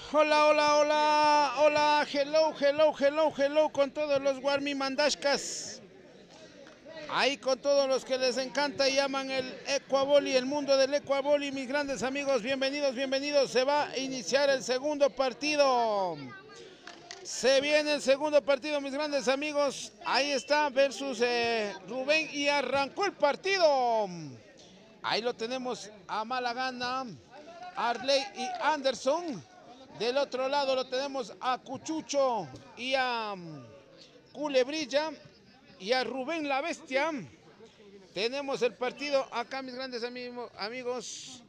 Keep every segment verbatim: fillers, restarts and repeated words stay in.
Hola, hola, hola, hola, hello, hello, hello, hello con todos los Warmi Mandashkas. Ahí con todos los que les encanta y llaman el Ecuaboli, el mundo del Ecuaboli, mis grandes amigos, bienvenidos, bienvenidos. Se va a iniciar el segundo partido. Se viene el segundo partido, mis grandes amigos. Ahí está versus eh, Rubén y arrancó el partido. Ahí lo tenemos a Malagana, Arley y Anderson. Del otro lado lo tenemos a Cuchucho y a Culebrilla y a Rubén la Bestia. Tenemos el partido acá, mis grandes amigos.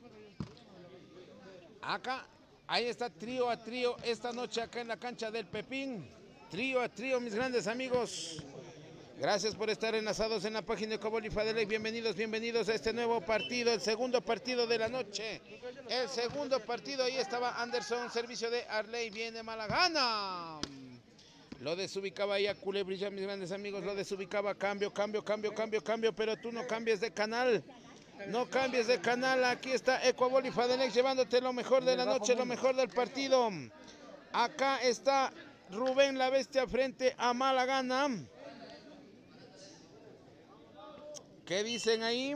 Acá, ahí está trío a trío esta noche acá en la cancha del Pepín. Trío a trío, mis grandes amigos. Gracias por estar enlazados en la página de Ecuaboli Fadelec. Bienvenidos, bienvenidos a este nuevo partido, el segundo partido de la noche. El segundo partido, ahí estaba Anderson, servicio de Arley, viene Malagana. Lo desubicaba ya Culebrilla, mis grandes amigos, lo desubicaba, cambio, cambio, cambio, cambio, cambio, pero tú no cambies de canal. No cambies de canal, aquí está Ecuaboli Fadelec llevándote lo mejor de la noche, lo mejor del partido. Acá está Rubén la Bestia frente a Malagana. ¿Qué dicen ahí?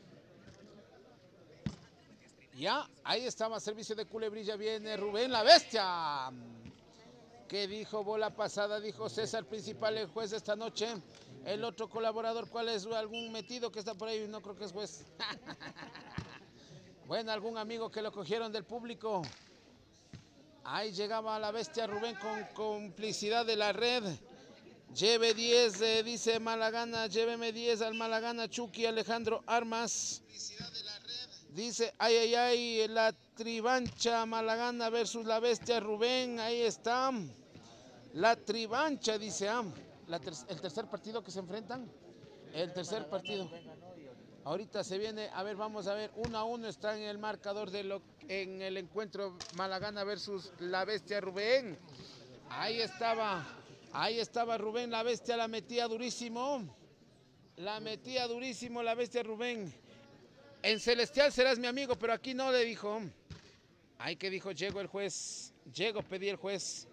Ya, ahí estaba servicio de Culebrilla, viene Rubén la Bestia. ¿Qué dijo bola pasada? Dijo César Principal, el juez de esta noche. El otro colaborador, ¿cuál es? ¿Algún metido que está por ahí? No creo que es juez. Bueno, algún amigo que lo cogieron del público. Ahí llegaba la Bestia Rubén con complicidad de la red. Lleve diez, eh, dice Malagana, lléveme diez al Malagana, Chucky Alejandro Armas. Dice, ay, ay, ay, la tribancha Malagana versus la Bestia Rubén, ahí está. La tribancha, dice, ah, la ter el tercer partido que se enfrentan. El tercer partido. Ahorita se viene, a ver, vamos a ver, uno a uno está en el marcador de lo, en el encuentro Malagana versus la Bestia Rubén. Ahí estaba. Ahí estaba Rubén, la Bestia la metía durísimo. La metía durísimo la Bestia Rubén. En Celestial serás mi amigo, pero aquí no, le dijo. Ahí que dijo, llegó el juez. Llegó, pedí el juez.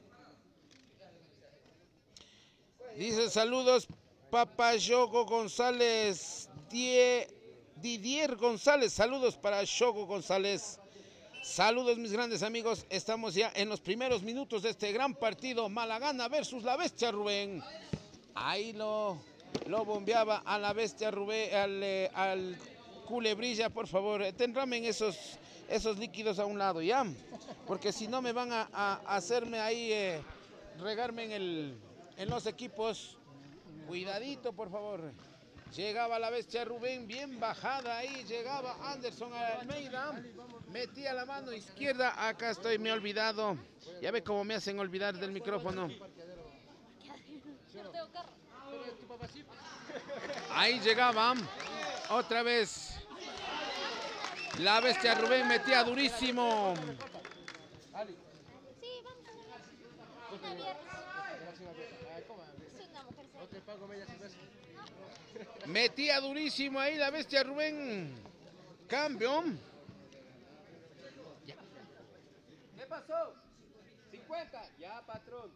Dice, saludos, Papá Yogo González. Die, Didier González, saludos para Yogo González. Saludos, mis grandes amigos, estamos ya en los primeros minutos de este gran partido, Malagana versus la Bestia Rubén. Ahí lo, lo bombeaba a la Bestia Rubén, al, eh, al Culebrilla, por favor, tendrán esos, esos líquidos a un lado, ¿ya? Porque si no me van a, a hacerme ahí, eh, regarme en, el, en los equipos. Cuidadito, por favor. Llegaba la Bestia Rubén, bien bajada ahí, llegaba Anderson Almeida, metía la mano izquierda, acá estoy, me he olvidado, ya ve cómo me hacen olvidar del micrófono. Ahí llegaba, otra vez, la Bestia Rubén metía durísimo. Metía durísimo ahí la Bestia Rubén. Cambio. Ya. ¿Qué pasó? cincuenta. Ya, patrón.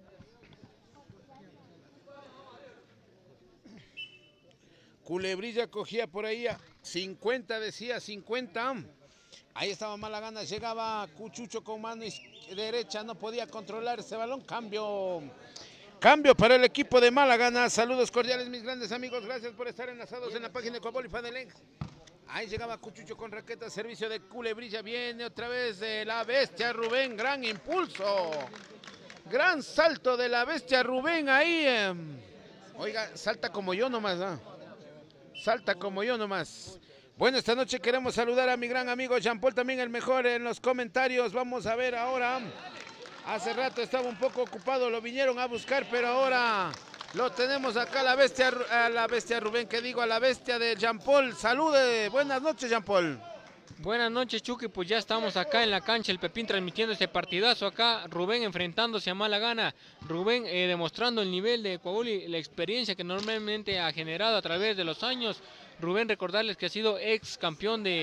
Culebrilla cogía por ahí a cincuenta, decía cincuenta. Ahí estaba Malagana, llegaba Cuchucho con mano derecha, no podía controlar ese balón. Cambio. Cambio para el equipo de Malagana. Saludos cordiales, mis grandes amigos. Gracias por estar enlazados en la página de Ecuaboli Fadelec. Ahí llegaba Cuchucho con raqueta, servicio de Culebrilla. Viene otra vez de la Bestia Rubén. Gran impulso. Gran salto de la Bestia Rubén ahí. Eh. Oiga, salta como yo nomás. ¿eh? Salta como yo nomás. Bueno, esta noche queremos saludar a mi gran amigo Jean Paul, también el mejor en los comentarios. Vamos a ver ahora. Hace rato estaba un poco ocupado, lo vinieron a buscar, pero ahora lo tenemos acá, la bestia, a la Bestia Rubén, que digo, a la Bestia de Jean Paul. Salude, buenas noches, Jean Paul. Buenas noches, Chucky, pues ya estamos acá en la cancha, el Pepín transmitiendo este partidazo acá, Rubén enfrentándose a Malagana, Rubén eh, demostrando el nivel de Ecuaboli, la experiencia que normalmente ha generado a través de los años. Rubén, recordarles que ha sido ex campeón de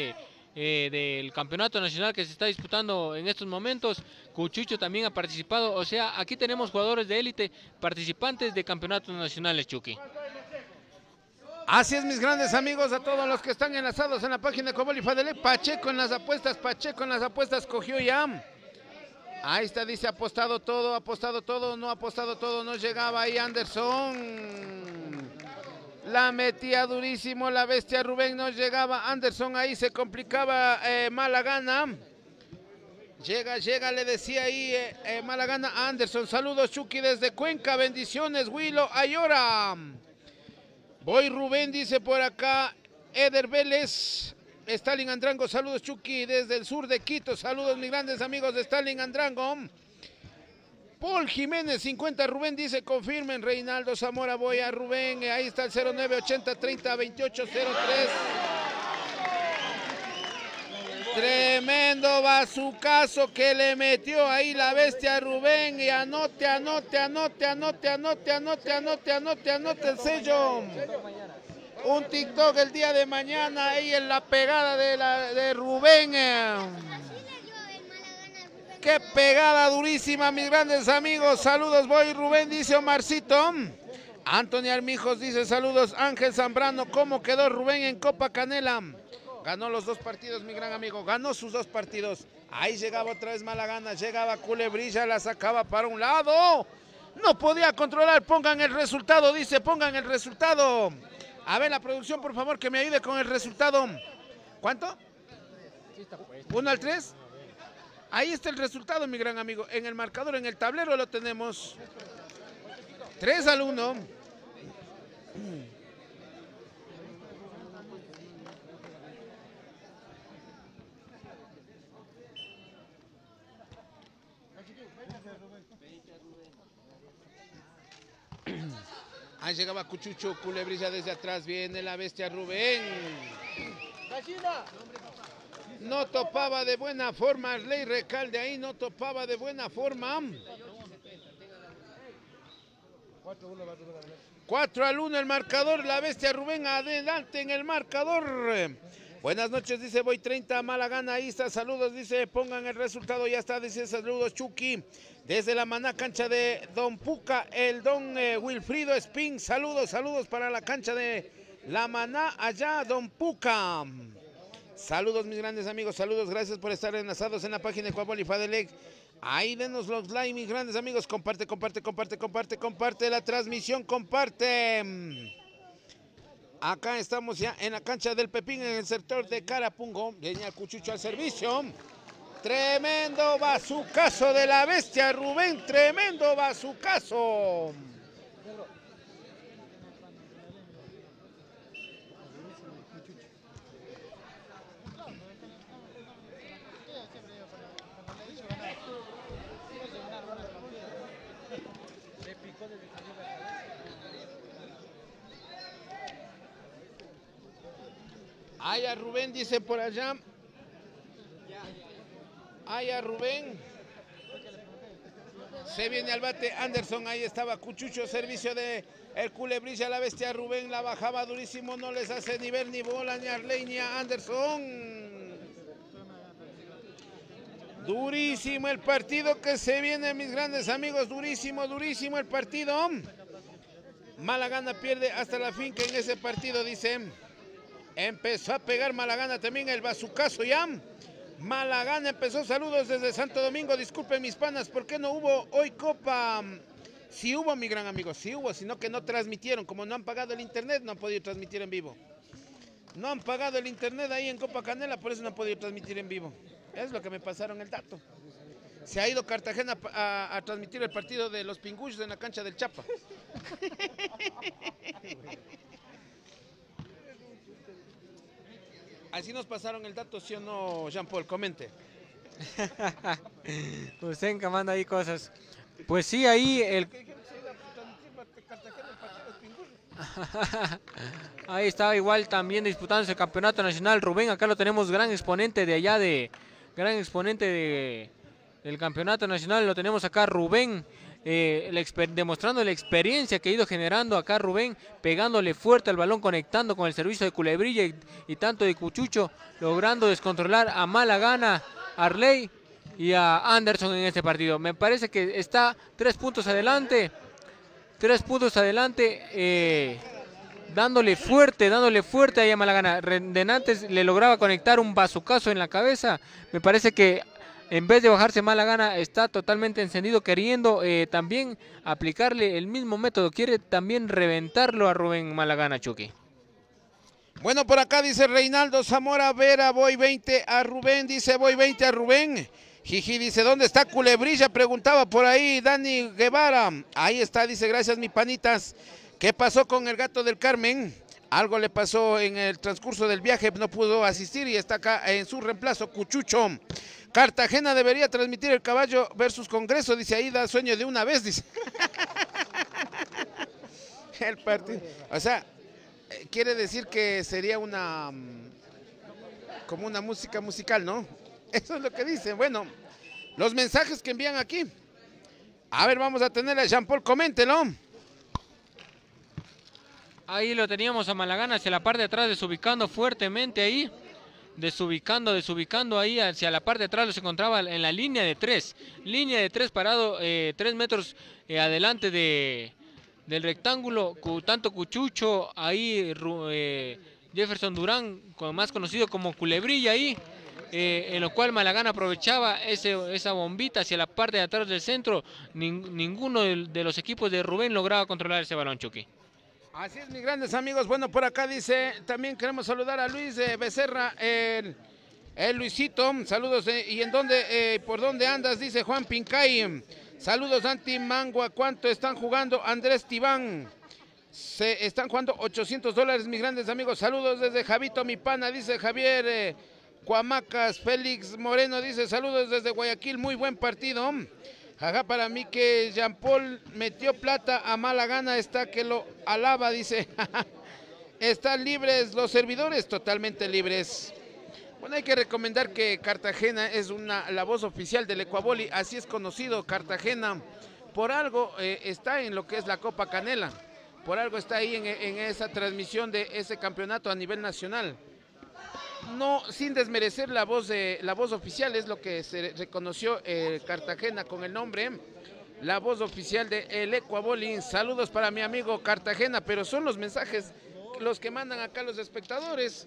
eh, del campeonato nacional que se está disputando en estos momentos. Cuchucho también ha participado, o sea, aquí tenemos jugadores de élite participantes de campeonatos nacionales, Chucky. Así es, mis grandes amigos, a todos los que están enlazados en la página de Cuaboli Fadelec. Pacheco en las apuestas, Pacheco en las apuestas cogió ya. Ahí está, dice apostado todo, apostado todo, no apostado todo, no llegaba ahí Anderson. La metía durísimo la bestia Rubén, no llegaba Anderson, ahí se complicaba eh, Mala Gana. Llega, llega, le decía ahí eh, eh, Mala Gana a Anderson. Saludos, Chucky, desde Cuenca, bendiciones, Willow Ayora. Voy Rubén, dice por acá Eder Vélez. Stalin Andrango, saludos Chucky desde el sur de Quito, saludos mis grandes amigos de Stalin Andrango. Paul Jiménez cincuenta, Rubén dice confirmen. Reinaldo Zamora, voy a Rubén, ahí está el cero nueve ochenta treinta veintiocho cero tres. Tremendo bazucazo que le metió ahí la bestia Rubén, y anote, anote, anote, anote, anote, anote, anote, anote, anote el sello. Un TikTok el día de mañana ahí en la pegada de, la, de Rubén. Qué pegada durísima, mis grandes amigos. Saludos, voy Rubén, dice Omarcito. Anthony Armijos dice saludos. Ángel Zambrano, ¿cómo quedó Rubén en Copa Canela? Ganó los dos partidos, mi gran amigo. Ganó sus dos partidos. Ahí llegaba otra vez Mala Gana. Llegaba Culebrilla, la sacaba para un lado. No podía controlar. Pongan el resultado, dice. Pongan el resultado. A ver, la producción, por favor, que me ayude con el resultado. ¿Cuánto? ¿Uno al tres? Ahí está el resultado, mi gran amigo. En el marcador, en el tablero lo tenemos. tres al uno. Ahí llegaba Cuchucho, Culebrilla desde atrás, viene la bestia Rubén. No topaba de buena forma, Arley Recalde ahí no topaba de buena forma. cuatro al uno el marcador, la bestia Rubén adelante en el marcador. Buenas noches, dice voy treinta, Mala Gana, ahí está, saludos, dice pongan el resultado, ya está, dice saludos Chucky. Desde la Maná, cancha de Don Puca, el Don eh, Wilfrido Spin, saludos, saludos para la cancha de la Maná, allá Don Puca. Saludos mis grandes amigos, saludos, gracias por estar enlazados en la página de Cuaboli Fadelec. Ahí denos los like, mis grandes amigos, comparte, comparte, comparte, comparte, comparte la transmisión, comparte. Acá estamos ya en la cancha del Pepín, en el sector de Carapungo. Viene Cuchucho al servicio. Tremendo bazucazo de la bestia Rubén, tremendo bazucazo. Ay, a Rubén dice por allá. Ay, a Rubén. Se viene al bate Anderson, ahí estaba Cuchucho, servicio de el Culebrilla, la bestia Rubén, la bajaba durísimo, no les hace ni ver ni bola, ni Arley, ni a Anderson. Durísimo el partido que se viene, mis grandes amigos, durísimo, durísimo el partido. Mala Gana pierde hasta la finca en ese partido, dice. Empezó a pegar Mala Gana también el bazucazo ya. Mala Gana empezó, saludos desde Santo Domingo, disculpen mis panas, ¿por qué no hubo hoy Copa? Sí hubo, mi gran amigo, sí hubo, sino que no transmitieron, como no han pagado el internet, no han podido transmitir en vivo. No han pagado el internet ahí en Copa Canela, por eso no han podido transmitir en vivo. Es lo que me pasaron el dato. Se ha ido Cartagena a, a, a transmitir el partido de los Pinguchos en la cancha del Chapa. Así nos pasaron el dato, ¿sí o no, Jean Paul? Comente. Usted manda ahí cosas. Pues sí, ahí el... Ahí está igual también disputándose el campeonato nacional. Rubén, acá lo tenemos, gran exponente de allá de... Gran exponente de, del campeonato nacional, lo tenemos acá, Rubén. eh, la demostrando la experiencia que ha ido generando acá Rubén, pegándole fuerte al balón, conectando con el servicio de Culebrilla y, y tanto de Cuchucho, logrando descontrolar a mala gana a Arley y a Anderson en este partido. Me parece que está tres puntos adelante, tres puntos adelante, eh, dándole fuerte, dándole fuerte ahí a Malagana. Renantes le lograba conectar un bazucazo en la cabeza. Me parece que en vez de bajarse Malagana está totalmente encendido, queriendo eh, también aplicarle el mismo método. Quiere también reventarlo a Rubén Malagana, Chucky. Bueno, por acá dice Reinaldo Zamora Vera, voy veinte a Rubén, dice voy veinte a Rubén. Jiji dice, ¿dónde está Culebrilla? Preguntaba por ahí Dani Guevara. Ahí está, dice, gracias mi panitas. ¿Qué pasó con el gato del Carmen? Algo le pasó en el transcurso del viaje, no pudo asistir y está acá en su reemplazo, Cuchucho. Cartagena debería transmitir el Caballo versus Congreso, dice ahí, da sueño de una vez, dice. El partido. O sea, quiere decir que sería una, como una música musical, ¿no? Eso es lo que dicen. Bueno, los mensajes que envían aquí. A ver, vamos a tener a Jean Paul, coméntelo. Ahí lo teníamos a Malagana hacia la parte de atrás, desubicando fuertemente ahí. Desubicando, desubicando ahí hacia la parte de atrás, los encontraba en la línea de tres. Línea de tres parado, eh, tres metros eh, adelante de, del rectángulo. Tanto Cuchucho, ahí eh, Jefferson Durán, más conocido como Culebrilla ahí. Eh, en lo cual Malagana aprovechaba ese, esa bombita hacia la parte de atrás del centro. Ning, ninguno de, de los equipos de Rubén lograba controlar ese balón, Chucky. Así es, mis grandes amigos. Bueno, por acá dice, también queremos saludar a Luis eh, Becerra, el, el Luisito. Saludos, eh, ¿y en dónde, eh, por dónde andas? Dice Juan Pincay. Saludos, Anti Mangua. ¿Cuánto están jugando? Andrés Tibán. Se están jugando ochocientos dólares, mis grandes amigos. Saludos desde Javito, mi pana, dice Javier eh, Cuamacas. Félix Moreno dice, saludos desde Guayaquil. Muy buen partido. Jaja, para mí que Jean Paul metió plata a mala gana, está que lo alaba, dice. Están libres los servidores, totalmente libres. Bueno, hay que recomendar que Cartagena es una, la voz oficial del Ecuaboli, así es conocido Cartagena. Por algo eh, está en lo que es la Copa Canela, por algo está ahí en, en esa transmisión de ese campeonato a nivel nacional. No, sin desmerecer la voz de la voz oficial, es lo que se reconoció eh, Cartagena con el nombre, la voz oficial de el Ecuaboli. Saludos para mi amigo Cartagena, pero son los mensajes los que mandan acá los espectadores.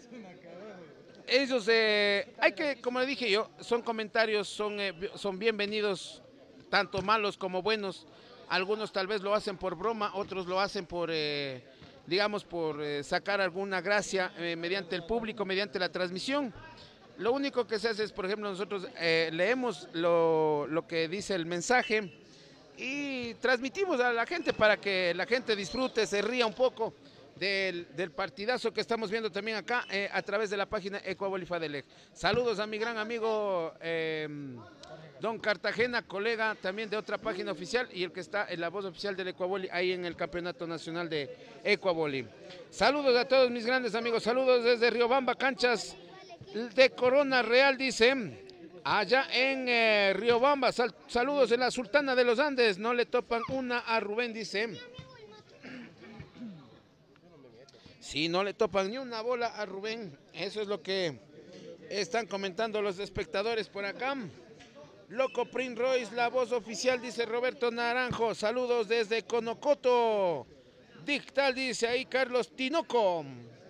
Ellos, eh, hay que, como le dije yo, son comentarios, son, eh, son bienvenidos, tanto malos como buenos. Algunos tal vez lo hacen por broma, otros lo hacen por... Eh, digamos, por eh, sacar alguna gracia eh, mediante el público, mediante la transmisión. Lo único que se hace es, por ejemplo, nosotros eh, leemos lo, lo que dice el mensaje y transmitimos a la gente para que la gente disfrute, se ría un poco del, del partidazo que estamos viendo también acá eh, a través de la página Ecuaboli Fadelec. Saludos a mi gran amigo eh, Don Cartagena, colega también de otra página oficial y el que está en la voz oficial del Ecuaboli ahí en el Campeonato Nacional de Ecuaboli. Saludos a todos mis grandes amigos, saludos desde Riobamba, canchas de Corona Real, dice, allá en eh, Riobamba. Sal, saludos en la Sultana de los Andes, no le topan una a Rubén, dice. Sí, no le topan ni una bola a Rubén, eso es lo que están comentando los espectadores por acá. Loco Prince Royce, la voz oficial, dice Roberto Naranjo. Saludos desde Conocoto. Dictal, dice ahí Carlos Tinoco.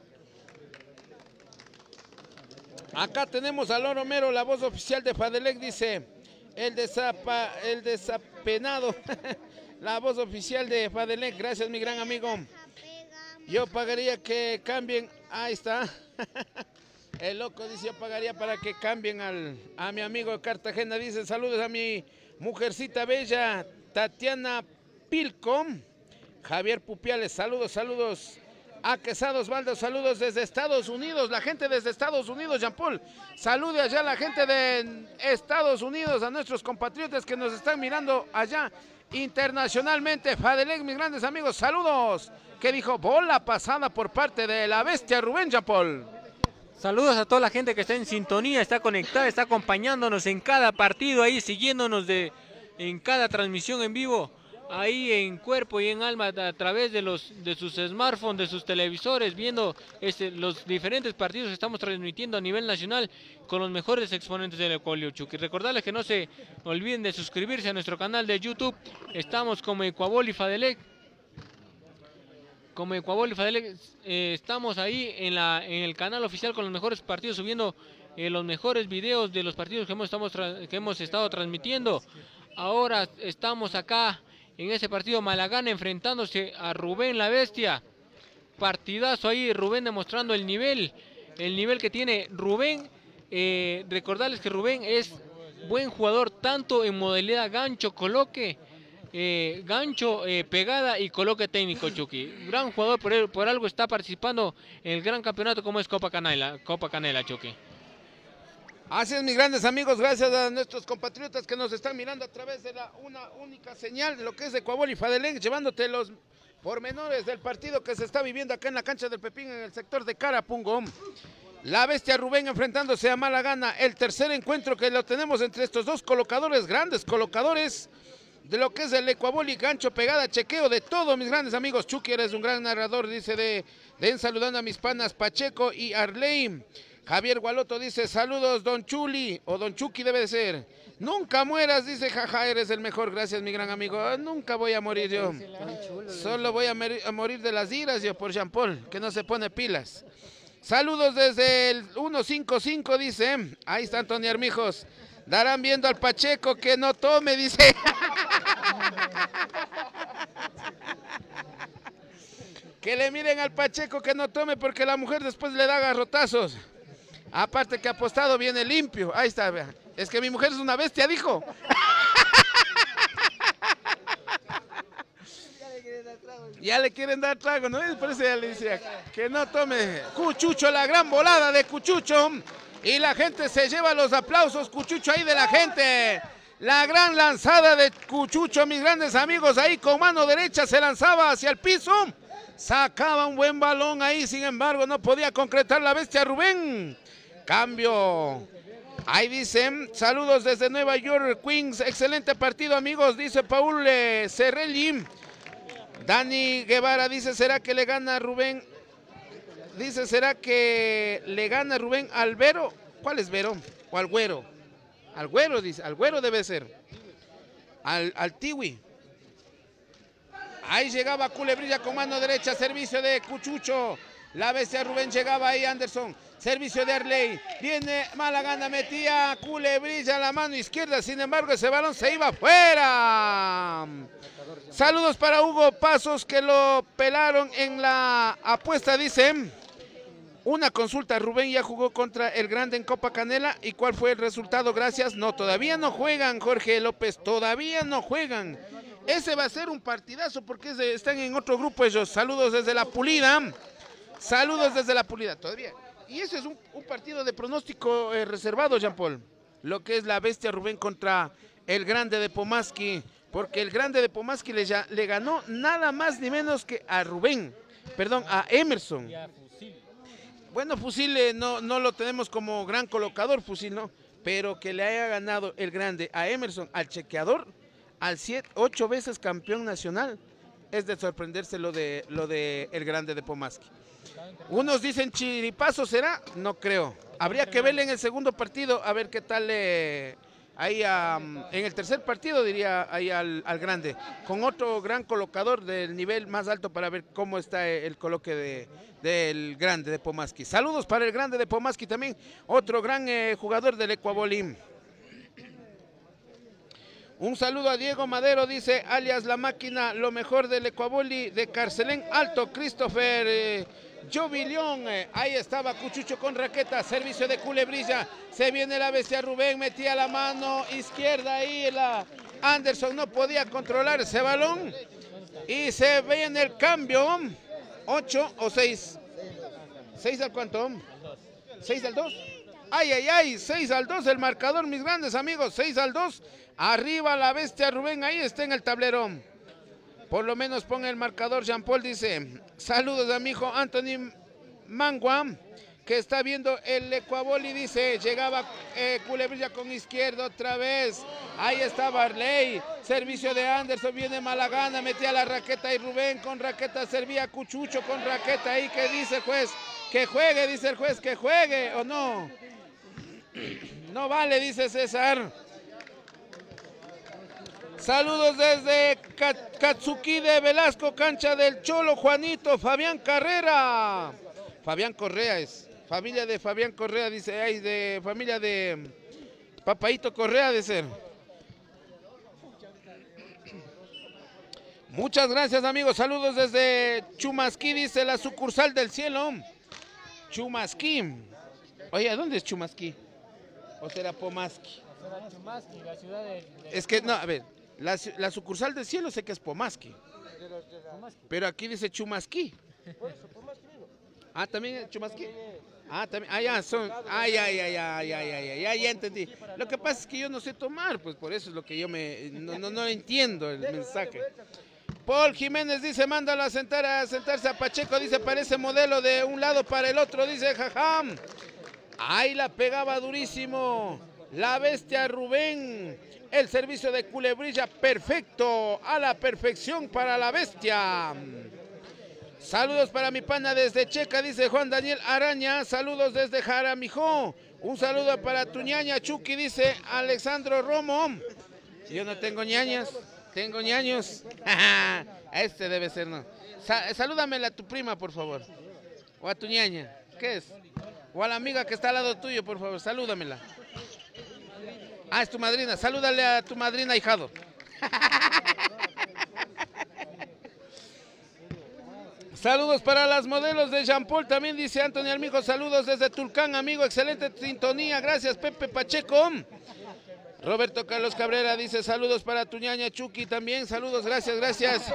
Acá tenemos a Loro Mero, la voz oficial de Fadelec, dice el, desapa, el desapenado. La voz oficial de Fadelec, gracias mi gran amigo. Yo pagaría que cambien, ahí está. El loco dice, yo pagaría para que cambien al, a mi amigo de Cartagena. Dice, saludos a mi mujercita bella, Tatiana Pilco. Javier Pupiales, saludos, saludos. A Quesados Valdo, saludos desde Estados Unidos. La gente desde Estados Unidos, Jean Paul. Salude allá a la gente de Estados Unidos, a nuestros compatriotas que nos están mirando allá internacionalmente. Fadelec, mis grandes amigos, saludos. ¿Qué dijo? Bola pasada por parte de la bestia Rubén, Jean Paul. Saludos a toda la gente que está en sintonía, está conectada, está acompañándonos en cada partido ahí, siguiéndonos de, en cada transmisión en vivo, ahí en cuerpo y en alma, a través de los de sus smartphones, de sus televisores, viendo este, los diferentes partidos que estamos transmitiendo a nivel nacional con los mejores exponentes del Ecuabolí, Chucky. Recordarles que no se olviden de suscribirse a nuestro canal de YouTube. Estamos como Ecuabolí Fadelec. Como Ecuabolí Fadelec, eh, estamos ahí en, la, en el canal oficial con los mejores partidos, subiendo eh, los mejores videos de los partidos que hemos, estamos que hemos estado transmitiendo. Ahora estamos acá en ese partido Malagana enfrentándose a Rubén la Bestia. Partidazo ahí, Rubén demostrando el nivel, el nivel que tiene Rubén. Eh, recordarles que Rubén es buen jugador tanto en modalidad gancho, coloque, eh, gancho, eh, pegada y coloque técnico, Chucky. Gran jugador, por, él, por algo está participando en el gran campeonato como es Copa Canela, Copa Canela, Chucky. Así es, mis grandes amigos, gracias a nuestros compatriotas que nos están mirando a través de la una única señal de lo que es Ecuabolí Fadelec, llevándote los pormenores del partido que se está viviendo acá en la cancha del Pepín en el sector de Carapungo. La Bestia Rubén enfrentándose a Malagana, el tercer encuentro que lo tenemos entre estos dos colocadores, grandes colocadores de lo que es el Ecuabolí, gancho, pegada, chequeo de todo, mis grandes amigos. Chucky, eres un gran narrador, dice de, de saludando a mis panas Pacheco y Arley. Javier Gualoto dice, saludos Don Chuli, o Don Chucky debe de ser. Nunca mueras, dice, jaja, eres el mejor, gracias mi gran amigo. Nunca voy a morir yo, solo voy a, a morir de las iras yo por Jean Paul, que no se pone pilas. Saludos desde el ciento cincuenta y cinco, dice, ahí está Antonio Armijos. Darán viendo al Pacheco que no tome, dice. Que le miren al Pacheco que no tome porque la mujer después le da garrotazos. Aparte que apostado viene limpio. Ahí está, vea. Es que mi mujer es una bestia, dijo. Ya le quieren dar trago, ¿no? Por eso ya le decía que no tome. Cuchucho, la gran volada de Cuchucho. Y la gente se lleva los aplausos, Cuchucho, ahí de la gente. La gran lanzada de Cuchucho, mis grandes amigos, ahí con mano derecha se lanzaba hacia el piso. Sacaba un buen balón ahí, sin embargo, no podía concretar la Bestia Rubén. Cambio. Ahí dicen, saludos desde Nueva York, Queens. Excelente partido, amigos, dice Paul eh, Cerrelli. Dani Guevara dice, ¿será que le gana Rubén? Dice, ¿será que le gana Rubén al Vero? ¿Cuál es Vero? ¿O al Güero? Al Güero, dice, al Güero debe ser. Al, al Tiwi. Ahí llegaba Culebrilla con mano derecha, servicio de Cuchucho. La Bestia Rubén llegaba ahí, Anderson. Servicio de Arley. Viene Malagana, metía Culebrilla a la mano izquierda. Sin embargo, ese balón se iba afuera. Saludos para Hugo Pasos, que lo pelaron en la apuesta, dicen. Una consulta, Rubén ya jugó contra el Grande en Copa Canela. ¿Y cuál fue el resultado? Gracias. No, todavía no juegan, Jorge López. Todavía no juegan. Ese va a ser un partidazo porque es de, están en otro grupo ellos. Saludos desde La Pulida. Saludos desde La Pulida, todavía. Y ese es un, un partido de pronóstico eh, reservado, Jean Paul. Lo que es la Bestia Rubén contra el Grande de Pomaski. Porque el Grande de Pomaski le, ya, le ganó nada más ni menos que a Rubén. Perdón, a Emerson. Bueno, Fusil eh, no, no lo tenemos como gran colocador, Fusil, ¿no? Pero que le haya ganado el Grande a Emerson, al chequeador, al siete, ocho veces campeón nacional, es de sorprenderse lo de, lo de el Grande de Pomaski. Unos dicen chiripazo, ¿será? No creo. Habría que verle en el segundo partido, a ver qué tal eh, ahí um, en el tercer partido, diría ahí al, al Grande, con otro gran colocador del nivel más alto para ver cómo está el coloque de, del Grande de Pomaski. Saludos para el Grande de Pomaski también, otro gran eh, jugador del Ecuabolí. Un saludo a Diego Madero, dice, alias La Máquina, lo mejor del Ecuabolí de Carcelén Alto, Christopher eh, Jovilión. Eh, ahí estaba Cuchucho con raqueta, servicio de Culebrilla, se viene la Bestia Rubén, metía la mano izquierda ahí, la Anderson no podía controlar ese balón y se viene el cambio, ocho o seis, seis al cuánto, seis al dos. Ay, ay, ay, seis al dos el marcador, mis grandes amigos, seis al dos. Arriba la Bestia Rubén, ahí está en el tablero. Por lo menos pone el marcador, Jean Paul dice, saludos a mi hijo Anthony Mangua, que está viendo el Ecuaboli, dice, llegaba eh, Culebrilla con izquierdo otra vez, ahí está Barley, servicio de Anderson, viene Malagana, metía la raqueta y Rubén con raqueta servía Cuchucho con raqueta ahí, que dice el juez, que juegue, dice el juez, que juegue o no, no vale, dice César. Saludos desde Katsuki de Velasco, cancha del Cholo, Juanito, Fabián Carrera, Fabián Correa es. Familia de Fabián Correa, dice, ay, de familia de Papaito Correa de ser. Muchas gracias, amigos. Saludos desde Chumasquí, dice la sucursal del cielo. Chumasquí. Oye, ¿dónde es Chumasquí? ¿O será Pomasqui? Chumasqui, la ciudad de, de es que, no, a ver, la, la sucursal del cielo sé que es Pomasqui. Pero aquí dice Chumasquí. Ah, también es Chumasquí. Ah, también, ah, ya, son, ay, ay, ay, ay, ay, ay, ay, ya entendí. Lo que pasa es que yo no sé tomar, pues por eso es lo que yo me, no, no, no entiendo el mensaje. Paul Jiménez dice, mándalo a sentar a sentarse a Pacheco, dice, parece modelo de un lado para el otro, dice, jajam. Ahí la pegaba durísimo, la bestia Rubén, el servicio de Culebrilla, perfecto, a la perfección para la bestia. Saludos para mi pana desde Checa, dice Juan Daniel Araña. Saludos desde Jaramijó. Un saludo para tu ñaña Chucky, dice Alexandro Romo. Yo no tengo ñañas, tengo ñaños. Este debe ser, ¿no? Sa salúdamela a tu prima, por favor. O a tu ñaña. ¿Qué es? O a la amiga que está al lado tuyo, por favor. Salúdamela. Ah, es tu madrina. Salúdale a tu madrina, hijado. Saludos para las modelos de Jean Paul, también dice Antonio Armijo, saludos desde Tulcán, amigo, excelente sintonía, gracias Pepe Pacheco. Roberto Carlos Cabrera dice, saludos para tu ñaña Chucky también, saludos, gracias, gracias.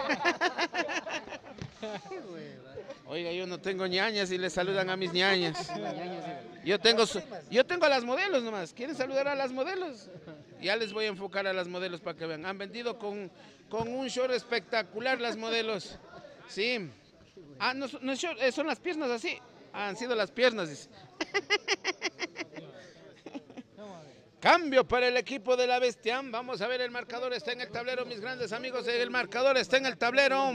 Oiga, yo no tengo ñañas y le saludan a mis ñañas. Yo tengo, yo tengo a las modelos nomás, ¿quieren saludar a las modelos? Ya les voy a enfocar a las modelos para que vean, han vendido con, con un short espectacular las modelos, sí. Ah, no, no, son las piernas así. Ah, han sido las piernas, dice. Cambio para el equipo de la bestia. Vamos a ver, el marcador está en el tablero, mis grandes amigos. El marcador está en el tablero.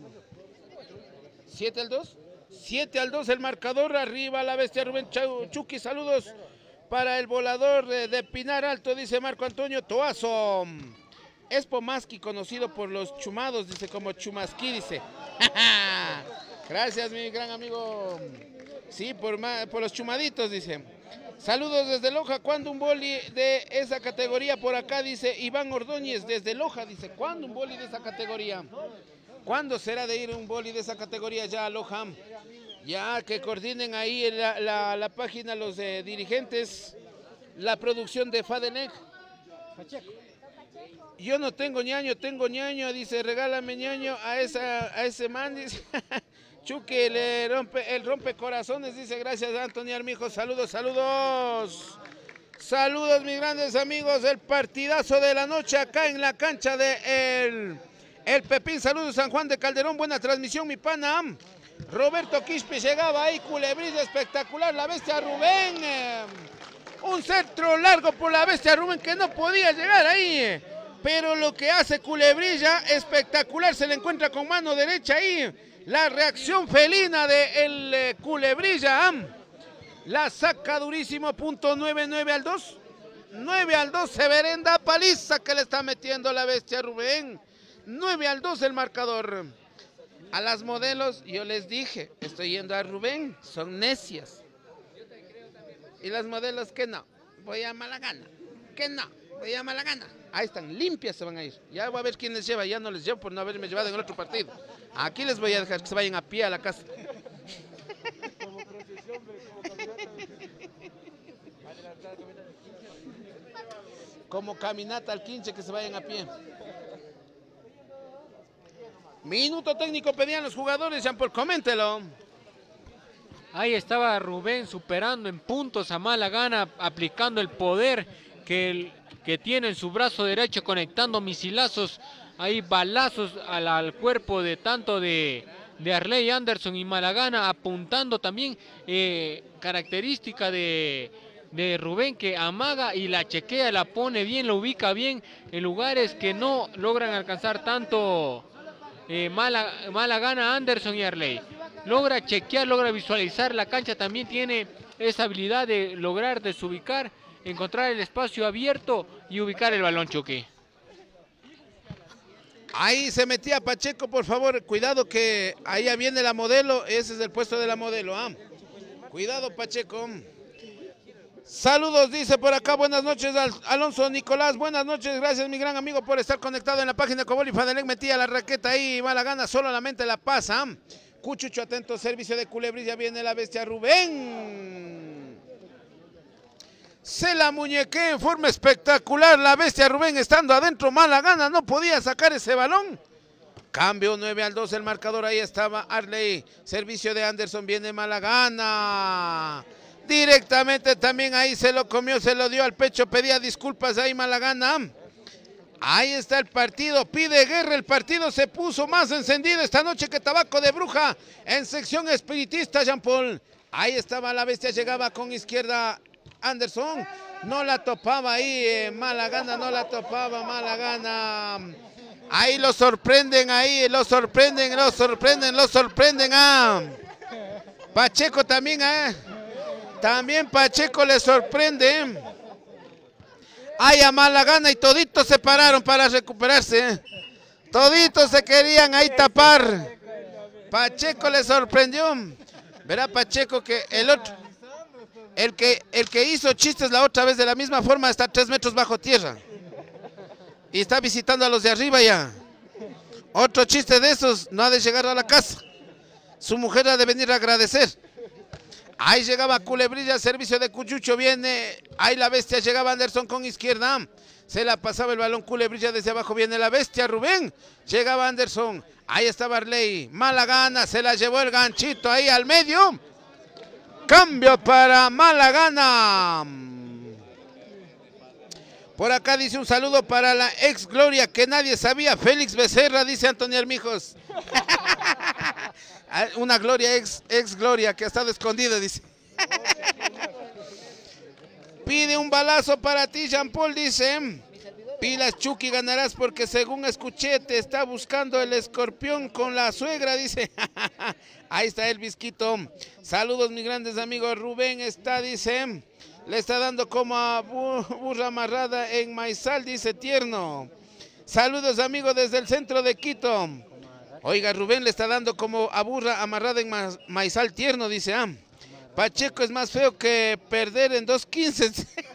¿siete al dos? siete al dos el marcador. Arriba la bestia Rubén Chucky. Saludos para el volador de, de Pinar Alto, dice Marco Antonio Toazo. Es Pomasqui, conocido por los chumados, dice, como Chumasquí, dice. Gracias, mi gran amigo. Sí, por, por los chumaditos, dice. Saludos desde Loja. ¿Cuándo un boli de esa categoría por acá? Dice Iván Ordóñez, desde Loja. Dice, ¿cuándo un boli de esa categoría? ¿Cuándo será de ir un boli de esa categoría ya a Loja? Ya que coordinen ahí la, la, la página los eh, dirigentes, la producción de Fadenec. Yo no tengo ñaño, tengo ñaño, dice, regálame ñaño a, esa, a ese man, dice. Chucky le rompe, el rompe corazones, dice, gracias Antonio Armijo, saludos, saludos. Saludos, mis grandes amigos, el partidazo de la noche acá en la cancha de el, el Pepín, saludos San Juan de Calderón, buena transmisión, mi pana. Roberto Quispe llegaba ahí, Culebrilla espectacular, la bestia Rubén. Eh, un centro largo por la bestia Rubén que no podía llegar ahí. Eh. Pero lo que hace Culebrilla, espectacular, se le encuentra con mano derecha ahí. La reacción felina de el eh, Culebrilla. ¿eh? La saca durísimo, punto nueve, nueve al dos. nueve al dos, Severenda paliza que le está metiendo la bestia Rubén. nueve al dos el marcador. A las modelos, yo les dije, estoy yendo a Rubén, son necias. Y las modelos que no, voy a Malagana, que no, voy a Malagana. Ahí están, limpias se van a ir. Ya voy a ver quién les lleva, ya no les llevo por no haberme llevado en el otro partido. Aquí les voy a dejar que se vayan a pie a la casa. Como caminata al quince, que se vayan a pie. Minuto técnico pedían los jugadores, Jean Paul, coméntelo. Ahí estaba Rubén superando en puntos a Malagana, aplicando el poder que, el, que tiene en su brazo derecho, conectando misilazos, ahí balazos al, al cuerpo de tanto de, de Arley Anderson y Malagana, apuntando también eh, característica de, de Rubén, que amaga y la chequea, la pone bien, la ubica bien en lugares que no logran alcanzar tanto eh, Mala, Malagana, Anderson y Arley. Logra chequear, logra visualizar la cancha, también tiene esa habilidad de lograr desubicar, encontrar el espacio abierto y ubicar el balón, Choque. Ahí se metía Pacheco, por favor, cuidado que ahí ya viene la modelo, ese es el puesto de la modelo, ¿ah? Cuidado, Pacheco. Saludos, dice por acá, buenas noches, Al Alonso Nicolás, buenas noches, gracias mi gran amigo por estar conectado en la página de Cobol y Fadelec, metía la raqueta ahí, Malagana solamente la pasa. Cuchucho atento, servicio de Culebrilla, viene la bestia Rubén. Se la muñequea en forma espectacular la bestia Rubén, estando adentro, Malagana no podía sacar ese balón. Cambio nueve al dos el marcador, ahí estaba Arley, servicio de Anderson, viene Malagana. Directamente también ahí se lo comió, se lo dio al pecho, pedía disculpas ahí Malagana. Ahí está el partido, pide guerra, el partido se puso más encendido esta noche que tabaco de bruja en sección espiritista, Jean Paul. Ahí estaba la bestia, llegaba con izquierda Anderson, no la topaba ahí, eh, Malagana no la topaba, Malagana. Ahí lo sorprenden, ahí lo sorprenden, lo sorprenden, lo sorprenden a Pacheco también, eh. También Pacheco le sorprende. Ay, a Malagana y toditos se pararon para recuperarse. Toditos se querían ahí tapar. Pacheco le sorprendió. Verá Pacheco que el otro, el que, el que hizo chistes la otra vez de la misma forma está tres metros bajo tierra. Y está visitando a los de arriba ya. Otro chiste de esos no ha de llegar a la casa. Su mujer ha de venir a agradecer. Ahí llegaba Culebrilla, servicio de Cuchucho, viene, ahí la bestia, llegaba Anderson con izquierda, se la pasaba el balón Culebrilla desde abajo, viene la bestia Rubén, llegaba Anderson, ahí estaba Arley, Malagana, se la llevó el ganchito ahí al medio, cambio para Malagana. Por acá dice un saludo para la ex Gloria que nadie sabía, Félix Becerra, dice Antonio Armijos. Una Gloria, ex, ex Gloria, que ha estado escondida, dice. Pide un balazo para ti, Jean Paul, dice. Pilas, Chucky, ganarás porque según escuché te está buscando el escorpión con la suegra, dice. Ahí está el Visquito. Saludos, mis grandes amigos. Rubén está, dice, le está dando como a burra amarrada en maizal, dice tierno. Saludos, amigos, desde el centro de Quito. Oiga, Rubén le está dando como a burra amarrada en ma maizal tierno, dice. Ah, Pacheco es más feo que perder en dos quince.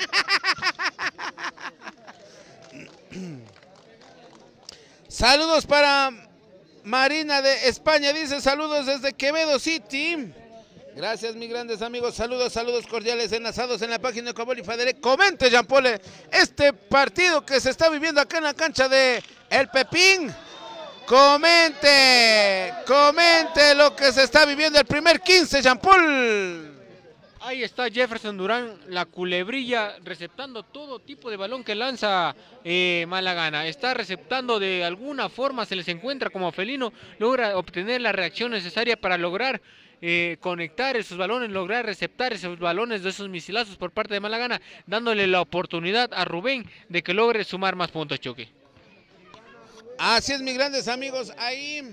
Saludos para Marina de España, dice saludos desde Quevedo City. Gracias, mis grandes amigos. Saludos, saludos cordiales enlazados en la página de Cobol y Fadelec. Comente, Jean Paul, este partido que se está viviendo acá en la cancha de El Pepín. Comente, comente lo que se está viviendo el primer quince, Jean Paul. Ahí está Jefferson Durán, la Culebrilla, receptando todo tipo de balón que lanza eh, Malagana. Está receptando de alguna forma, se les encuentra como felino, logra obtener la reacción necesaria para lograr eh, conectar esos balones, lograr receptar esos balones de esos misilazos por parte de Malagana, dándole la oportunidad a Rubén de que logre sumar más puntos, Choque. Así es, mis grandes amigos, ahí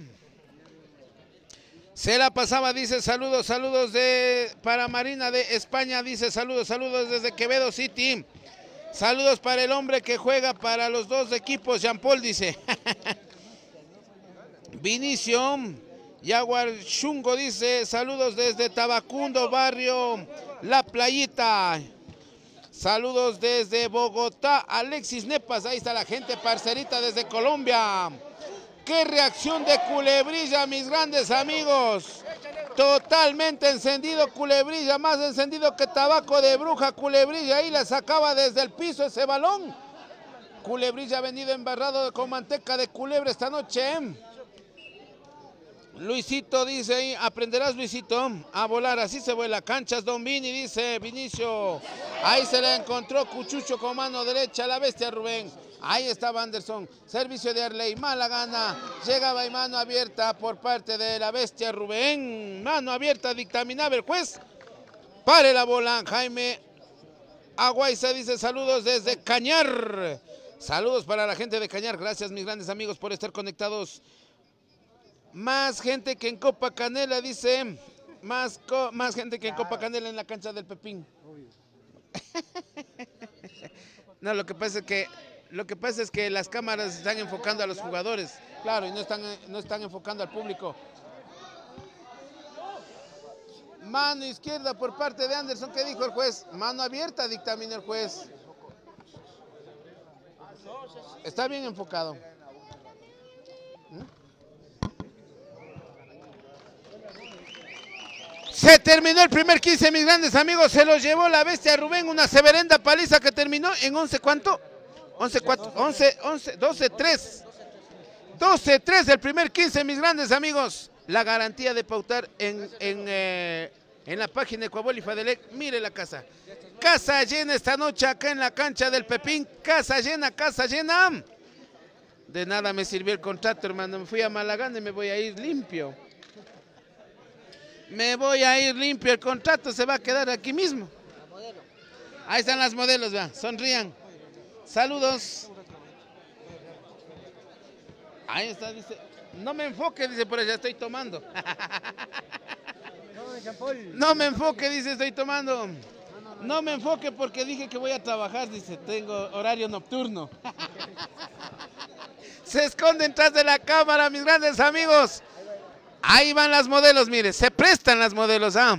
se la pasaba, dice saludos, saludos de para Marina de España, dice saludos, saludos desde Quevedo City, saludos para el hombre que juega para los dos equipos, Jean Paul, dice. Vinicio Yaguar Chungo dice saludos desde Tabacundo, barrio La Playita. Saludos desde Bogotá, Alexis Nepas, ahí está la gente parcerita desde Colombia. ¡Qué reacción de Culebrilla, mis grandes amigos! Totalmente encendido Culebrilla, más encendido que tabaco de bruja Culebrilla, ahí la sacaba desde el piso ese balón. Culebrilla ha venido embarrado con manteca de culebra esta noche. Luisito dice ahí, aprenderás Luisito a volar, así se vuela. Canchas Don Vini, dice Vinicio. Ahí se la encontró Cuchucho con mano derecha, la bestia Rubén. Ahí estaba Anderson, servicio de Arley, mala gana, llegaba y mano abierta por parte de la bestia Rubén, mano abierta, dictaminaba el juez, pare la bola, Jaime Aguaiza dice saludos desde Cañar, saludos para la gente de Cañar, gracias mis grandes amigos por estar conectados, más gente que en Copa Canela dice, más, co más gente que en Copa Canela en la cancha del Pepín. No, lo que pasa es que Lo que pasa es que las cámaras están enfocando a los jugadores, claro, y no están, no están enfocando al público. Mano izquierda por parte de Anderson, ¿qué dijo el juez? Mano abierta dictamina el juez. Está bien enfocado. ¿Mm? Se terminó el primer quince, mis grandes amigos, se lo llevó la bestia Rubén, una severenda paliza que terminó en once, ¿cuánto? once, cuatro, once, once, doce, tres. doce, tres el primer quince, mis grandes amigos. La garantía de pautar en, en, eh, en la página de Coabol y Fadelec. Mire la casa. Casa llena esta noche acá en la cancha del Pepín. Casa llena, casa llena. De nada me sirvió el contrato, hermano. Me fui a Malagana y me voy a ir limpio. Me voy a ir limpio. El contrato se va a quedar aquí mismo. Ahí están las modelos, vean. Sonrían. Saludos. Ahí está, dice. No me enfoque, dice, por allá estoy tomando. No me enfoque, dice, estoy tomando. No me enfoque porque dije que voy a trabajar, dice, tengo horario nocturno. Se esconden tras de la cámara, mis grandes amigos. Ahí van las modelos, mire, se prestan las modelos, ah.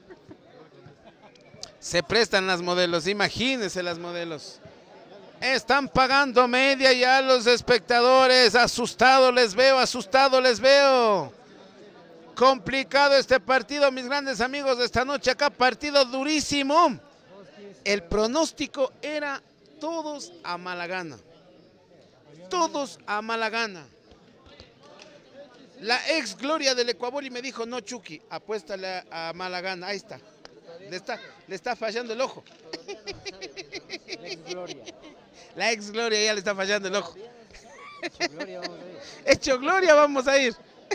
Se prestan las modelos, imagínense las modelos. Están pagando media ya los espectadores, asustados les veo, asustados les veo. Complicado este partido, mis grandes amigos, de esta noche acá, partido durísimo. El pronóstico era todos a Malagana, todos a Malagana. La ex Gloria del Ecuaboli me dijo, no Chucky, apuéstale a Malagana, ahí está. Le está, le está fallando el ojo. La ex Gloria. La ex Gloria ya le está fallando el ojo. Hecho Gloria vamos a ir.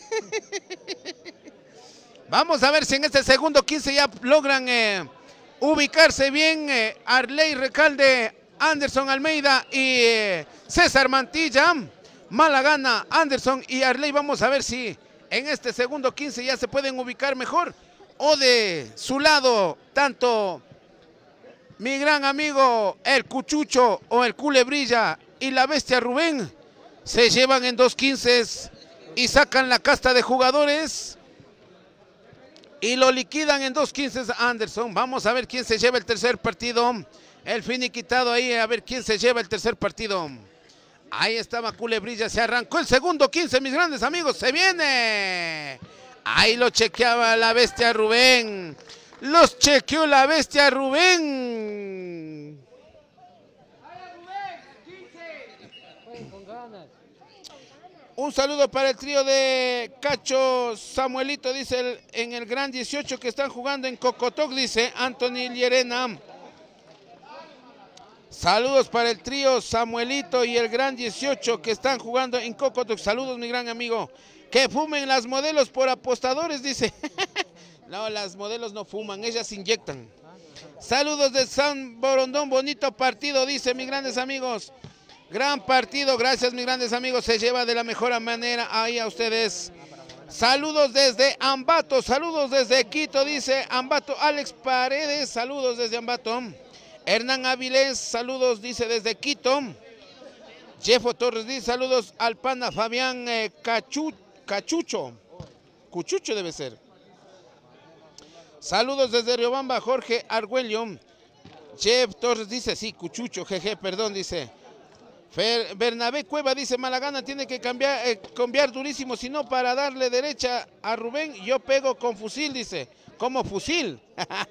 Vamos a ver si en este segundo quince ya logran eh, ubicarse bien eh, Arley Recalde, Anderson Almeida y eh, César Mantilla. Malagana, Anderson y Arley. Vamos a ver si en este segundo quince ya se pueden ubicar mejor. O de su lado, tanto mi gran amigo el Cuchucho o el Culebrilla y la bestia Rubén se llevan en dos quince y sacan la casta de jugadores y lo liquidan en dos quince a Anderson. Vamos a ver quién se lleva el tercer partido. El finiquitado ahí, a ver quién se lleva el tercer partido. Ahí estaba Culebrilla, se arrancó el segundo quince, mis grandes amigos, se viene. Ahí lo chequeaba la bestia Rubén. Los chequeó la bestia Rubén. Un saludo para el trío de Cacho Samuelito, dice el, en el Gran dieciocho que están jugando en Cocotoc, dice Anthony Llerena. Saludos para el trío Samuelito y el Gran dieciocho que están jugando en Cocotoc. Saludos, mi gran amigo. Que fumen las modelos por apostadores, dice. No, las modelos no fuman, ellas inyectan. Saludos de San Borondón, bonito partido, dice, mis grandes amigos. Gran partido, gracias, mis grandes amigos. Se lleva de la mejor manera ahí a ustedes. Saludos desde Ambato, saludos desde Quito, dice Ambato. Alex Paredes, saludos desde Ambato. Hernán Avilés, saludos, dice desde Quito. Jeffo Torres dice saludos al pana Fabián eh, Cachu, Cachucho. Cuchucho debe ser. Saludos desde Riobamba, Jorge Argüello. Jeff Torres dice, sí, Cuchucho, jeje, perdón, dice. Fer, Bernabé Cueva dice, Malagana tiene que cambiar, eh, cambiar durísimo, si no para darle derecha a Rubén, yo pego con fusil, dice. ¿Cómo fusil?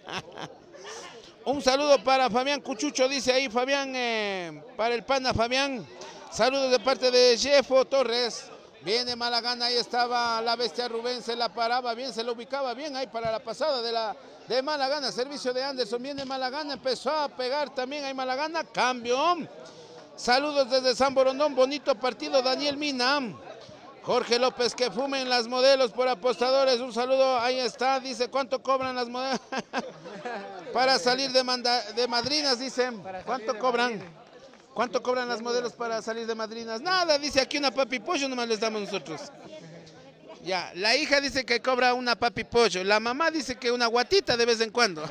Un saludo para Fabián Cuchucho, dice ahí Fabián, eh, para el pana Fabián. Saludos de parte de Jeffo Torres. Viene Malagana, ahí estaba la bestia Rubén, se la paraba bien, se la ubicaba bien ahí para la pasada de la de Malagana. Servicio de Anderson, viene Malagana, empezó a pegar también ahí Malagana, cambio. Saludos desde San Borondón, bonito partido, Daniel Mina. Jorge López, que fumen las modelos por apostadores, un saludo, ahí está, dice, ¿cuánto cobran las modelos? Para salir de, manda, de madrinas, dicen, ¿cuánto cobran? ¿Cuánto cobran las modelos para salir de madrinas? Nada, dice, aquí una papi pollo nomás les damos nosotros. Ya, la hija dice que cobra una papi pollo, la mamá dice que una guatita de vez en cuando.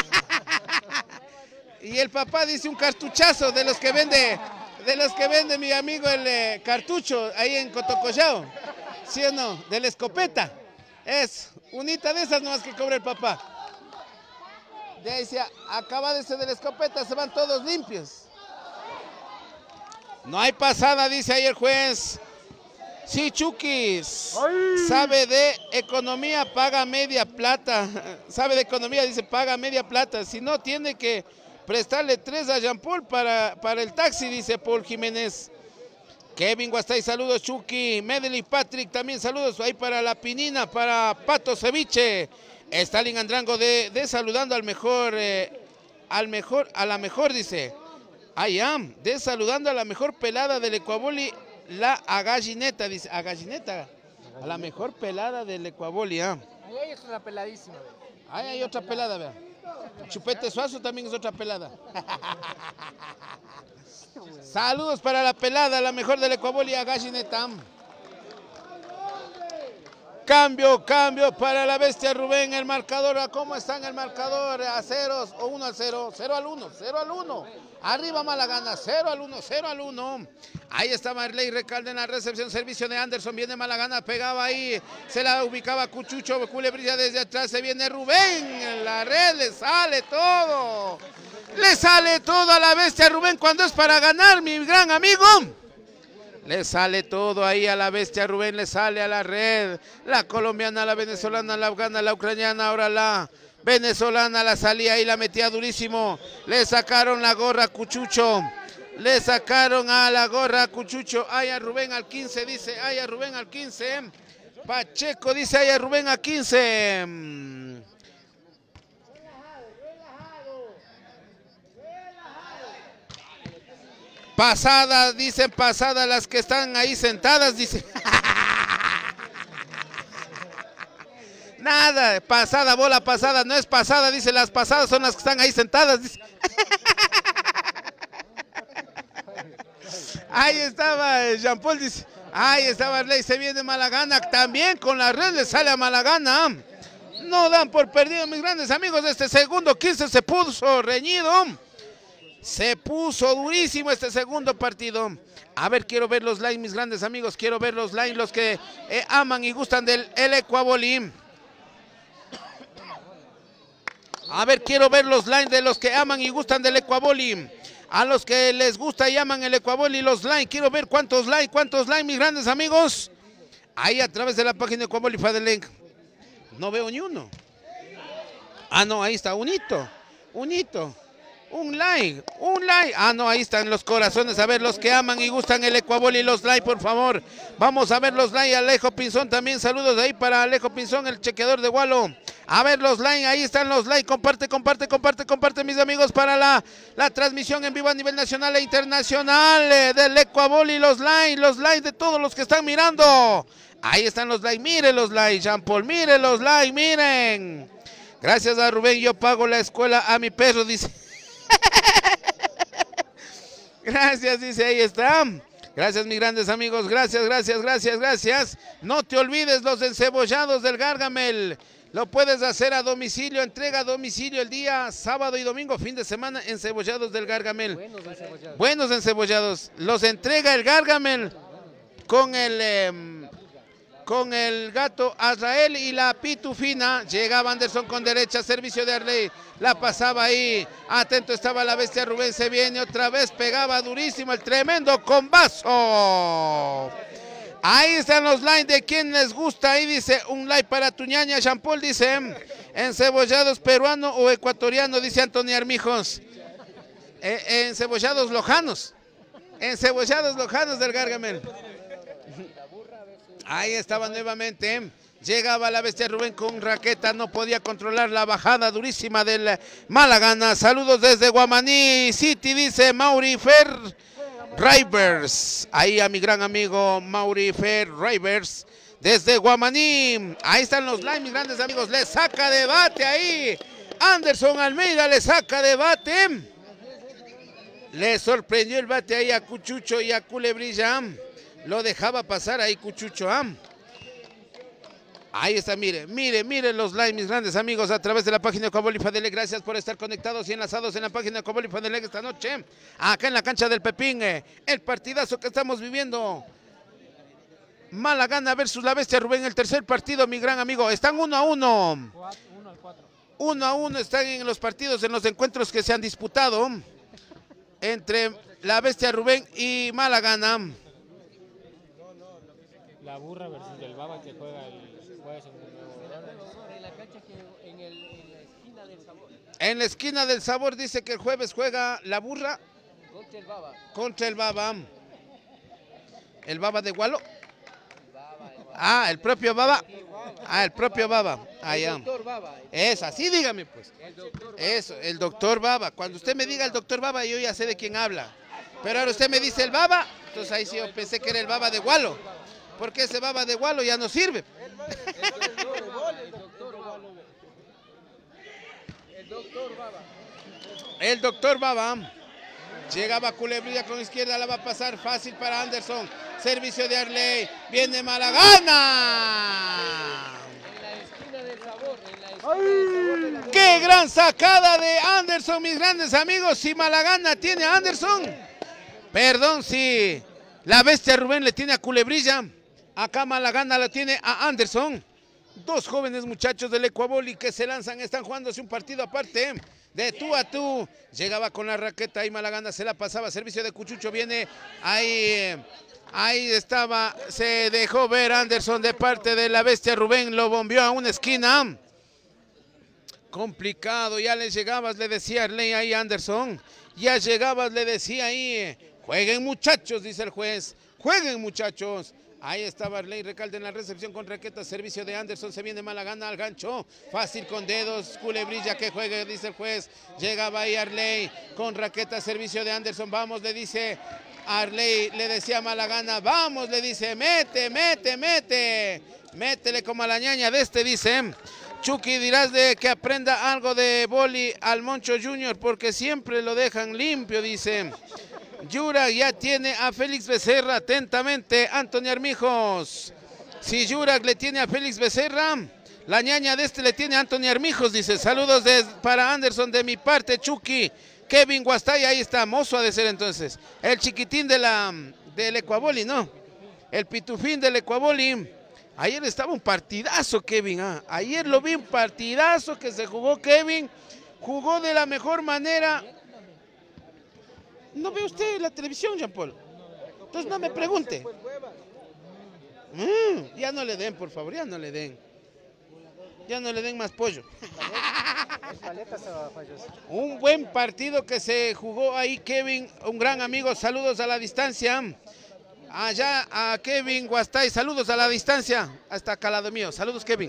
Y el papá dice un cartuchazo de los que vende... De los que vende mi amigo el eh, cartucho ahí en Cotocollao, ¿sí o no? De la escopeta. Es unita de esas nomás que cobra el papá. De ahí se acaba de ser de la escopeta, se van todos limpios. No hay pasada, dice ahí el juez. Sí, Chukis. Sabe de economía, paga media plata. Sabe de economía, dice, paga media plata. Si no, tiene que... prestarle tres a Jean Paul para, para el taxi, dice Paul Jiménez. Kevin Guastay, saludos, Chucky. Medley Patrick, también saludos ahí para la Pinina, para Pato Ceviche. Stalin Andrango de, de saludando al mejor, eh, al mejor, a la mejor, dice. I am, de saludando a la mejor pelada del Ecuaboli, la Agallineta, dice. Agallineta, a la mejor pelada del Ecuaboli, ah. Ahí hay otra peladísima. Ahí hay otra pelada, vea. Chupete Suazo también es otra pelada. Saludos para la pelada, la mejor del Ecuaboli, Agallineta. Cambio, cambio para la bestia Rubén, el marcador, ¿cómo está en el marcador? A ceros o uno al cero, cero al uno, cero al uno. Arriba Malagana, cero al uno, cero al uno. Ahí está Marley Recalde en la recepción, servicio de Anderson, viene Malagana, pegaba ahí, se la ubicaba Cuchucho, Culebrilla desde atrás, se viene Rubén, en la red le sale todo. Le sale todo a la bestia Rubén cuando es para ganar, mi gran amigo. Le sale todo ahí a la bestia Rubén, le sale a la red. La colombiana, la venezolana, la afgana, la ucraniana, ahora la venezolana la salía y la metía durísimo. Le sacaron la gorra a Cuchucho. Le sacaron a la gorra a Cuchucho. Ay a Rubén al quince, dice. Ay a Rubén al quince. Pacheco dice ay a Rubén al quince. Pasada, dicen pasada las que están ahí sentadas, dice. Nada, pasada, bola pasada, no es pasada, dice, las pasadas son las que están ahí sentadas, dice. Ahí estaba Jean Paul, dice. Ahí estaba Arley, se viene Malagana, también con la red le sale a Malagana. No dan por perdido, mis grandes amigos, de este segundo quince se puso reñido. Se puso durísimo este segundo partido. A ver, quiero ver los likes, mis grandes amigos. Quiero ver los likes, los que eh, aman y gustan del el Ecuaboli. A ver, quiero ver los likes de los que aman y gustan del Ecuaboli. A los que les gusta y aman el Ecuaboli, los likes. Quiero ver cuántos likes, cuántos likes, mis grandes amigos. Ahí a través de la página de Ecuaboli Fadelink. No veo ni uno. Ah, no, ahí está, un hito. Un hito. Un like, un like. Ah, no, ahí están los corazones. A ver, los que aman y gustan el Ecuaboli, los like, por favor. Vamos a ver los like. Alejo Pinzón también. Saludos ahí para Alejo Pinzón, el chequeador de Gualo. A ver los like, ahí están los like. Comparte, comparte, comparte, comparte, mis amigos, para la, la transmisión en vivo a nivel nacional e internacional eh, del Ecuaboli. Los like, los like de todos los que están mirando. Ahí están los like. Miren los like, Jean Paul. Miren los like, miren. Gracias a Rubén, yo pago la escuela a mi perro, dice. Gracias, dice, ahí está. Gracias, mis grandes amigos, gracias, gracias, gracias, gracias. No te olvides los encebollados del Gargamel. Lo puedes hacer a domicilio, entrega a domicilio el día sábado y domingo, fin de semana, encebollados del Gargamel. Buenos encebollados. Buenos encebollados. Los entrega el Gargamel con el... Eh, con el gato Azrael y la pitufina. Llegaba Anderson con derecha, servicio de Arley, la pasaba ahí, atento estaba la bestia Rubén, se viene otra vez, pegaba durísimo el tremendo combazo. Ahí están los likes de quien les gusta, ahí dice un like para tu ñaña, Jean Paul dice, encebollados peruano o ecuatoriano, dice Antonio Armijos. Eh, encebollados lojanos, encebollados lojanos del Gargamel. Ahí estaba nuevamente, llegaba la bestia Rubén con raqueta, no podía controlar la bajada durísima del Malagana. Saludos desde Guamaní City, dice Mauri Fer. Rivers. Ahí a mi gran amigo Mauri Fer Rivers. Desde Guamaní. Ahí están los live, mis grandes amigos. Le saca de bate ahí. Anderson Almeida le saca de bate. Le sorprendió el bate ahí a Cuchucho y a Culebrilla. Lo dejaba pasar ahí Cuchucho. ¿eh? Ahí está, mire, mire, mire los live, mis grandes amigos, a través de la página de Ecuaboli Fadele. Gracias por estar conectados y enlazados en la página de Ecuaboli Fadele esta noche. Acá en la cancha del Pepín, el partidazo que estamos viviendo. Malagana versus la Bestia Rubén, el tercer partido, mi gran amigo. Están uno a uno. Uno a uno están en los partidos, en los encuentros que se han disputado entre la Bestia Rubén y Malagana. La burra versus el Baba que juega el... En la cancha que en, el, en la esquina del sabor. En la esquina del sabor dice que el jueves juega la burra contra el Baba. Contra el Baba. ¿El Baba de Gualo? Ah, el propio Baba. Ah, el propio Baba. Ah, ya. El doctor Baba. Es así, dígame pues. El doctor Baba. Eso, el doctor Baba. Cuando usted me diga el doctor Baba, yo ya sé de quién habla. Pero ahora usted me dice el Baba, entonces ahí sí yo pensé que era el Baba de Gualo. Porque ese Baba de Gualo ya no sirve. El doctor Baba. El doctor Baba. Llegaba Culebrilla con izquierda, la va a pasar fácil para Anderson. Servicio de Arley. Viene Malagana. En la esquina del sabor. En la esquina del sabor. ¡Qué gran sacada de Anderson, mis grandes amigos! Si Malagana tiene a Anderson. Perdón, si la Bestia Rubén le tiene a Culebrilla. Acá Malagana lo tiene a Anderson. Dos jóvenes muchachos del Ecuaboli que se lanzan, están jugándose un partido aparte. De tú a tú. Llegaba con la raqueta y Malagana se la pasaba. Servicio de Cuchucho viene ahí. Ahí estaba. Se dejó ver Anderson de parte de la Bestia Rubén. Lo bombeó a una esquina. Complicado. Ya le llegabas, le decía Arley ahí Anderson. Ya llegabas, le decía ahí. Jueguen muchachos, dice el juez. Jueguen muchachos. Ahí estaba Arley Recalde en la recepción con raqueta, servicio de Anderson, se viene Malagana al gancho, fácil con dedos, Culebrilla que juegue, dice el juez, llegaba ahí Arley con raqueta, servicio de Anderson, vamos, le dice Arley, le decía Malagana, vamos, le dice, mete, mete, mete, métele como a la ñaña de este, dice, Chucky, dirás de que aprenda algo de boli al Moncho Junior, porque siempre lo dejan limpio, dice. Yura ya tiene a Félix Becerra, atentamente, Antonio Armijos. Si Yurak le tiene a Félix Becerra, la ñaña de este le tiene a Antonio Armijos, dice. Saludos de, para Anderson de mi parte, Chucky. Kevin Guastay, ahí está, mozo ha de ser entonces. El chiquitín de la, del Ecuaboli, ¿no? El pitufín del Ecuaboli. Ayer estaba un partidazo, Kevin. ¿ah? Ayer lo vi, un partidazo que se jugó Kevin. Jugó de la mejor manera. ¿No ve usted la televisión, Jean Paul? Entonces no me pregunte. Mm, ya no le den, por favor, ya no le den. Ya no le den más pollo. Un buen partido que se jugó ahí, Kevin, un gran amigo. Saludos a la distancia. Allá a Kevin Guastay, saludos a la distancia. Hasta acá al lado mío. Saludos, Kevin.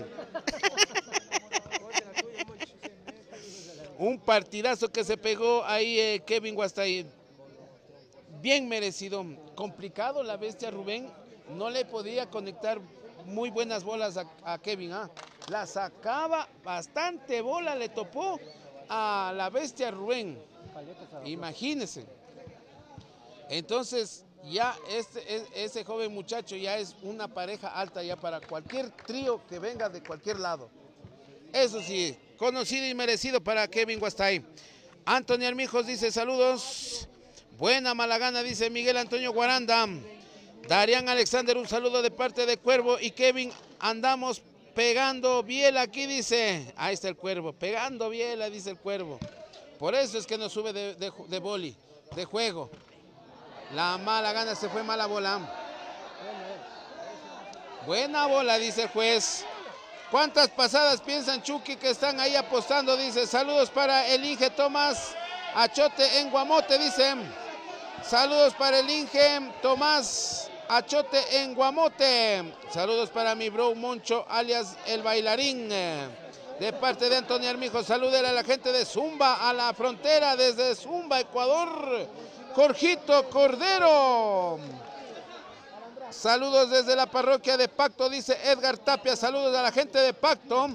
Un partidazo que se pegó ahí, eh, Kevin Guastay. Bien merecido, complicado la Bestia Rubén, no le podía conectar muy buenas bolas a, a Kevin, ¿ah? La sacaba, bastante bola le topó a la Bestia Rubén, imagínense. Entonces ya este, ese joven muchacho ya es una pareja alta ya para cualquier trío que venga de cualquier lado. Eso sí, conocido y merecido para Kevin Guastay. Antonio Armijos dice saludos. Buena Malagana, dice Miguel Antonio Guaranda. Darían Alexander, un saludo de parte de Cuervo y Kevin. Andamos pegando biela aquí, dice. Ahí está el Cuervo, pegando biela, dice el Cuervo. Por eso es que nos sube de, de, de boli, de juego. La Malagana se fue mala bola. Buena bola, dice el juez. ¿Cuántas pasadas piensan, Chucky, que están ahí apostando? Dice, saludos para el Inge Tomás Achote en Guamote, dice. Saludos para el Inge Tomás Achote en Guamote. Saludos para mi bro Moncho, alias el bailarín. De parte de Antonio Armijo, saludar a la gente de Zumba, a la frontera desde Zumba, Ecuador. Jorgito Cordero. Saludos desde la parroquia de Pacto, dice Edgar Tapia. Saludos a la gente de Pacto.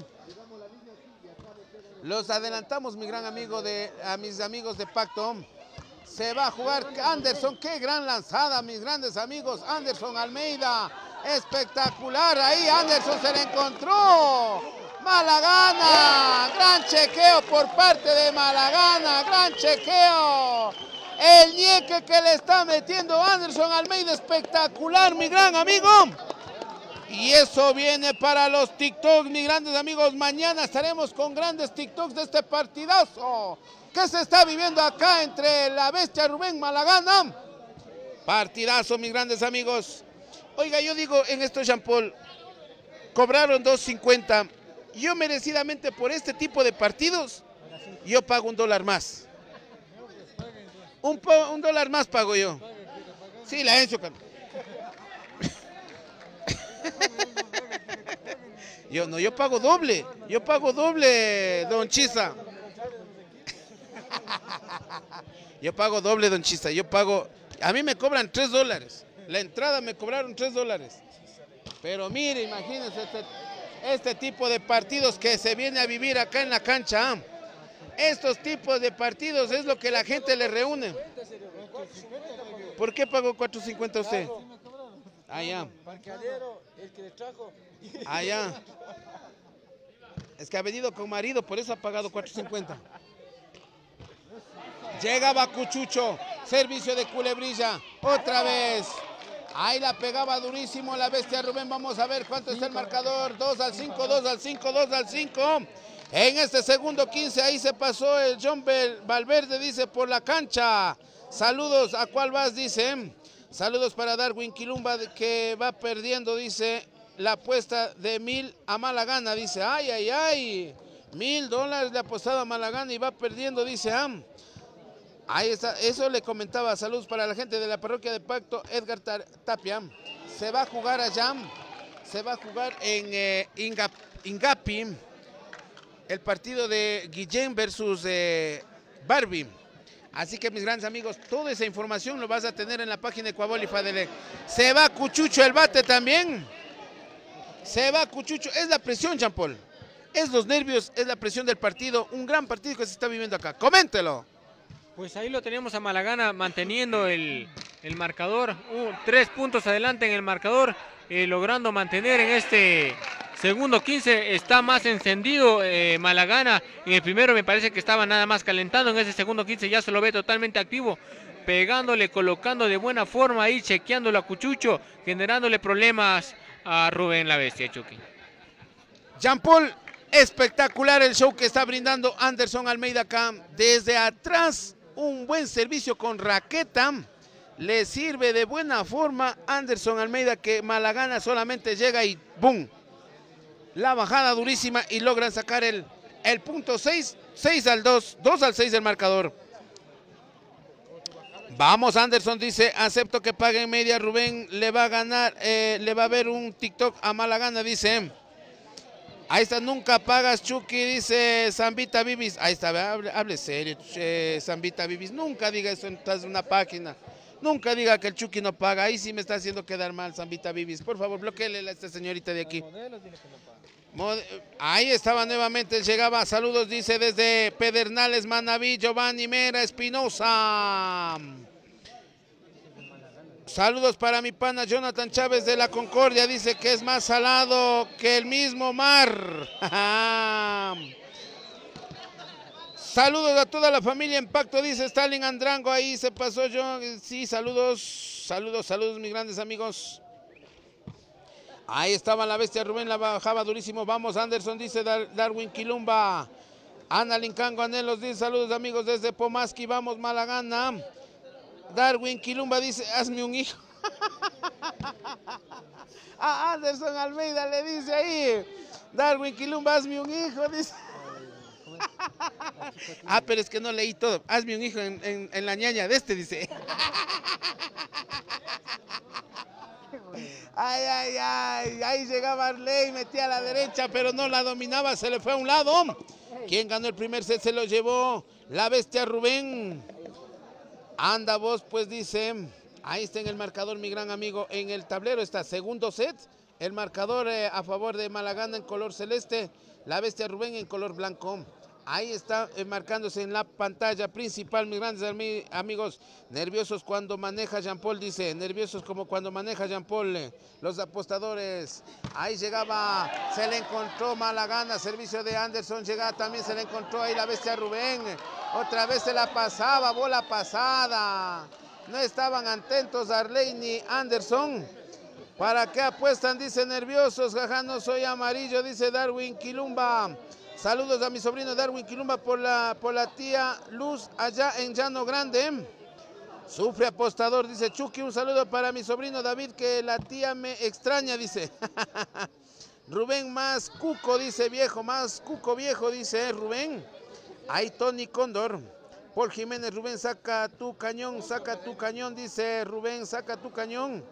Los adelantamos, mi gran amigo, de, a mis amigos de Pacto. Se va a jugar Anderson. Qué gran lanzada, mis grandes amigos. Anderson Almeida. Espectacular. Ahí Anderson se le encontró. Malagana. Gran chequeo por parte de Malagana. Gran chequeo. El ñeque que le está metiendo Anderson Almeida, espectacular, mi gran amigo. Y eso viene para los TikToks, mis grandes amigos. Mañana estaremos con grandes TikToks de este partidazo que se está viviendo acá entre la bestia Rubén Malagana. Partidazo, mis grandes amigos. Oiga, yo digo en esto, Jean Paul, cobraron dos cincuenta. Yo merecidamente por este tipo de partidos, yo pago un dólar más. Un, un dólar más pago yo. Sí, la Enzo. Yo no, yo pago doble. Yo pago doble, don Chisa. Yo pago doble, don Chisa. Yo pago. A mí me cobran tres dólares. La entrada me cobraron tres dólares. Pero mire, imagínense este, este tipo de partidos que se viene a vivir acá en la cancha. ¿eh? Estos tipos de partidos es lo que la gente le reúne. ¿Por qué pagó cuatro cincuenta usted? Allá. Allá. Es que ha venido con marido, por eso ha pagado cuatro cincuenta. Llega Bacuchucho, servicio de Culebrilla, otra vez. Ahí la pegaba durísimo la bestia Rubén. Vamos a ver cuánto es el marcador. dos al cinco, dos al cinco, dos al cinco. En este segundo quince, ahí se pasó el John Valverde, dice, por la cancha. Saludos, ¿a cuál vas? Dice. Saludos para Darwin Quilumba, que va perdiendo, dice, la apuesta de mil a Malagana. Dice, ay, ay, ay. Mil dólares le ha apostado a Malagana y va perdiendo, dice. Ah. Ahí está, eso le comentaba. Saludos para la gente de la parroquia de Pacto, Edgar Tapia. Se va a jugar allá. Se va a jugar en eh, Ingap, Ingapi. El partido de Guillén versus eh, Barbie. Así que, mis grandes amigos, toda esa información lo vas a tener en la página de Coabol y Fadelec. Se va Cuchucho el bate también. Se va Cuchucho. Es la presión, Jean Paul. Es los nervios, es la presión del partido. Un gran partido que se está viviendo acá. Coméntelo. Pues ahí lo tenemos a Malagana manteniendo el, el marcador. Uh, tres puntos adelante en el marcador. Eh, logrando mantener en este segundo quince, está más encendido eh, Malagana. En el primero me parece que estaba nada más calentando. En ese segundo quince ya se lo ve totalmente activo, pegándole, colocando de buena forma ahí, chequeándolo a Cuchucho, generándole problemas a Rubén la Bestia, Chucky. Jean Paul, espectacular el show que está brindando Anderson Almeida acá. Desde atrás, un buen servicio con raqueta. Le sirve de buena forma Anderson Almeida, que Malagana solamente llega y ¡boom! La bajada durísima y logran sacar el, el punto seis, seis al dos, dos al seis del marcador. Vamos, Anderson dice, acepto que pague en media. Rubén le va a ganar, eh, le va a ver un TikTok a Malagana, dice. Ahí está, nunca pagas, Chucky, dice Zambita Bibis. Ahí está, hable, hable serio, eh, Zambita Bibis. Nunca diga eso en una página. Nunca diga que el Chucky no paga. Ahí sí me está haciendo quedar mal, Zambita Bibis. Por favor, bloqueele a esta señorita de aquí. Ahí estaba nuevamente, llegaba. Saludos, dice, desde Pedernales, Manaví, Giovanni Mera Espinosa. Saludos para mi pana Jonathan Chávez de la Concordia. Dice que es más salado que el mismo mar. Saludos a toda la familia en Pacto, dice Stalin Andrango. Ahí se pasó yo. Sí, saludos, saludos, saludos, mis grandes amigos. Ahí estaba la bestia Rubén, la bajaba durísimo. Vamos, Anderson, dice Dar Darwin Quilumba. Ana Lincango Anelos dice saludos, amigos, desde Pomaski. Vamos, Malagana. Darwin Quilumba dice, hazme un hijo. A Anderson Almeida le dice ahí. Darwin Quilumba, hazme un hijo, dice. Ah, pero es que no leí todo. Hazme un hijo en, en, en la ñaña de este, dice. Ay, ay, ay. Ahí llegaba Arley, metía a la derecha, pero no la dominaba, se le fue a un lado. ¿Quién ganó el primer set? Se lo llevó la bestia Rubén. Anda vos, pues dice, ahí está en el marcador mi gran amigo, en el tablero está segundo set, el marcador eh, a favor de Malagana en color celeste, la bestia Rubén en color blanco. Ahí está eh, marcándose en la pantalla principal, mis grandes ami amigos, nerviosos cuando maneja Jean Paul, dice, nerviosos como cuando maneja Jean Paul, eh, los apostadores. Ahí llegaba, se le encontró Malagana, servicio de Anderson, llegaba también, se le encontró ahí la bestia Rubén, otra vez se la pasaba, bola pasada. No estaban atentos Arley ni Anderson. ¿Para qué apuestan? Dice nerviosos, jaja, no soy amarillo, dice Darwin Quilumba. Saludos a mi sobrino Darwin Quilumba por la, por la tía Luz allá en Llano Grande. Sufre apostador, dice Chucky. Un saludo para mi sobrino David, que la tía me extraña, dice. Rubén más cuco, dice viejo, más cuco viejo, dice eh, Rubén. Ahí Tony Cóndor. Paul Jiménez, Rubén, saca tu cañón, saca tu cañón, dice Rubén, saca tu cañón.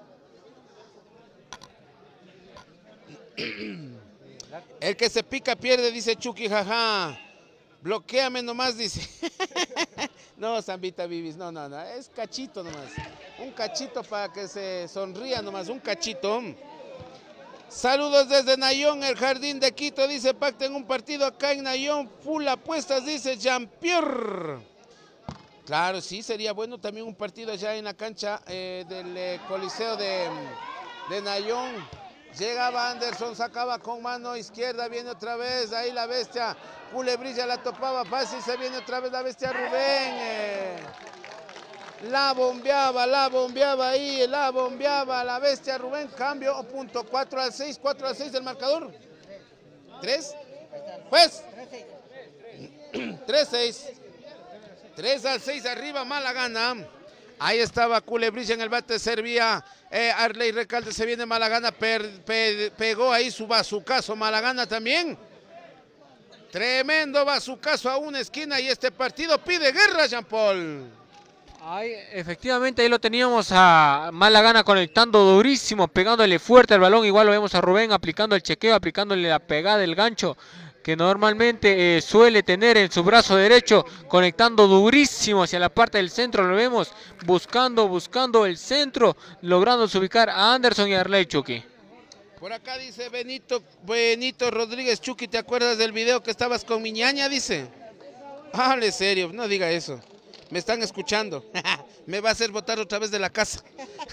El que se pica pierde, dice Chucky, jaja. Bloquéame nomás, dice. No, Zambita Vivis, no, no, no, es cachito nomás. Un cachito para que se sonría nomás, un cachito. Saludos desde Nayón, el jardín de Quito, dice, pacten un partido acá en Nayón, full apuestas, dice Jean-Pierre. Claro, sí, sería bueno también un partido allá en la cancha eh, del eh, Coliseo de, de Nayón. Llegaba Anderson, sacaba con mano izquierda, viene otra vez, ahí la bestia, Culebrilla la topaba fácil, se viene otra vez la bestia Rubén. Eh. La bombeaba, la bombeaba ahí, la bombeaba la bestia Rubén, cambio, punto cuatro al seis, cuatro al seis del marcador. ¿tres? Pues. tres seis. tres al seis arriba, Malagana. Ahí estaba Culebrilla en el bate, servía eh, Arley Recalde, se viene Malagana, per, pe, pegó ahí su bazucazo, Malagana también. Tremendo bazucazo a una esquina y este partido pide guerra, Jean Paul. Ay, efectivamente, ahí lo teníamos a Malagana conectando durísimo, pegándole fuerte al balón. Igual lo vemos a Rubén aplicando el chequeo, aplicándole la pegada del gancho que normalmente eh, suele tener en su brazo derecho, conectando durísimo hacia la parte del centro. Lo vemos buscando, buscando el centro, logrando ubicar a Anderson y a Arley, Chucky. Por acá dice Benito, Benito Rodríguez, Chucky, ¿te acuerdas del video que estabas con mi ñaña? Dice. Hable serio, no diga eso. Me están escuchando. Me va a hacer botar otra vez de la casa.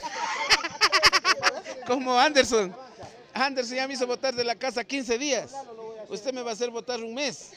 Como Anderson. Anderson ya me hizo botar de la casa quince días. Usted me va a hacer votar un mes.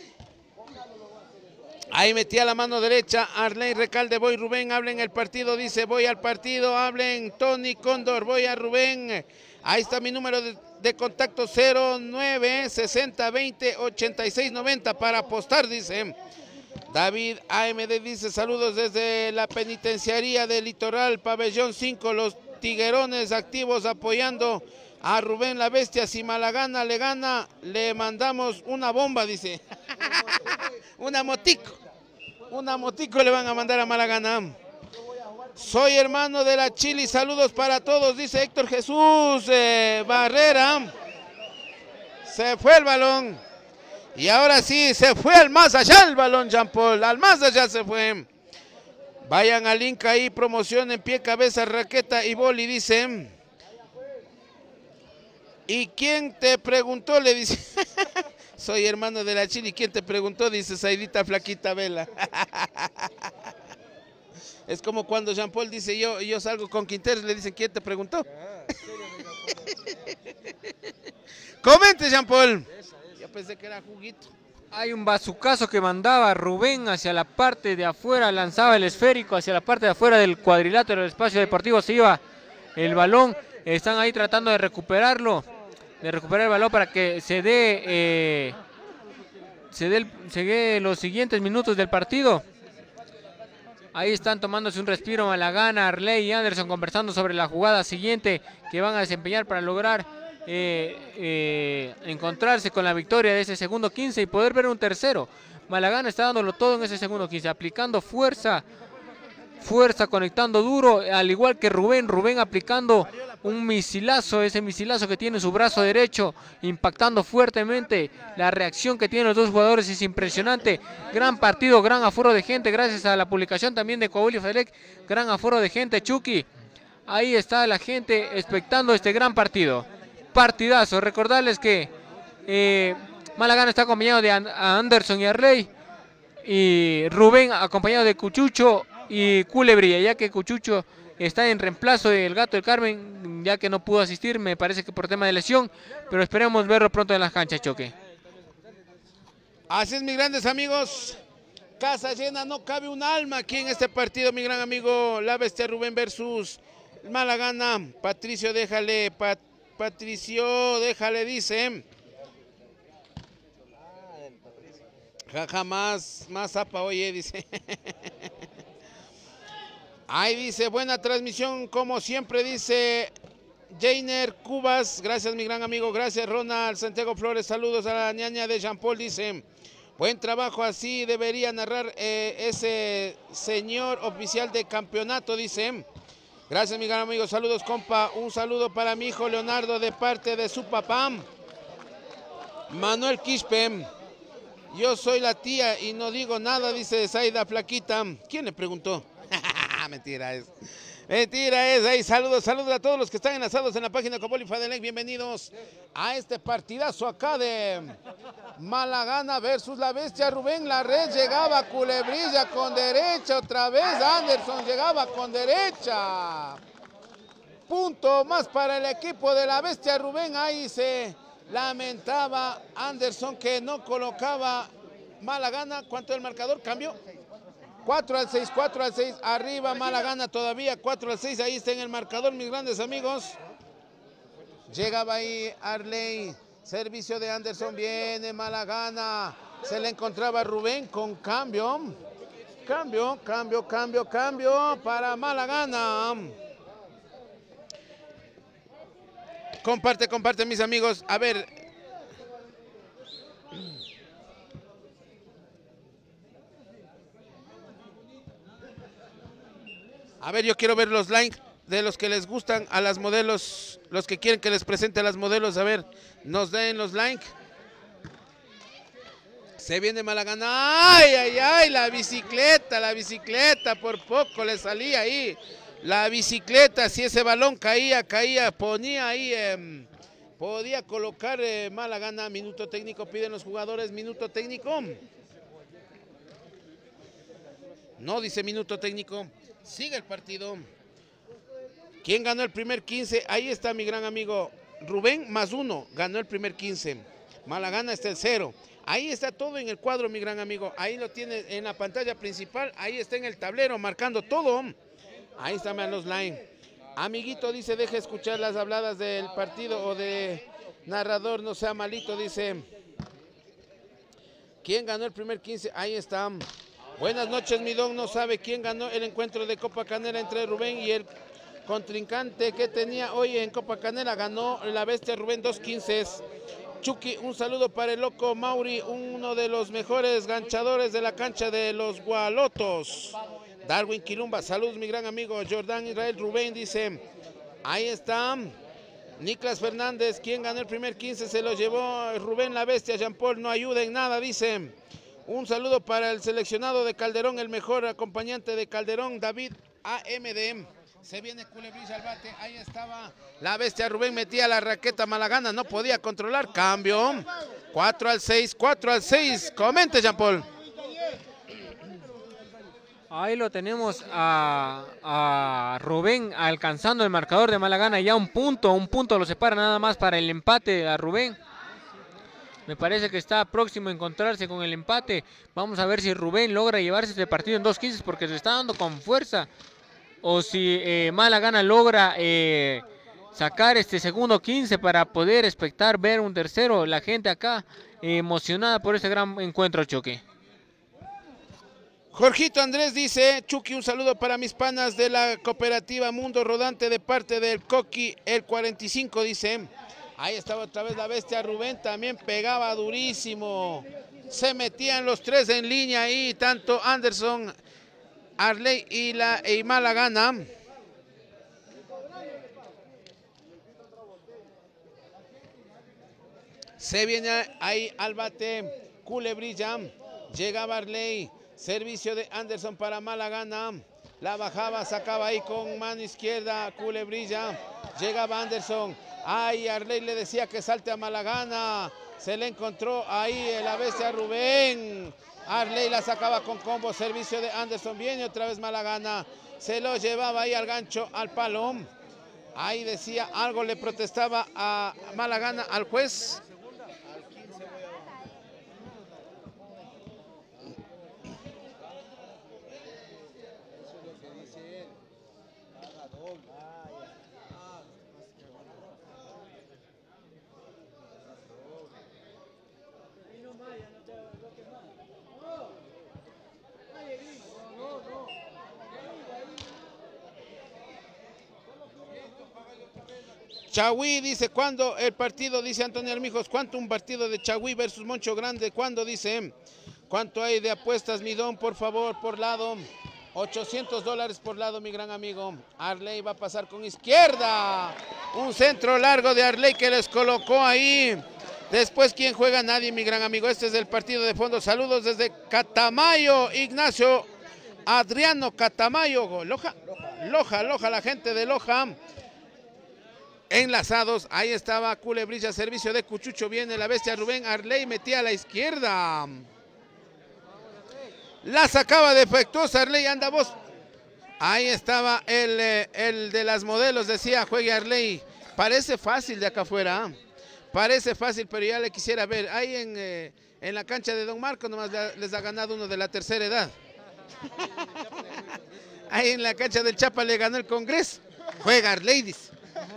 Ahí metía la mano derecha Arley Recalde, voy Rubén, hablen el partido, dice voy al partido, hablen Tony Cóndor, voy a Rubén. Ahí está mi número de, de contacto cero nueve sesenta veinte ochenta y seis noventa para apostar, dice. David A M D dice saludos desde la penitenciaría del Litoral, pabellón cinco, los tiguerones activos apoyando a Rubén la bestia. Si Malagana le gana, le mandamos una bomba, dice. Una motico. Una motico le van a mandar a Malagana. Soy hermano de la Chili, saludos para todos, dice Héctor Jesús eh, Barrera. Se fue el balón. Y ahora sí, se fue al más allá el balón, Jean Paul. Al más allá se fue. Vayan al link ahí, promocionen pie, cabeza, raqueta y boli, dice. ¿Y quién te preguntó? Le dice. Soy hermano de la Chili. ¿Quién te preguntó? Dice Saidita Flaquita Vela. Es como cuando Jean Paul dice yo, yo salgo con Quinteros, le dicen ¿quién te preguntó? Comente, Jean Paul. Yo pensé que era juguito. Hay un bazucazo que mandaba Rubén hacia la parte de afuera, lanzaba el esférico hacia la parte de afuera del cuadrilátero del espacio deportivo, se iba el balón. Están ahí tratando de recuperarlo, de recuperar el balón para que se dé, eh, se dé, el, se dé los siguientes minutos del partido. Ahí están tomándose un respiro Malagana, Arley y Anderson conversando sobre la jugada siguiente que van a desempeñar para lograr eh, eh, encontrarse con la victoria de ese segundo quince y poder ver un tercero. Malagana está dándolo todo en ese segundo quince, aplicando fuerza, fuerza, conectando duro, al igual que Rubén, Rubén aplicando un misilazo, ese misilazo que tiene su brazo derecho, impactando fuertemente. La reacción que tienen los dos jugadores es impresionante. Gran partido, gran aforo de gente, gracias a la publicación también de Coahuila y Felec. Gran aforo de gente, Chucky. Ahí está la gente expectando este gran partido. Partidazo. Recordarles que eh, Malagana está acompañado de Anderson y Arley. Y Rubén acompañado de Cuchucho y Culebrilla, ya que Cuchucho está en reemplazo del Gato del Carmen, ya que no pudo asistir, me parece que por tema de lesión, pero esperemos verlo pronto en las canchas, Choque. Así es, mis grandes amigos. Casa llena, no cabe un alma aquí en este partido, mi gran amigo. La Bestia Rubén versus Malagana. Patricio, déjale, Pat, Patricio, déjale, dice. Jaja, más, más zapa, oye, dice. Ahí dice, buena transmisión, como siempre, dice Jainer Cubas. Gracias, mi gran amigo. Gracias, Ronald Santiago Flores. Saludos a la ñaña de Jean Paul, dice. Buen trabajo, así debería narrar eh, ese señor oficial de campeonato, dice. Gracias, mi gran amigo. Saludos, compa. Un saludo para mi hijo Leonardo de parte de su papá, Manuel Quispe. Yo soy la tía y no digo nada, dice Zaida Flaquita. ¿Quién le preguntó? Mentira es. Mentira es. Hey, saludos, saludos a todos los que están enlazados en la página de Coahuila y Felec. Bienvenidos a este partidazo acá de Malagana versus la Bestia Rubén. La red llegaba Culebrilla con derecha otra vez. Anderson llegaba con derecha. Punto más para el equipo de la Bestia Rubén. Ahí se lamentaba Anderson que no colocaba Malagana. ¿Cuánto es el marcador? ¿Cambio? cuatro al seis, cuatro al seis, arriba Malagana todavía, cuatro al seis, ahí está en el marcador, mis grandes amigos. Llegaba ahí Arley, servicio de Anderson, viene Malagana, se le encontraba Rubén con cambio, cambio, cambio, cambio, cambio para Malagana. Comparte, comparte, mis amigos, a ver. A ver, yo quiero ver los likes de los que les gustan a las modelos, los que quieren que les presente a las modelos. A ver, nos den los likes. Se viene Malagana. ¡Ay, ay, ay! La bicicleta, la bicicleta, por poco le salía ahí. La bicicleta, si ese balón caía, caía, ponía ahí, eh, podía colocar eh, Malagana. Minuto técnico, piden los jugadores, minuto técnico. No dice minuto técnico. Sigue el partido. ¿Quién ganó el primer quince? Ahí está mi gran amigo Rubén, más uno. Ganó el primer quince. Malagana está el cero. Ahí está todo en el cuadro, mi gran amigo. Ahí lo tiene en la pantalla principal. Ahí está en el tablero marcando todo. Ahí está los line. Amiguito dice, deje escuchar las habladas del partido o de narrador, no sea malito, dice. ¿Quién ganó el primer quince? Ahí está. Buenas noches, mi don. No sabe quién ganó el encuentro de Copa Canela entre Rubén y el contrincante que tenía hoy en Copa Canela. Ganó la Bestia Rubén dos quince. Chucky, un saludo para el loco Mauri, uno de los mejores ganchadores de la cancha de los Gualotos. Darwin Quilumba, saludos, mi gran amigo. Jordán Israel Rubén dice, ahí está. Niklas Fernández, ¿quién ganó el primer quince? Se lo llevó Rubén la Bestia. Jean Paul no ayuda en nada, dice. Un saludo para el seleccionado de Calderón, el mejor acompañante de Calderón, David A M D. Se viene Culebrilla al bate, ahí estaba la Bestia Rubén, metía la raqueta Malagana, no podía controlar, cambio, cuatro al seis, cuatro al seis, comente Jean Paul. Ahí lo tenemos a, a Rubén alcanzando el marcador de Malagana, ya un punto, un punto lo separa nada más para el empate a Rubén. Me parece que está próximo a encontrarse con el empate. Vamos a ver si Rubén logra llevarse este partido en dos quince porque se está dando con fuerza. O si eh, Malagana logra eh, sacar este segundo quince para poder expectar ver un tercero. La gente acá eh, emocionada por este gran encuentro, Choque. Jorgito Andrés dice, Chucky, un saludo para mis panas de la cooperativa Mundo Rodante de parte del Coqui, el cuarenta y cinco, dice. Ahí estaba otra vez la Bestia Rubén, también pegaba durísimo. Se metían los tres en línea ahí, tanto Anderson, Arley y, la, y Malagana. Se viene ahí al bate Culebrilla. Llega Barley. Servicio de Anderson para Malagana. La bajaba, sacaba ahí con mano izquierda Culebrilla. Llegaba Anderson. Ay, Arley le decía que salte a Malagana. Se le encontró ahí la bestia Rubén. Arley la sacaba con combo. Servicio de Anderson. Viene otra vez Malagana. Se lo llevaba ahí al gancho, al palo. Ahí decía algo, le protestaba a Malagana al juez. Chagüí dice, ¿cuándo el partido? Dice Antonio Armijos, ¿cuánto un partido de Chagüí versus Moncho Grande? ¿Cuándo? Dice, ¿cuánto hay de apuestas, mi don, por favor, por lado? ochocientos dólares por lado, mi gran amigo. Arley va a pasar con izquierda. Un centro largo de Arley que les colocó ahí. Después, ¿quién juega? Nadie, mi gran amigo. Este es el partido de fondo. Saludos desde Catamayo, Ignacio Adriano Catamayo. Loja, Loja, Loja, la gente de Loja. Enlazados, ahí estaba Culebrilla, servicio de Cuchucho, viene la bestia Rubén, Arley metía a la izquierda. La sacaba defectuosa Arley, anda vos. Ahí estaba el, el de las modelos, decía, juegue Arley. Parece fácil de acá afuera, parece fácil, pero ya le quisiera ver. Ahí en, eh, en la cancha de Don Marco nomás les ha ganado uno de la tercera edad. Ahí en la cancha del Chapa le ganó el Congreso. Juega Arley, dice.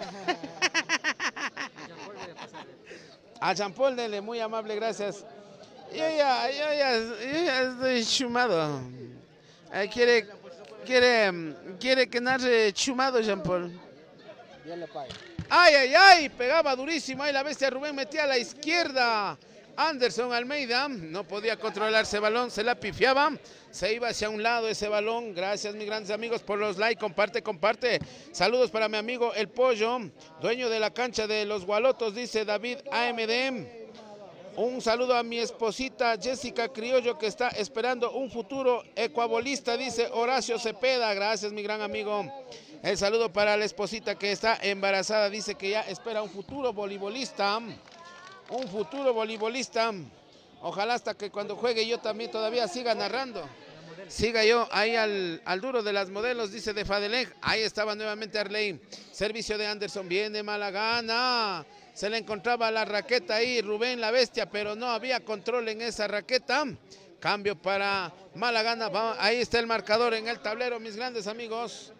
A Jean Paul, dele, muy amable, gracias. Yo ya, yo ya, yo ya estoy chumado. Eh, quiere, quiere, quiere que narre chumado, Jean Paul. Ay, ay, ay, pegaba durísimo ahí la bestia Rubén, metía a la izquierda. Anderson Almeida no podía controlar ese balón, se la pifiaba, se iba hacia un lado ese balón. Gracias, mis grandes amigos, por los likes, comparte, comparte. Saludos para mi amigo El Pollo, dueño de la cancha de los Gualotos, dice David A M D. Un saludo a mi esposita Jessica Criollo, que está esperando un futuro ecuabolista, dice Horacio Cepeda. Gracias, mi gran amigo. El saludo para la esposita que está embarazada, dice que ya espera un futuro voleibolista. Un futuro voleibolista. Ojalá hasta que cuando juegue yo también todavía siga narrando. Siga yo ahí al, al duro de las modelos, dice de Fadelej. Ahí estaba nuevamente Arley. Servicio de Anderson, viene Malagana. Se le encontraba la raqueta ahí, Rubén la bestia, pero no había control en esa raqueta. Cambio para Malagana. Ahí está el marcador en el tablero, mis grandes amigos.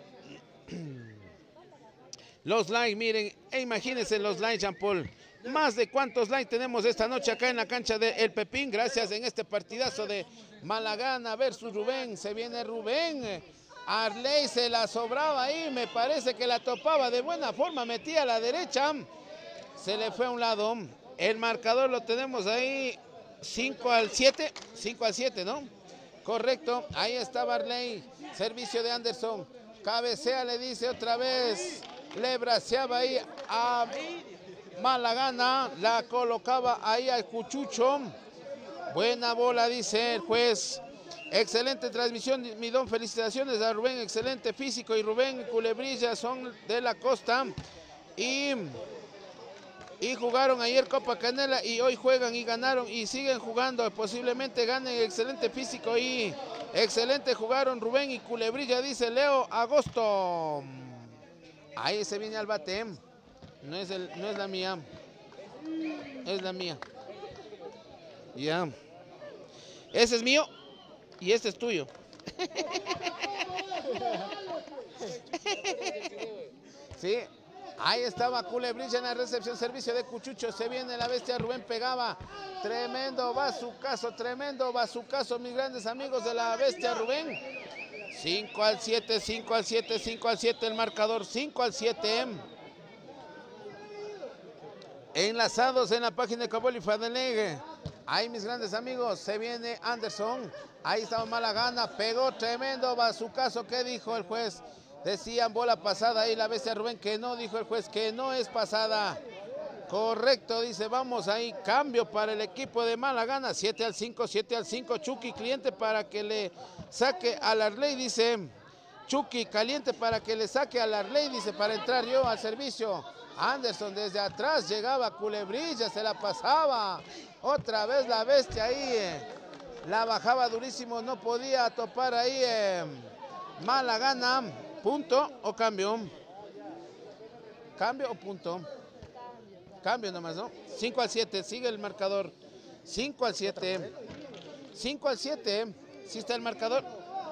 Los likes, miren, e imagínense los likes, Jean Paul. Más de cuántos likes tenemos esta noche acá en la cancha de El Pepín. Gracias en este partidazo de Malagana versus Rubén. Se viene Rubén. Arley se la sobraba ahí. Me parece que la topaba de buena forma. Metía a la derecha. Se le fue a un lado. El marcador lo tenemos ahí. cinco al siete. cinco al siete, ¿no? Correcto. Ahí estaba Arley. Servicio de Anderson. Cabecea, le dice otra vez. Le braceaba ahí a Malagana, la colocaba ahí al Cuchucho. Buena bola, dice el juez. Excelente transmisión, mi don. Felicitaciones a Rubén, excelente físico. Y Rubén Culebrilla son de la costa. Y, y jugaron ayer Copa Canela y hoy juegan y ganaron y siguen jugando. Posiblemente ganen, excelente físico y excelente jugaron Rubén y Culebrilla, dice Leo Agosto. Ahí se viene al bate. No es, el, no es la mía, es la mía. Ya. Ese es mío y este es tuyo. Sí, ahí estaba Culebrilla en la recepción, servicio de Cuchucho. Se viene la bestia, Rubén pegaba. Tremendo bazucazo, tremendo bazucazo, mis grandes amigos de la bestia Rubén. cinco al siete, cinco al siete, cinco al siete el marcador, cinco al siete. Enlazados en la página de Cabol y Fadeleg. Ahí, mis grandes amigos, se viene Anderson. Ahí estaba Malagana, pegó tremendo bazucazo. ¿Qué dijo el juez? Decían bola pasada ahí la bestia Rubén, que no, dijo el juez, que no es pasada. Correcto, dice, vamos ahí, cambio para el equipo de Malagana, siete al cinco, siete al cinco, Chucky cliente para que le saque al Arley, dice, Chucky caliente para que le saque al Arley, dice, para entrar yo al servicio. Anderson desde atrás llegaba Culebrilla, se la pasaba, otra vez la bestia ahí, eh, la bajaba durísimo, no podía topar ahí eh, Malagana, punto o cambio, cambio o punto. Cambio nomás, ¿no? cinco al siete, sigue el marcador. cinco al siete. cinco al siete. ¿Sí está el marcador?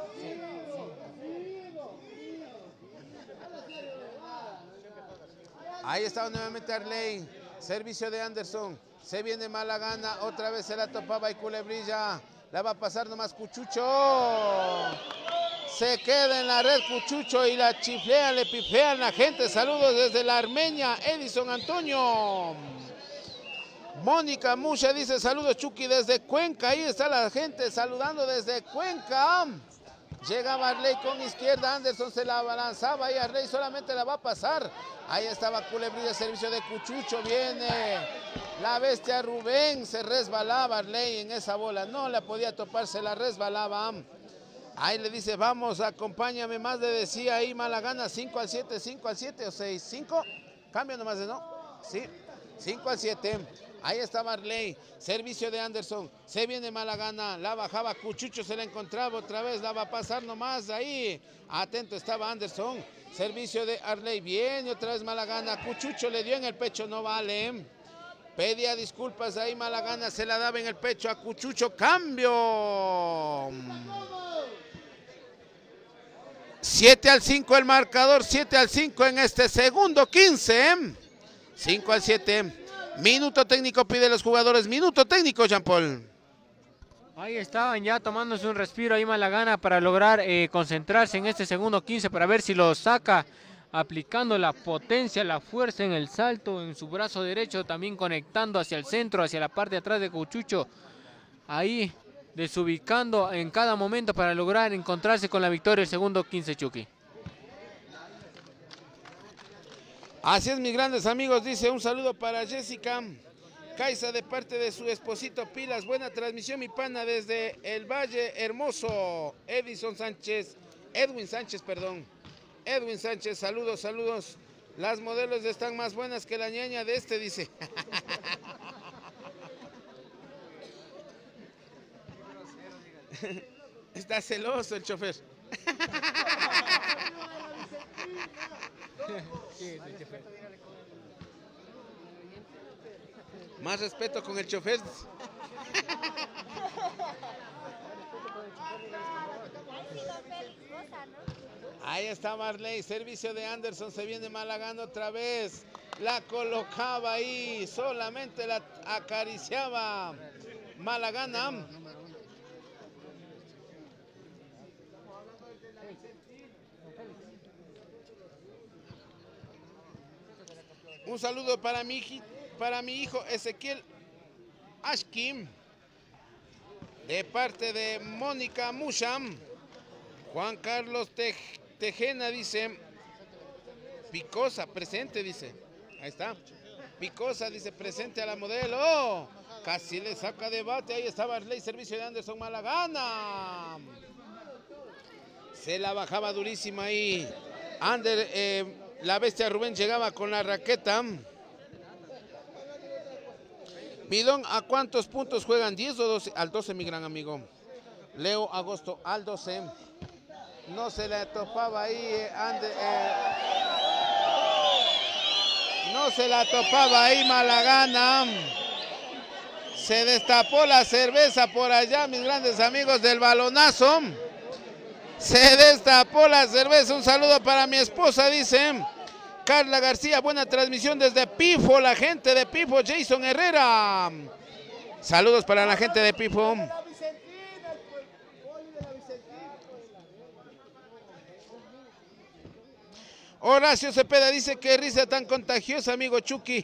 Ahí está nuevamente Arley. Servicio de Anderson. Se viene Malagana. Otra vez se la topaba y Culebrilla. La va a pasar nomás Cuchucho. Se queda en la red Cuchucho y la chiflean, le pifean la gente. Saludos desde la Armenia, Edison Antonio. Mónica Musha dice saludos Chucky desde Cuenca. Ahí está la gente saludando desde Cuenca. Llegaba Arley con izquierda, Anderson se la lanzaba y Arley solamente la va a pasar. Ahí estaba Culebrilla, servicio de Cuchucho, viene la bestia Rubén, se resbalaba Arley en esa bola, no la podía topar, se la resbalaba. Ahí le dice, vamos, acompáñame más, le decía ahí Malagana, cinco al siete, cinco al siete o seis, cinco, cambio nomás de no, sí, cinco al siete. Ahí está Arley, servicio de Anderson, se viene Malagana, la bajaba Cuchucho, se la encontraba otra vez, la va a pasar nomás ahí, atento estaba Anderson, servicio de Arley, viene otra vez Malagana, Cuchucho le dio en el pecho, no vale, pedía disculpas ahí Malagana, se la daba en el pecho a Cuchucho, cambio. siete al cinco el marcador, siete al cinco en este segundo quince, cinco al siete. Minuto técnico pide los jugadores, minuto técnico, Jean Paul. Ahí estaban ya tomándose un respiro ahí Malagana para lograr eh, concentrarse en este segundo quince para ver si lo saca aplicando la potencia, la fuerza en el salto, en su brazo derecho, también conectando hacia el centro, hacia la parte de atrás de Cuchucho. Ahí desubicando en cada momento para lograr encontrarse con la victoria el segundo quince, Chucky. Así es, mis grandes amigos, dice un saludo para Jessica Caiza de parte de su esposito Pilas. Buena transmisión, mi pana, desde el Valle Hermoso. Edison Sánchez, Edwin Sánchez, perdón. Edwin Sánchez, saludos, saludos. Las modelos están más buenas que la ñaña de este, dice. Está celoso el chofer. Más respeto con el chofer. Ahí está Marley, servicio de Anderson, se viene Malagana otra vez. La colocaba ahí, solamente la acariciaba Malagana. Un saludo para mi, para mi hijo Ezequiel Ashkim, de parte de Mónica Musham. Juan Carlos Tejena dice, Picosa, presente, dice. Ahí está. Picosa dice, presente a la modelo. Oh, casi le saca debate. Ahí estaba Arley, servicio de Anderson Malagana. Se la bajaba durísima ahí. Ander... Eh, La bestia Rubén llegaba con la raqueta. Midón, ¿a cuántos puntos juegan? ¿diez o doce? Al doce, mi gran amigo. Leo Agosto, al doce. No se la topaba ahí. Eh, Ander, eh. No se la topaba ahí Malagana. Se destapó la cerveza por allá, mis grandes amigos del balonazo. Se destapó la cerveza. Un saludo para mi esposa, dice Carla García. Buena transmisión desde Pifo, la gente de Pifo. Jason Herrera. Saludos para la gente de Pifo. Horacio Cepeda dice, qué risa tan contagiosa, amigo Chucky.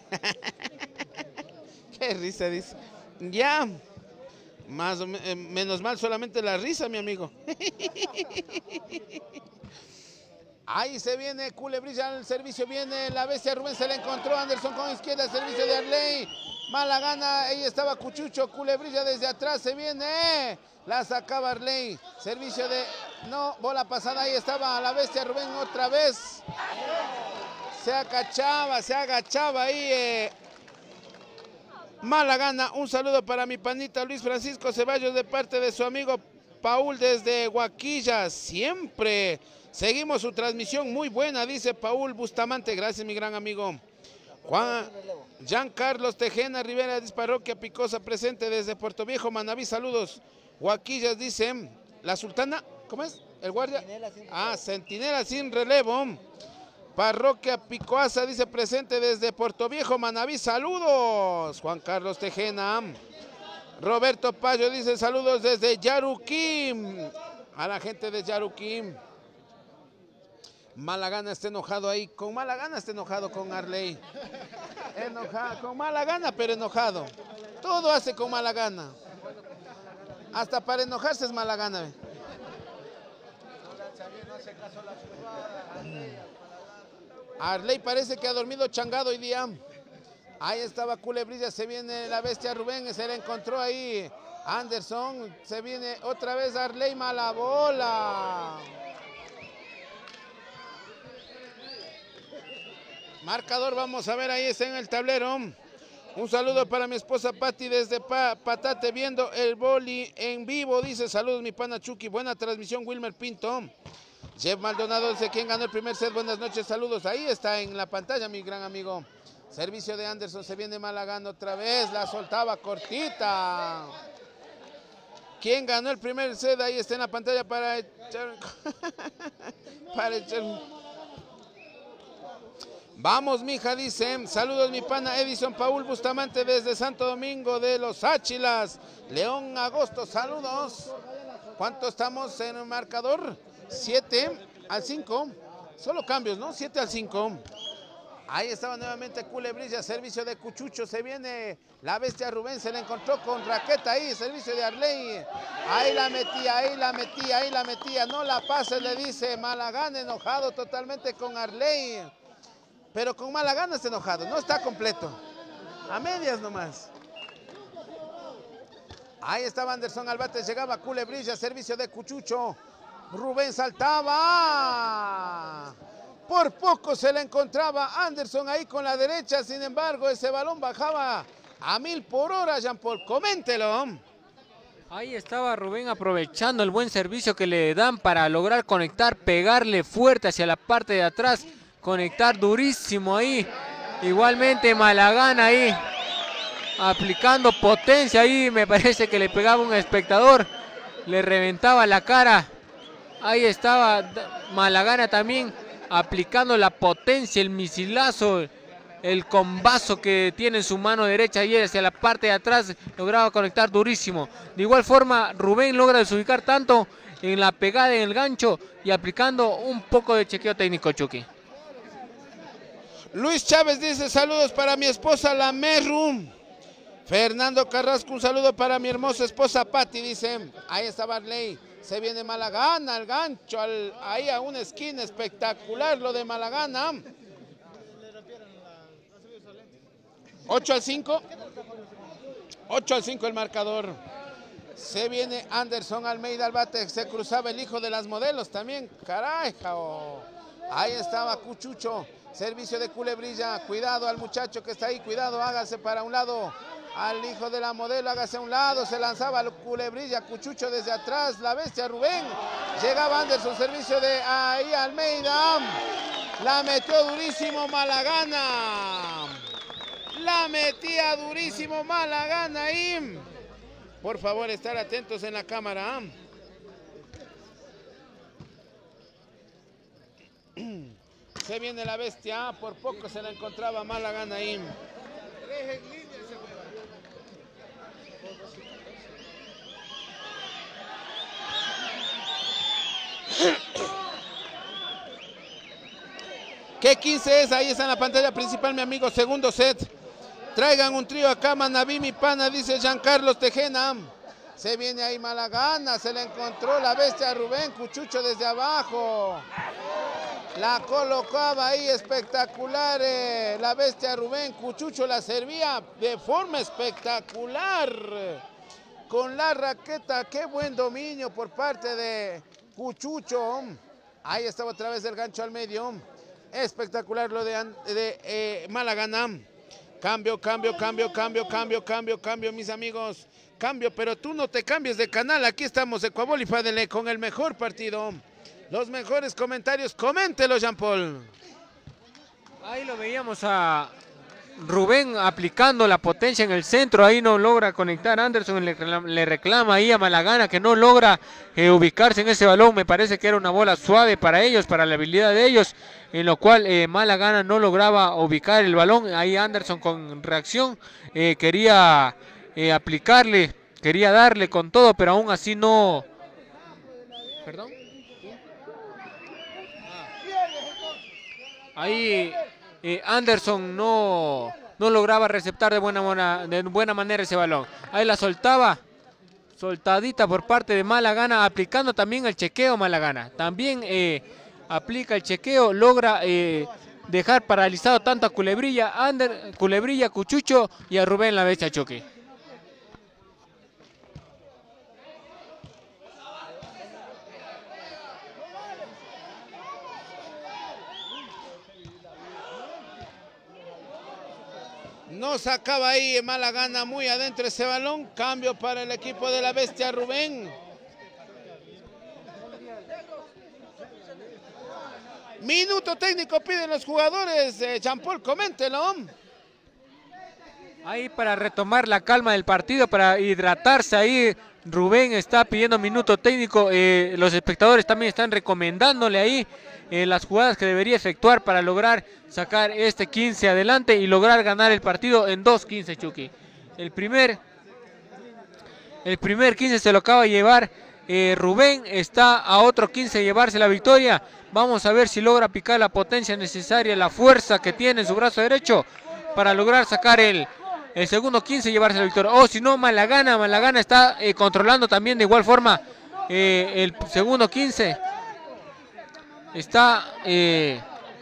Qué risa, dice. Ya. Más o menos, menos mal solamente la risa, mi amigo. Ahí se viene Culebrilla, el servicio viene la bestia Rubén, se le encontró Anderson con izquierda, el servicio de Arley. Mala gana, ahí estaba Cuchucho, Culebrilla desde atrás, se viene, la sacaba Arley. Servicio de, no, bola pasada, ahí estaba la bestia Rubén otra vez. Se agachaba, se agachaba ahí. Eh. Mala gana, un saludo para mi panita Luis Francisco Ceballos de parte de su amigo Paul desde Huaquilla, siempre. Seguimos su transmisión muy buena, dice Paul Bustamante. Gracias, mi gran amigo. Juan Giancarlos Tejena Rivera Disparroquia Picosa presente desde Puerto Viejo, Manabí. Saludos. Huaquillas dice la Sultana. ¿Cómo es? El guardia. Ah, Centinela sin relevo. Parroquia Picoasa dice presente desde Puerto Viejo, Manabí. Saludos. Juan Carlos Tejena. Roberto Payo dice saludos desde Yaruquim. A la gente de Yaruquim. Mala gana está enojado ahí, con mala gana está enojado con Arley. Enojado, con mala gana, pero enojado. Todo hace con mala gana. Hasta para enojarse es mala gana. Arley parece que ha dormido changado hoy día. Ahí estaba Culebrilla, se viene la bestia Rubén, se le encontró ahí Anderson. Se viene otra vez Arley, mala bola. Marcador, vamos a ver, ahí está en el tablero. Un saludo para mi esposa Patti desde pa Patate viendo el boli en vivo. Dice saludos mi pana Chucky, buena transmisión Wilmer Pinto. Jeff Maldonado dice quién ganó el primer set, buenas noches, saludos. Ahí está en la pantalla mi gran amigo. Servicio de Anderson, se viene Malagán otra vez, la soltaba cortita. ¿Quién ganó el primer set? Ahí está en la pantalla para echar... para echar... Vamos, mija, dice. Saludos, mi pana Edison Paul Bustamante desde Santo Domingo de los Áchilas. León Agosto, saludos. ¿Cuánto estamos en el marcador? siete al cinco. Solo cambios, ¿no? siete al cinco. Ahí estaba nuevamente Culebrilla, servicio de Cuchucho. Se viene la bestia Rubén, se le encontró con raqueta ahí, servicio de Arley. Ahí la metía, ahí la metía, ahí la metía. No la pases, le dice Malagán, enojado totalmente con Arley. Pero con mala gana está enojado, no está completo. A medias nomás. Ahí estaba Anderson al bate, llegaba Culebrilla, servicio de Cuchucho. Rubén saltaba. Por poco se le encontraba Anderson ahí con la derecha. Sin embargo, ese balón bajaba a mil por hora, Jean Paul. Coméntelo. Ahí estaba Rubén aprovechando el buen servicio que le dan para lograr conectar, pegarle fuerte hacia la parte de atrás. Conectar durísimo ahí. Igualmente Malagán ahí. Aplicando potencia ahí. Me parece que le pegaba un espectador. Le reventaba la cara. Ahí estaba Malagana también. Aplicando la potencia, el misilazo. El combazo que tiene en su mano derecha y hacia la parte de atrás. Lograba conectar durísimo. De igual forma Rubén logra desubicar tanto en la pegada en el gancho. Y aplicando un poco de chequeo técnico, Chucky. Luis Chávez dice saludos para mi esposa la Merrum. Fernando Carrasco, un saludo para mi hermosa esposa Patti, dice. Ahí está Barley, se viene Malagana, al gancho, al, ahí a una esquina, espectacular lo de Malagana. ocho al cinco. ocho al cinco el marcador. Se viene Anderson Almeida al bate, se cruzaba el hijo de las modelos también. Caray, jao. Ahí estaba Cuchucho. Servicio de Culebrilla, cuidado al muchacho que está ahí, cuidado, hágase para un lado, al hijo de la modelo, hágase a un lado, se lanzaba al Culebrilla, Cuchucho desde atrás, la bestia Rubén, llegaba Anderson, servicio de ahí Almeida, la metió durísimo Malagana, la metía durísimo Malagana ahí, por favor estar atentos en la cámara. Se viene la bestia, por poco se la encontraba Malagana ahí. ¿Qué quince es? Ahí está en la pantalla principal, mi amigo, segundo set. Traigan un trío acá, Manabí, mi pana, dice Giancarlos Tejena. Se viene ahí Malagana, se le encontró la bestia Rubén Cuchucho desde abajo. La colocaba ahí espectacular, eh, la bestia Rubén Cuchucho la servía de forma espectacular. Con la raqueta, qué buen dominio por parte de Cuchucho. Ahí estaba otra vez el gancho al medio. Espectacular lo de, de eh, Malagana. Cambio, cambio, cambio, cambio, cambio, cambio, cambio, mis amigos. Cambio, pero tú no te cambies de canal. Aquí estamos, Ecuabol y Fadele, con el mejor partido. Los mejores comentarios, coméntelo, Jean Paul. Ahí lo veíamos a Rubén aplicando la potencia en el centro. Ahí no logra conectar. Anderson le reclama, le reclama ahí a Malagana que no logra eh, ubicarse en ese balón. Me parece que era una bola suave para ellos, para la habilidad de ellos. En lo cual eh, Malagana no lograba ubicar el balón. Ahí Anderson con reacción eh, quería eh, aplicarle, quería darle con todo, pero aún así no... ¿Perdón? Ahí eh, Anderson no, no lograba receptar de buena, buena, de buena manera ese balón. Ahí la soltaba, soltadita por parte de Malagana, aplicando también el chequeo Malagana. También eh, aplica el chequeo, logra eh, dejar paralizado tanto a Culebrilla, Ander, Culebrilla, Cuchucho y a Rubén la bestia Choque. No sacaba ahí Malagana muy adentro ese balón. Cambio para el equipo de la bestia Rubén. Minuto técnico piden los jugadores. Eh, Jean Paul, coméntelo. Ahí para retomar la calma del partido, para hidratarse ahí. Rubén está pidiendo minuto técnico. Eh, los espectadores también están recomendándole ahí eh, las jugadas que debería efectuar para lograr sacar este quince adelante y lograr ganar el partido en dos quince, Chucky. El primer, el primer quince se lo acaba de llevar eh, Rubén. Está a otro quince llevarse la victoria. Vamos a ver si logra picar la potencia necesaria, la fuerza que tiene en su brazo derecho para lograr sacar el... el segundo quince llevarse la victoria. O si no, Malagana. Malagana está eh, controlando también de igual forma eh, el segundo quince. Está, eh,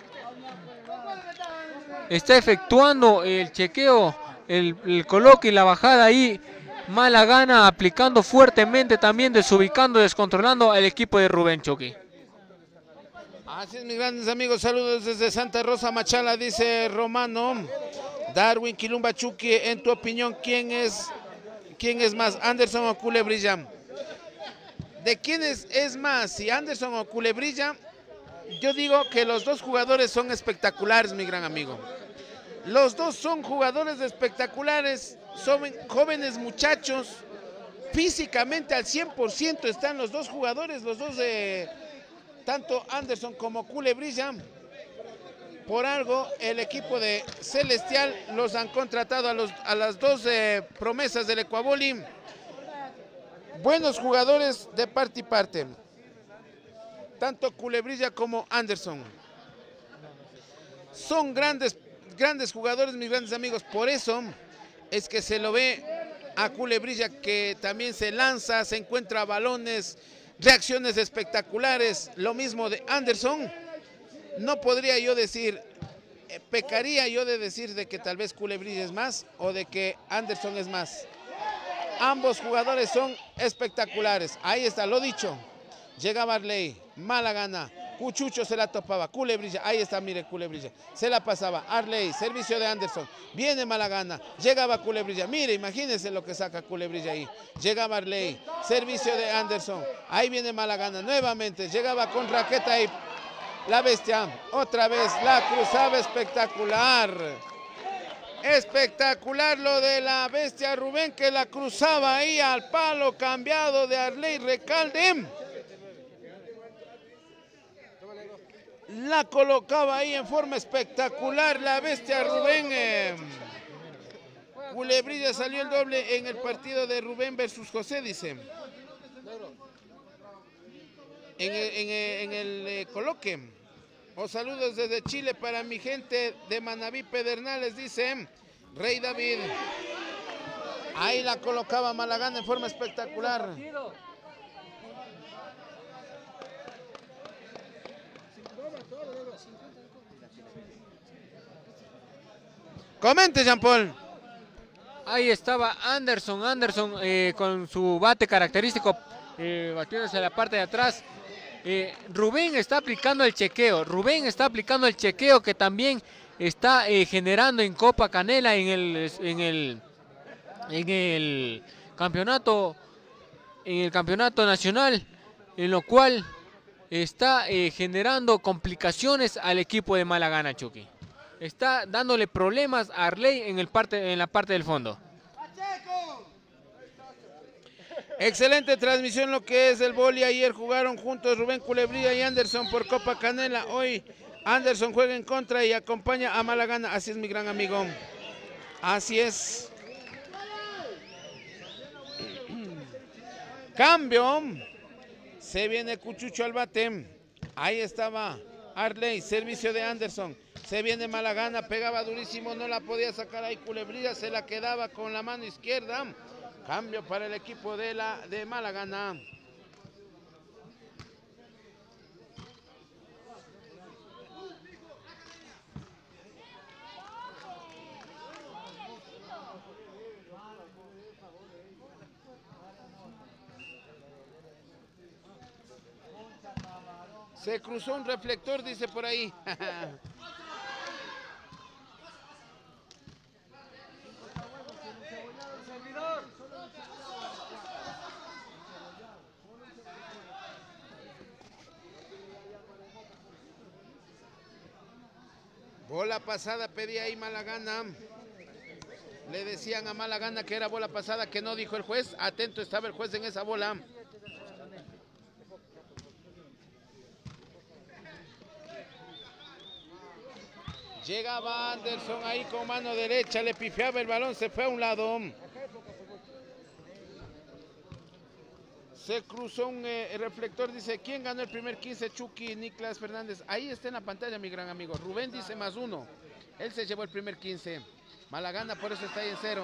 está efectuando el chequeo, el, el coloque y la bajada ahí. Malagana aplicando fuertemente también, desubicando, descontrolando al equipo de Rubén Choque. Así es, mis grandes amigos. Saludos desde Santa Rosa Machala, dice Romano. Darwin Quilumba Chucky, en tu opinión, ¿quién es, quién es más, Anderson o Culebrilla? ¿De quién es, es más, si Anderson o Culebrilla? Yo digo que los dos jugadores son espectaculares, mi gran amigo. Los dos son jugadores espectaculares, son jóvenes muchachos, físicamente al cien por ciento están los dos jugadores, los dos de tanto Anderson como Culebrilla. Por algo, el equipo de Celestial los han contratado a, los, a las dos eh, promesas del Ecuaboli. Buenos jugadores de parte y parte. Tanto Culebrilla como Anderson. Son grandes, grandes jugadores, mis grandes amigos. Por eso es que se lo ve a Culebrilla que también se lanza, se encuentra balones, reacciones espectaculares. Lo mismo de Anderson. No podría yo decir, eh, pecaría yo de decir de que tal vez Culebrilla es más o de que Anderson es más. Ambos jugadores son espectaculares. Ahí está, lo dicho. Llega Marley, Malagana, Cuchucho se la topaba, Culebrilla, ahí está, mire Culebrilla, se la pasaba, Arley, servicio de Anderson, viene Malagana, llegaba Culebrilla, mire, imagínense lo que saca Culebrilla ahí, llegaba Arley, servicio de Anderson, ahí viene Malagana, nuevamente, llegaba con raqueta ahí, la bestia, otra vez, la cruzaba espectacular, espectacular lo de la bestia Rubén, que la cruzaba ahí al palo cambiado de Arley Recalde. La colocaba ahí en forma espectacular la bestia Rubén. Eh, Culebrilla salió el doble en el partido de Rubén versus José, dice. En el, en el, en el eh, coloque. Os saludos desde Chile para mi gente de Manaví Pedernales, dice Rey David. Ahí la colocaba Malagana en forma espectacular. Comente, Jean Paul. Ahí estaba Anderson, Anderson eh, con su bate característico, eh, batiéndose a la parte de atrás. Eh, Rubén está aplicando el chequeo, Rubén está aplicando el chequeo que también está eh, generando en Copa Canela en el, en el, en el campeonato, en el campeonato nacional, en lo cual está eh, generando complicaciones al equipo de Malagana, Chucky. Está dándole problemas a Arley en, el parte, en la parte del fondo. Excelente transmisión lo que es el boli. Ayer jugaron juntos Rubén Culebrilla y Anderson por Copa Canela. Hoy Anderson juega en contra y acompaña a Malagana. Así es, mi gran amigo. Así es. Cambio. Se viene Cuchucho al bate. Ahí estaba Arley. Servicio de Anderson. Se viene Malagana. Pegaba durísimo. No la podía sacar ahí Culebrilla. Se la quedaba con la mano izquierda. Cambio para el equipo de, la, de Malagana. Se cruzó un reflector, dice por ahí. Bola pasada pedía ahí Malagana. Le decían a Malagana que era bola pasada, que no dijo el juez. Atento estaba el juez en esa bola. Llegaba Anderson ahí con mano derecha, le pifiaba el balón, se fue a un lado. Se cruzó un eh, reflector, dice, ¿quién ganó el primer quince? Chucky, Niklas Fernández. Ahí está en la pantalla, mi gran amigo. Rubén dice más uno. Él se llevó el primer quince. Malagana por eso está ahí en cero.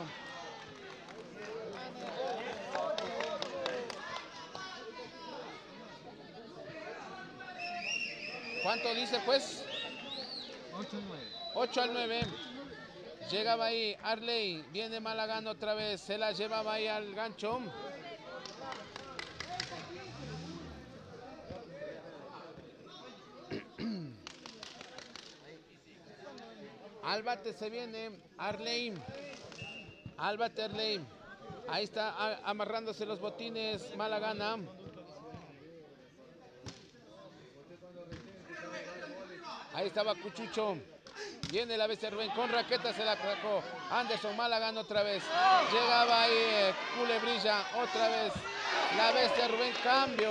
¿Cuánto dice el juez? ocho al nueve. Llegaba ahí Arley. Viene Malagana otra vez. Se la llevaba ahí al gancho. Al bate se viene Arley. Al bate Arley. Ahí está a, amarrándose los botines Malagana. Ahí estaba Cuchucho. Viene la bestia Rubén con raqueta, se la sacó Anderson. Malagana otra vez. Llegaba ahí eh, Culebrilla otra vez. La bestia Rubén, cambio.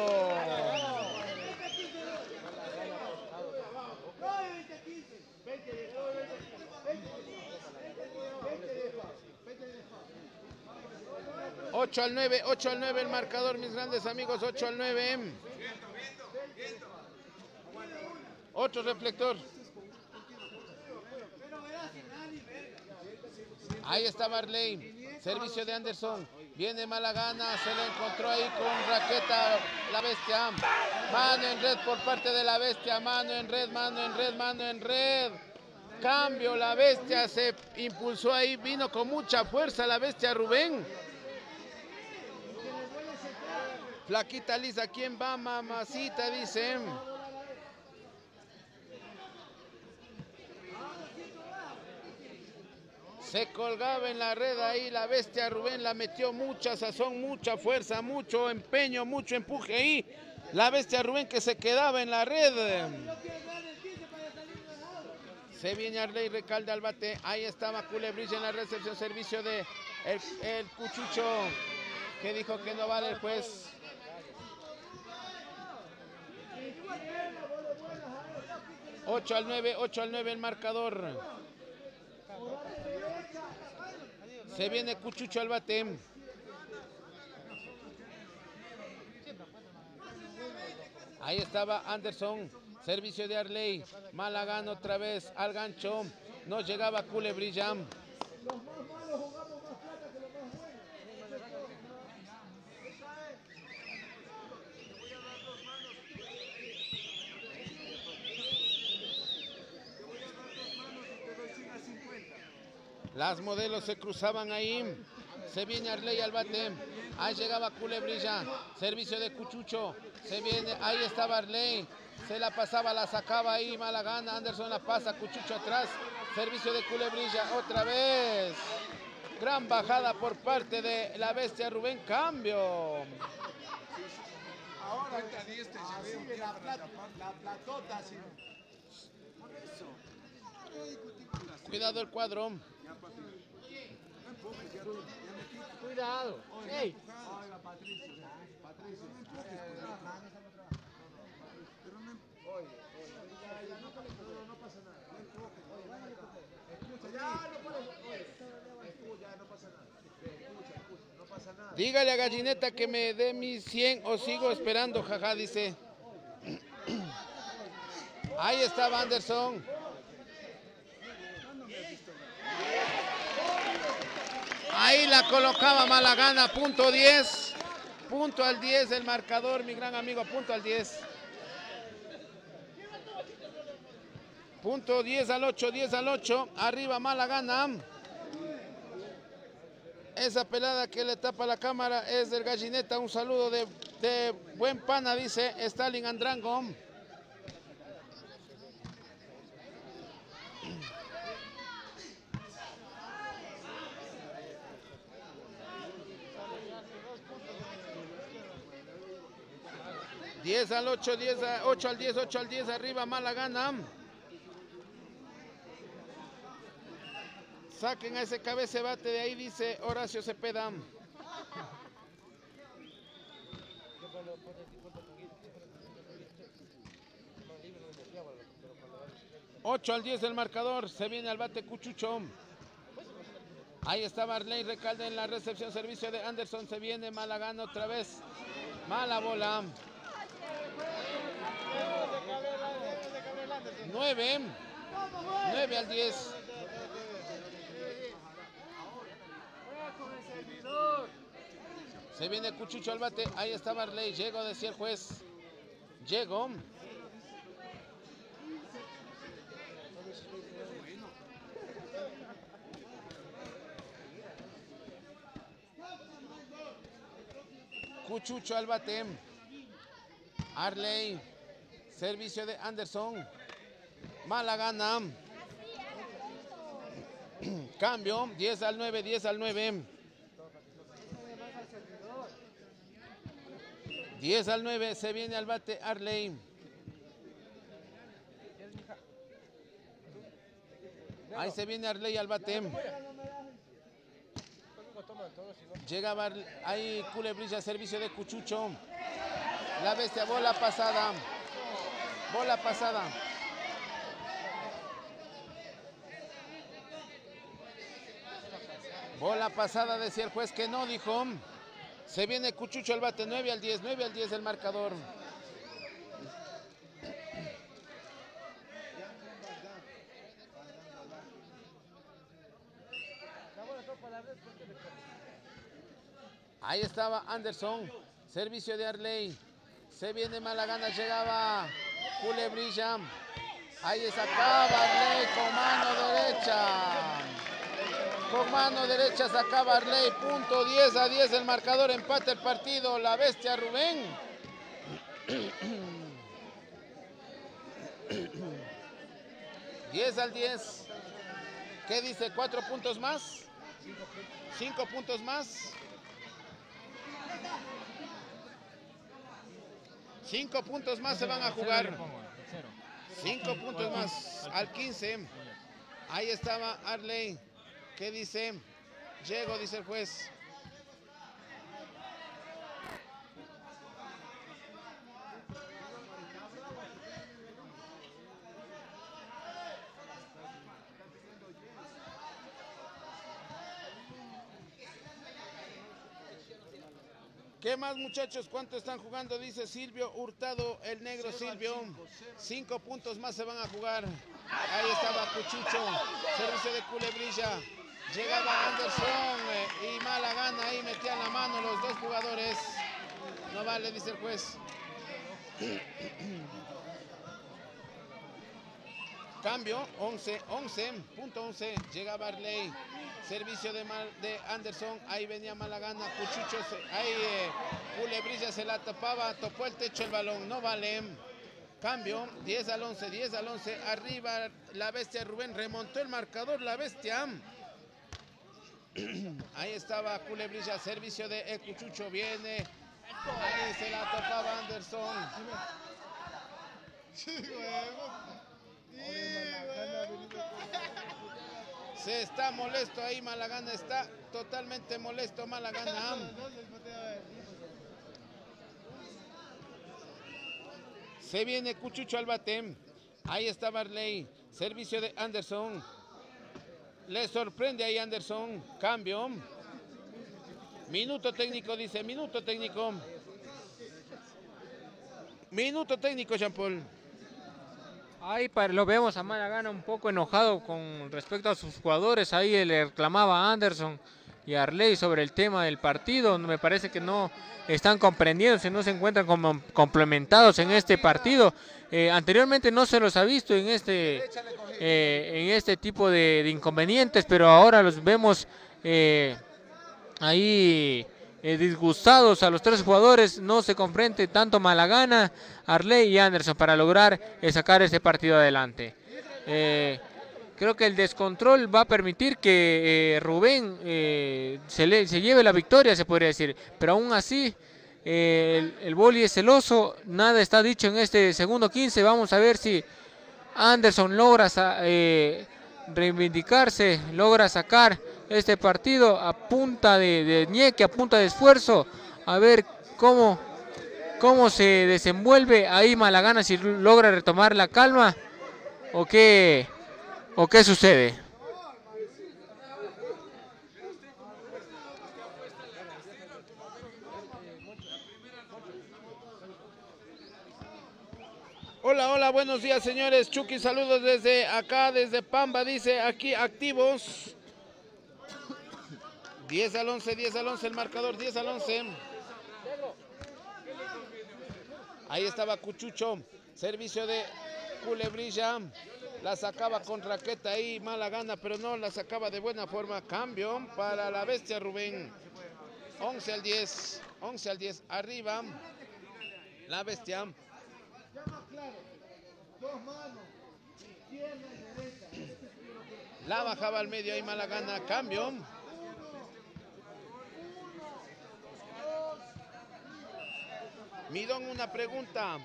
ocho al nueve, ocho al nueve el marcador, mis grandes amigos, ocho al nueve. Otro reflector. Ahí está Marley. Servicio de Anderson. Viene Malagana. Se le encontró ahí con raqueta la bestia. Mano en red por parte de la bestia. Mano en red, mano en red, mano en red. Cambio, la bestia se impulsó ahí. Vino con mucha fuerza la bestia Rubén. Flaquita lisa, ¿quién va, mamacita? Dice. Se colgaba en la red ahí la bestia Rubén, la metió mucha sazón, mucha fuerza, mucho empeño, mucho empuje ahí. La bestia Rubén que se quedaba en la red. Se viene Arley, recalde al bate. Ahí estaba Culebrilla en la recepción, servicio de el, el Cuchucho, que dijo que no vale el juez. ocho al nueve, ocho al nueve el marcador. Se viene Cuchucho al bate. Ahí estaba Anderson. Servicio de Arley. Malagana otra vez al gancho. No llegaba Culebrilla. Las modelos se cruzaban ahí. Se viene Arley al bate. Ahí llegaba Culebrilla. Servicio de Cuchucho. Se viene, ahí estaba Arley. Se la pasaba, la sacaba ahí, mala gana. Anderson la pasa, Cuchucho atrás. Servicio de Culebrilla otra vez. Gran bajada por parte de la bestia Rubén. Cambio. Ahora así la, plat, la platota así. Cuidado el cuadro. Cuidado. Ey. Oiga, Patricio. Patricio. Pero no, oye, oye, ya no pasa nada. No empujes. Escucha, ya no pasa nada. Escucha, ya no pasa nada. Escucha, escucha, no pasa nada. Dígale a Gallineta que me dé mis cien o sigo esperando, jaja, dice. Ahí estaba Anderson. Ahí la colocaba mala gana, punto diez. Punto al diez el marcador, mi gran amigo, punto al diez. Punto diez al ocho, diez al ocho. Arriba mala gana. Esa pelada que le tapa la cámara es del Gallineta. Un saludo de, de buen pana, dice Stalin Andrango. diez al ocho, diez a, ocho al diez, ocho al diez, arriba mala gana. Saquen a ese cabeza bate de ahí, dice Horacio Cepeda. ocho al diez el marcador, se viene al bate Cuchucho. Ahí está Barley Recalde en la recepción, servicio de Anderson, se viene mala gana otra vez. Mala bola. nueve, nueve al diez. Se viene Cuchucho al bate, ahí está Barley, llegó, decía el juez. Llegó. Cuchucho al bate. Arley. Servicio de Anderson. Mala gana. Cambio. diez al nueve, diez al nueve. diez al nueve. Se viene al bate Arley. Ahí se viene Arley al bate. Llega Bar... ahí Culebrilla, servicio de Cuchucho. La bestia, bola pasada. Bola pasada. Bola pasada, decía el juez que no, dijo. Se viene Cuchucho al bate, nueve al diez, nueve al diez el marcador. Ahí estaba Anderson, servicio de Arley. Se viene mala gana, llegaba Culebrilla. Ahí sacaba Arley con mano derecha. Con mano derecha sacaba Arley. Punto diez a diez el marcador, empate el partido. La bestia Rubén. diez al diez. ¿Qué dice? ¿Cuatro puntos más? ¿Cinco puntos más? Cinco puntos más se van a jugar. Cinco puntos más al quince. Ahí estaba Arley. ¿Qué dice? Llego, dice el juez. ¿Qué más, muchachos? ¿Cuánto están jugando? Dice Silvio Hurtado, el negro Silvio. Cinco puntos más se van a jugar. Ahí estaba Cuchucho, servicio de Culebrilla. Llegaba Anderson eh, y mala gana, ahí metían la mano los dos jugadores. No vale, dice el juez. Cambio, once, once, punto once. Llegaba Arley. Servicio de, Mal, de Anderson, ahí venía Malagana, Cuchucho, se, ahí eh, Culebrilla se la topaba, topó el techo el balón, no vale. Cambio, diez al once, diez al once, arriba la bestia Rubén, remontó el marcador la bestia. Ahí estaba Culebrilla, servicio de El Cuchucho, viene, ahí se la topaba Anderson. Se está molesto ahí Malagana, está totalmente molesto Malagana. Se viene Cuchucho al bate. Ahí está Barley. Servicio de Anderson. Le sorprende ahí Anderson. Cambio. Minuto técnico, dice. Minuto técnico. Minuto técnico, Jean Paul. Ahí lo vemos a Malagana un poco enojado con respecto a sus jugadores. Ahí le reclamaba a Anderson y a Arley sobre el tema del partido. Me parece que no están comprendiendo, si no se encuentran como complementados en este partido. Eh, anteriormente no se los ha visto en este, eh, en este tipo de, de inconvenientes, pero ahora los vemos eh, ahí eh, disgustados a los tres jugadores. No se comprende tanto Malagana, Arley y Anderson para lograr eh, sacar ese partido adelante. Eh, Creo que el descontrol va a permitir que eh, Rubén eh, se, le, se lleve la victoria, se podría decir. Pero aún así, eh, el, el boli es celoso, nada está dicho en este segundo quince. Vamos a ver si Anderson logra eh, reivindicarse, logra sacar este partido a punta de, de ñeque, a punta de esfuerzo. A ver cómo, cómo se desenvuelve ahí Malagana, si logra retomar la calma o qué... ¿O qué sucede? Hola, hola, buenos días señores. Chucky, saludos desde acá, desde Pamba, dice aquí activos. diez al once, diez al once el marcador, diez al once. Ahí estaba Cuchucho, servicio de Culebrilla. La sacaba con raqueta ahí, Malagana, pero no la sacaba de buena forma. Cambio para la bestia Rubén. once al diez, once al diez, arriba la bestia. La bajaba al medio ahí Malagana, cambio. Midón, una pregunta.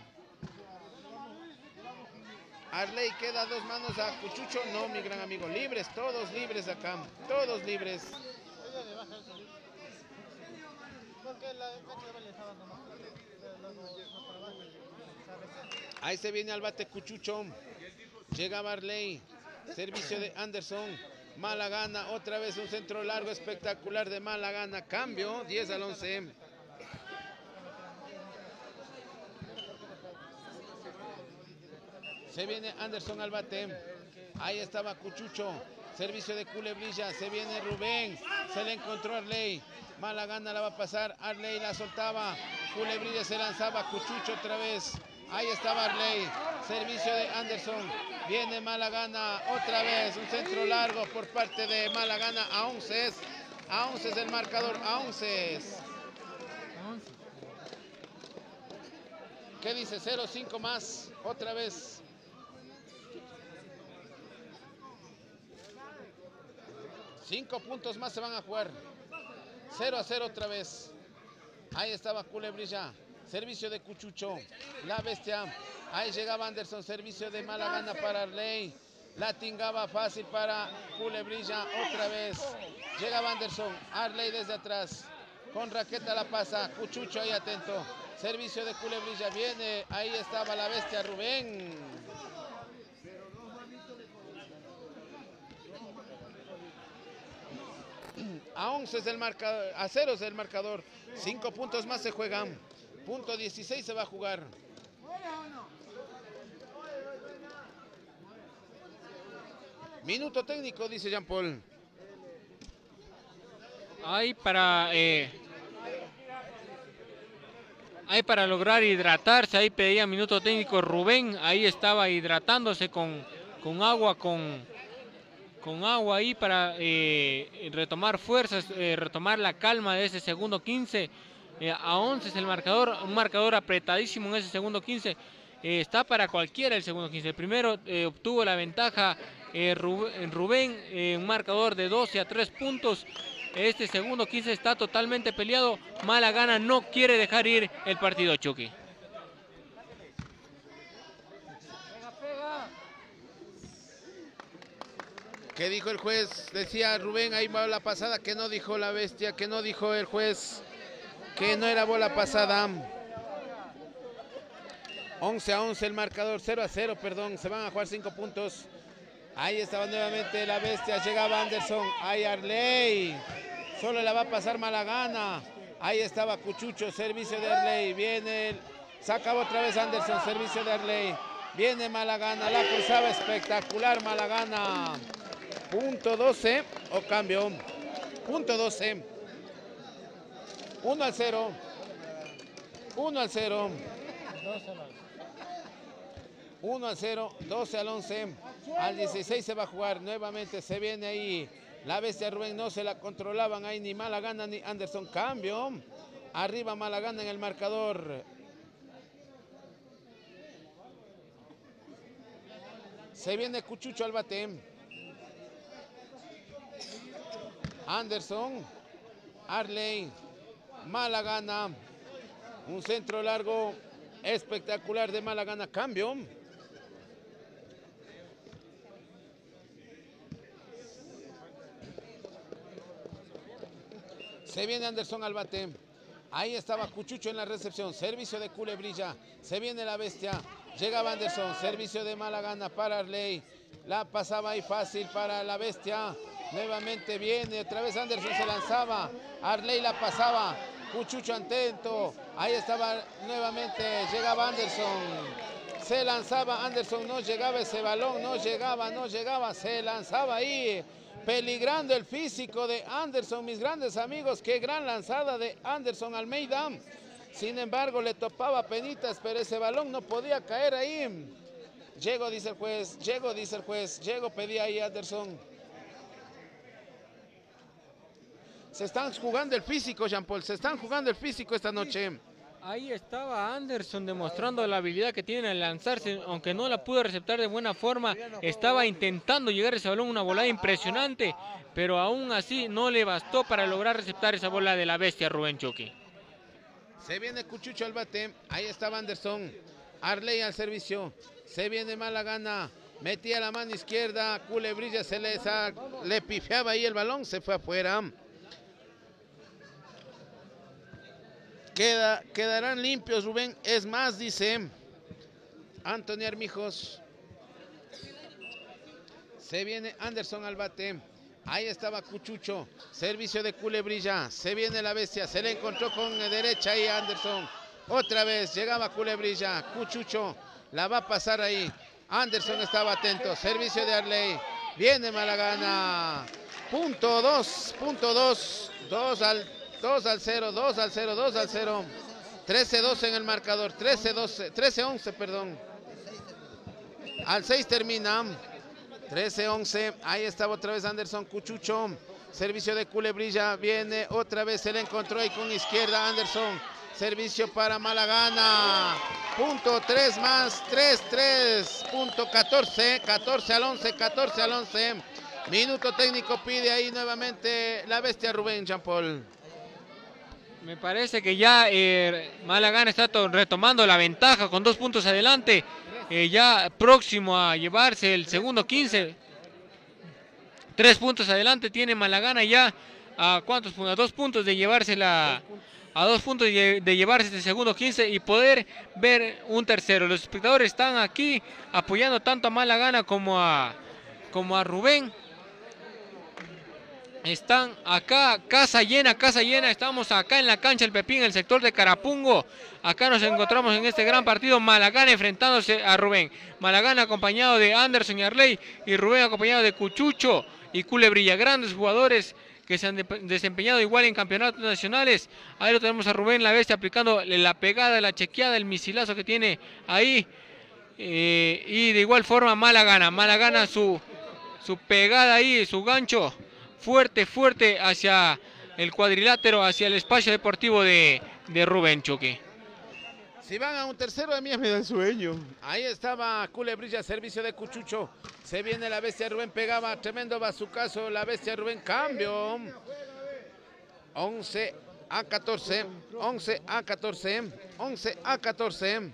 Arley queda dos manos a Cuchucho. No, mi gran amigo. Libres, todos libres acá. Todos libres. Ahí se viene al bate Cuchucho. Llega Barley. Servicio de Anderson. Malagana. Otra vez un centro largo espectacular de Malagana. Cambio. diez al once. Se viene Anderson al bate. Ahí estaba Cuchucho. Servicio de Culebrilla. Se viene Rubén. Se le encontró Arley. Malagana la va a pasar. Arley la soltaba. Culebrilla se lanzaba. Cuchucho otra vez. Ahí estaba Arley. Servicio de Anderson. Viene Malagana otra vez. Un centro largo por parte de Malagana. A once. A once es el marcador. A once. ¿Qué dice? cero cinco más. Otra vez. Cinco puntos más se van a jugar. cero a cero otra vez. Ahí estaba Culebrilla. Servicio de Cuchucho. La bestia. Ahí llegaba Anderson. Servicio de Malagana para Arley. La tingaba fácil para Culebrilla. Otra vez. Llegaba Anderson. Arley desde atrás. Con raqueta la pasa. Cuchucho ahí atento. Servicio de Culebrilla. Viene. Ahí estaba la bestia Rubén. A once es el marcador, a cero es el marcador. Cinco puntos más se juegan. Punto dieciséis se va a jugar. Minuto técnico, dice Jean Paul. Hay para eh, hay para lograr hidratarse. Ahí pedía minuto técnico Rubén. Ahí estaba hidratándose con, con agua, con con agua ahí para eh, retomar fuerzas, eh, retomar la calma de ese segundo quince. Eh, a once es el marcador, un marcador apretadísimo en ese segundo quince. Eh, está para cualquiera el segundo quince. El primero eh, obtuvo la ventaja eh, Rubén, Rubén eh, un marcador de doce a tres puntos. Este segundo quince está totalmente peleado. Mala Gana no quiere dejar ir el partido, Chucky. ¿Qué dijo el juez? Decía Rubén, ahí va la pasada, que no dijo la bestia, que no dijo el juez, que no era bola pasada. once a once el marcador, cero a cero, perdón, se van a jugar cinco puntos. Ahí estaba nuevamente la bestia, llegaba Anderson, ahí Arley, solo la va a pasar Mala Gana. Ahí estaba Cuchucho, servicio de Arley, viene, el, saca otra vez Anderson, servicio de Arley, viene Mala Gana, la cruzaba espectacular Mala Gana. Punto doce, o cambio, punto doce, uno al cero, uno al cero, uno al cero, doce al once, al dieciséis se va a jugar, nuevamente se viene ahí, la bestia Rubén no se la controlaban ahí ni Mala Gana ni Anderson, cambio, arriba Mala Gana en el marcador, se viene Cuchucho al bate, Anderson, Arley, Mala Gana, un centro largo espectacular de Mala Gana, cambio. Se viene Anderson al bate, ahí estaba Cuchucho en la recepción, servicio de Culebrilla, se viene la bestia, llegaba Anderson, servicio de Mala Gana para Arley, la pasaba ahí fácil para la bestia. Nuevamente viene, otra vez Anderson se lanzaba, Arley la pasaba, Cuchucho atento, ahí estaba nuevamente, llegaba Anderson, se lanzaba Anderson, no llegaba ese balón, no llegaba, no llegaba, se lanzaba ahí, peligrando el físico de Anderson, mis grandes amigos, qué gran lanzada de Anderson Almeida, sin embargo le topaba penitas, pero ese balón no podía caer ahí, llegó dice el juez, llegó dice el juez, llegó pedía ahí Anderson. Se están jugando el físico, Jean Paul, se están jugando el físico esta noche. Ahí estaba Anderson demostrando la habilidad que tiene al lanzarse, aunque no la pudo receptar de buena forma, estaba intentando llegar a ese balón, una volada impresionante, pero aún así no le bastó para lograr receptar esa bola de la bestia Rubén Chucky. Se viene Cuchucho al bate, ahí estaba Anderson, Arley al servicio, se viene Mala Gana, metía la mano izquierda, Culebrilla se le, le pifiaba ahí el balón, se fue afuera. Queda, quedarán limpios, Rubén. Es más, dice Antonio Armijos. Se viene Anderson al bate. Ahí estaba Cuchucho. Servicio de Culebrilla. Se viene la bestia. Se le encontró con derecha ahí Anderson. Otra vez llegaba Culebrilla. Cuchucho la va a pasar ahí. Anderson estaba atento. Servicio de Arley. Viene Mala Gana. Punto dos. Punto dos. Dos al dos al cero, dos al cero, dos al cero. trece doce en el marcador, trece doce, trece once, perdón. Al seis termina. trece once. Ahí estaba otra vez Anderson, Cuchucho. Servicio de Culebrilla. Viene otra vez, se le encontró ahí con izquierda Anderson. Servicio para Mala Gana. Punto tres más, tres, tres. Punto catorce, catorce al once, catorce al once. Minuto técnico pide ahí nuevamente la bestia Rubén Jean Paul. Me parece que ya eh, Mala Gana está retomando la ventaja con dos puntos adelante, eh, ya próximo a llevarse el segundo quince. Tres puntos adelante tiene Mala Gana ya a cuántos puntos, a dos puntos de llevarse la, a dos puntos de, de llevarse este segundo quince y poder ver un tercero. Los espectadores están aquí apoyando tanto a Mala Gana como a, como a Rubén. Están acá, casa llena, casa llena, estamos acá en la cancha del Pepín, en el sector de Carapungo. Acá nos encontramos en este gran partido, Mala Gana enfrentándose a Rubén. Mala Gana acompañado de Anderson y Arley, y Rubén acompañado de Cuchucho y Culebrilla, grandes jugadores que se han de desempeñado igual en campeonatos nacionales. Ahí lo tenemos a Rubén la bestia aplicando la pegada, la chequeada, el misilazo que tiene ahí. Eh, y de igual forma Mala Gana, Mala Gana su... su pegada ahí, su gancho fuerte, fuerte hacia el cuadrilátero, hacia el espacio deportivo de, de Rubén Chucky. Si van a un tercero, a mí me da sueño. Ahí estaba Culebrilla, servicio de Cuchucho. Se viene la bestia Rubén, pegaba tremendo bazucazo. La bestia Rubén, cambio. once a catorce, once a catorce, once a catorce.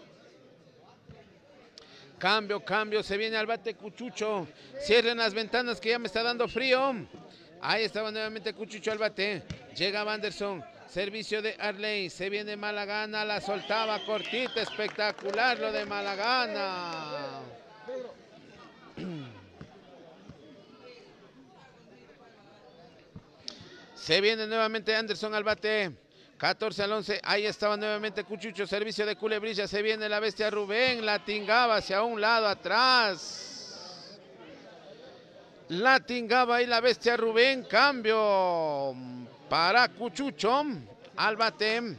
Cambio, cambio, se viene al bate Cuchucho. Cierren las ventanas que ya me está dando frío. Ahí estaba nuevamente Cuchucho al bate. Llega Anderson. Servicio de Arley, se viene Malagana, la soltaba cortita, espectacular lo de Malagana. Se viene nuevamente Anderson al bate, catorce al once, ahí estaba nuevamente Cuchucho, servicio de Culebrilla, se viene la bestia Rubén, la tingaba hacia un lado atrás. La tingaba ahí la bestia Rubén, cambio para Cuchucho, al bate,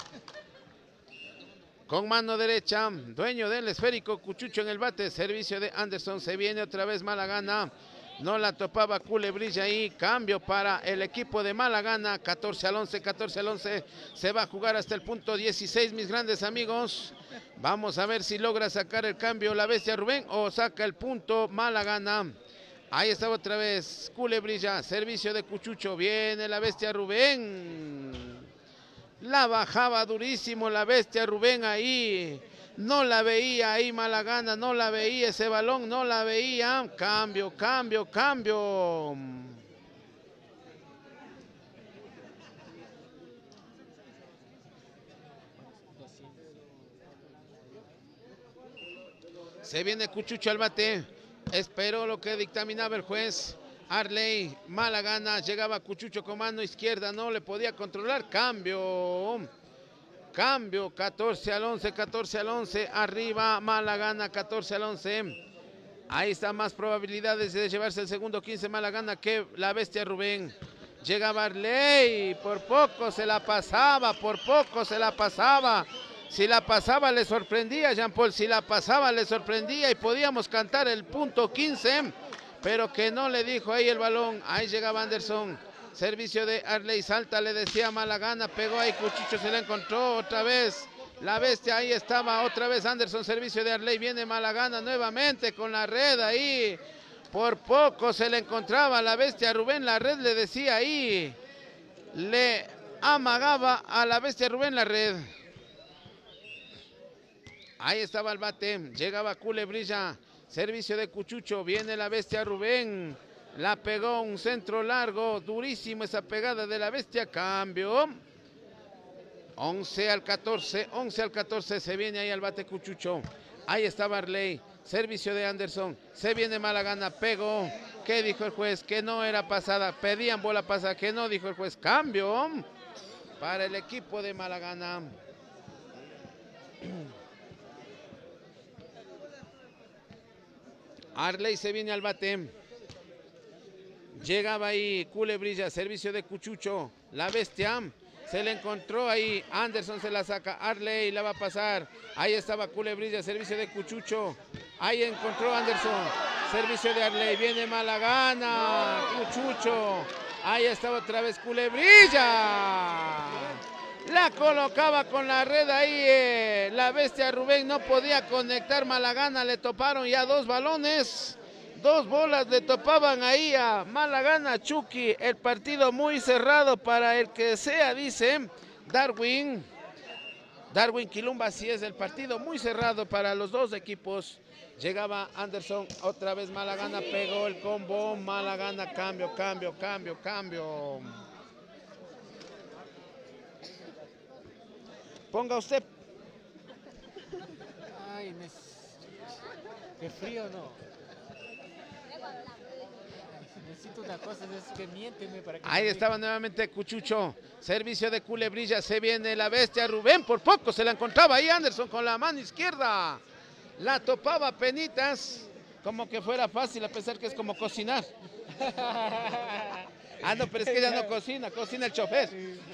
con mano derecha, dueño del esférico, Cuchucho en el bate, servicio de Anderson, se viene otra vez Malagana, no la topaba Culebrilla ahí, cambio para el equipo de Malagana, catorce al once, catorce al once, se va a jugar hasta el punto dieciséis, mis grandes amigos, vamos a ver si logra sacar el cambio la bestia Rubén o saca el punto Malagana. Ahí estaba otra vez Culebrilla, servicio de Cuchucho, viene la bestia Rubén. La bajaba durísimo la bestia Rubén ahí. No la veía ahí Malagana, no la veía ese balón, no la veía. Cambio, cambio, cambio. Se viene Cuchucho al bate. Esperó lo que dictaminaba el juez. Arley, Malagana, llegaba Cuchucho con mano izquierda, no le podía controlar. Cambio. Cambio, catorce al once, catorce al once. Arriba Malagana, catorce al once. Ahí está más probabilidades de llevarse el segundo quince Malagana que la bestia Rubén. Llegaba Arley, por poco se la pasaba, por poco se la pasaba. Si la pasaba le sorprendía, Jean Paul, si la pasaba le sorprendía y podíamos cantar el punto quince, pero que no le dijo ahí el balón. Ahí llegaba Anderson, servicio de Arley, salta, le decía Malagana, pegó ahí, Cuchucho se la encontró otra vez. La bestia, ahí estaba otra vez Anderson, servicio de Arley, viene Malagana nuevamente con la red ahí. Por poco se le encontraba la bestia Rubén, la red le decía ahí, le amagaba a la bestia Rubén la red. Ahí estaba el bate, llegaba Culebrilla, servicio de Cuchucho, viene la bestia Rubén, la pegó un centro largo, durísimo esa pegada de la bestia, cambio. once al catorce, once al catorce, se viene ahí al bate Cuchucho, ahí estaba Arley, servicio de Anderson, se viene Malagana, pegó. ¿Qué dijo el juez? Que no era pasada, pedían bola pasada, que no, dijo el juez, cambio para el equipo de Malagana. Arley se viene al bate. Llegaba ahí Culebrilla, servicio de Cuchucho. La bestia se le encontró ahí. Anderson se la saca. Arley la va a pasar. Ahí estaba Culebrilla, servicio de Cuchucho. Ahí encontró Anderson. Servicio de Arley. Viene Malagana. Cuchucho. Ahí estaba otra vez Culebrilla. La colocaba con la red ahí, eh, la bestia Rubén no podía conectar, Malagana le toparon ya dos balones, dos bolas le topaban ahí a Malagana, Chucky, el partido muy cerrado para el que sea, dice Darwin, Darwin Quilumba, sí es el partido muy cerrado para los dos equipos. Llegaba Anderson, otra vez Malagana, pegó el combo, Malagana, cambio, cambio, cambio, cambio. Ponga usted. Ay, me... qué frío, ¿no? Necesito una cosa, es que miénteme para que... Ahí estaba nuevamente Cuchucho, servicio de Culebrilla, se viene la bestia Rubén, por poco se la encontraba ahí Anderson con la mano izquierda. La topaba penitas, como que fuera fácil, a pesar que es como cocinar. Ah, no, pero es que ella no cocina, cocina el chofer.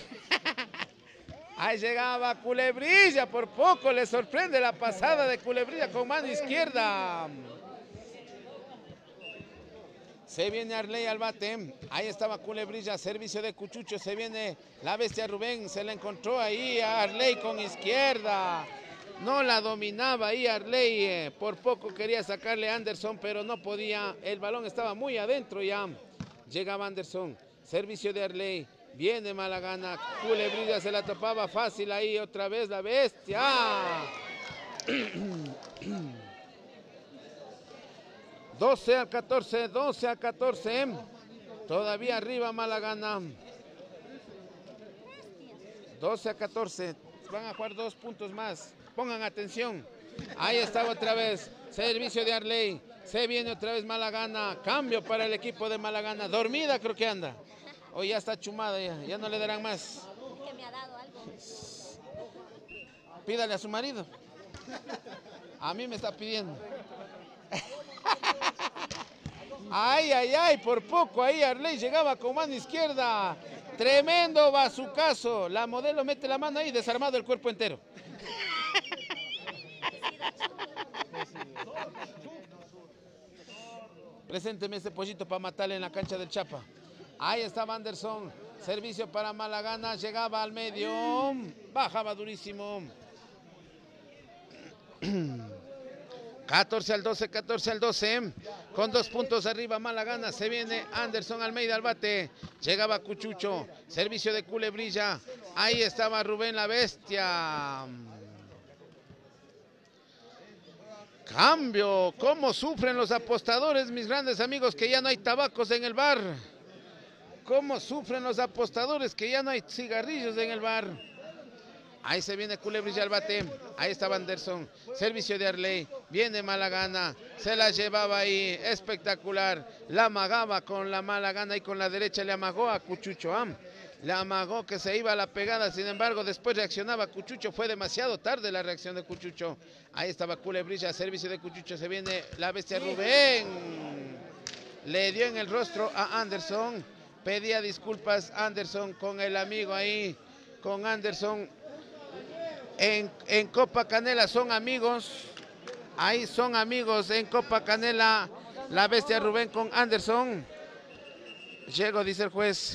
Ahí llegaba Culebrilla, por poco le sorprende la pasada de Culebrilla con mano izquierda. Se viene Arley al bate. Ahí estaba Culebrilla. Servicio de Cuchucho. Se viene la bestia Rubén. Se la encontró ahí a Arley con izquierda. No la dominaba ahí Arley. Por poco quería sacarle a Anderson, pero no podía. El balón estaba muy adentro ya. Llegaba Anderson. Servicio de Arley. Viene Malagana. Culebrilla se la topaba fácil ahí. Otra vez la bestia. doce a catorce, doce a catorce. Todavía arriba Malagana. doce a catorce. Van a jugar dos puntos más. Pongan atención. Ahí estaba otra vez. Servicio de Arley. Se viene otra vez Malagana. Cambio para el equipo de Malagana. Dormida creo que anda. Hoy ya está chumada ya. Ya no le darán más. Que me ha dado algo. Pídale a su marido. A mí me está pidiendo. Ay, ay, ay, por poco ahí Arley llegaba con mano izquierda. Tremendo bazucazo. La modelo mete la mano ahí, desarmado el cuerpo entero. Presénteme ese pollito para matarle en la cancha del Chapa. Ahí estaba Anderson. Servicio para Malagana. Llegaba al medio. Bajaba durísimo. catorce al doce, catorce al doce. Con dos puntos arriba Malagana. Se viene Anderson Almeida al bate. Llegaba Cuchucho. Servicio de Culebrilla. Ahí estaba Rubén la bestia. Cambio. ¿Cómo sufren los apostadores, mis grandes amigos, que ya no hay tabacos en el bar? ¿Cómo sufren los apostadores que ya no hay cigarrillos en el bar? Ahí se viene Culebrilla al bate. Ahí estaba Anderson. Servicio de Arley. Viene Malagana. Se la llevaba ahí. Espectacular. La amagaba con la Malagana y con la derecha le amagó a Cuchucho. ¿eh? Le amagó que se iba a la pegada. Sin embargo, después reaccionaba Cuchucho. Fue demasiado tarde la reacción de Cuchucho. Ahí estaba Culebrilla. Servicio de Cuchucho. Se viene la bestia Rubén. Le dio en el rostro a Anderson. Pedía disculpas Anderson con el amigo ahí. Con Anderson. En, en Copa Canela son amigos, ahí son amigos en Copa Canela, la bestia Rubén con Anderson. Llego, dice el juez.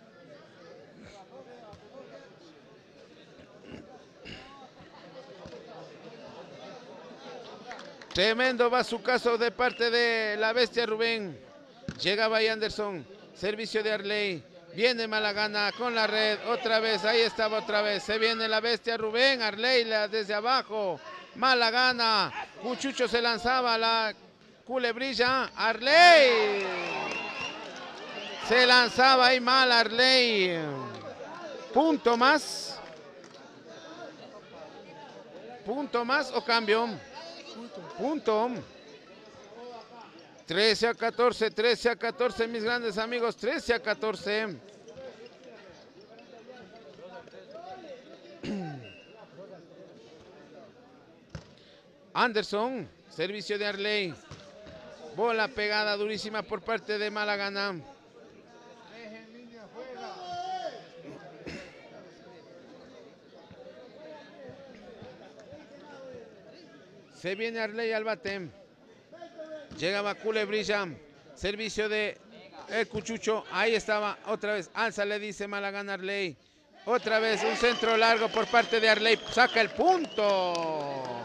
Tremendo bazucazo de parte de la bestia Rubén. Llegaba ahí Anderson, servicio de Arley. Viene Malagana con la red, otra vez, ahí estaba otra vez. Se viene la bestia Rubén, Arley desde abajo. Malagana, Cuchucho se lanzaba, la Culebrilla, Arley. Se lanzaba ahí mal Arley. Punto más. Punto más o cambio. Punto. trece a catorce, trece a catorce, mis grandes amigos, trece a catorce. Anderson, servicio de Arley. Bola pegada durísima por parte de Malagana. Se viene Arley al bate. Llegaba Culebrilla, servicio de el Cuchucho, ahí estaba otra vez, alza le dice Malagana Arley, otra vez un centro largo por parte de Arley, saca el punto.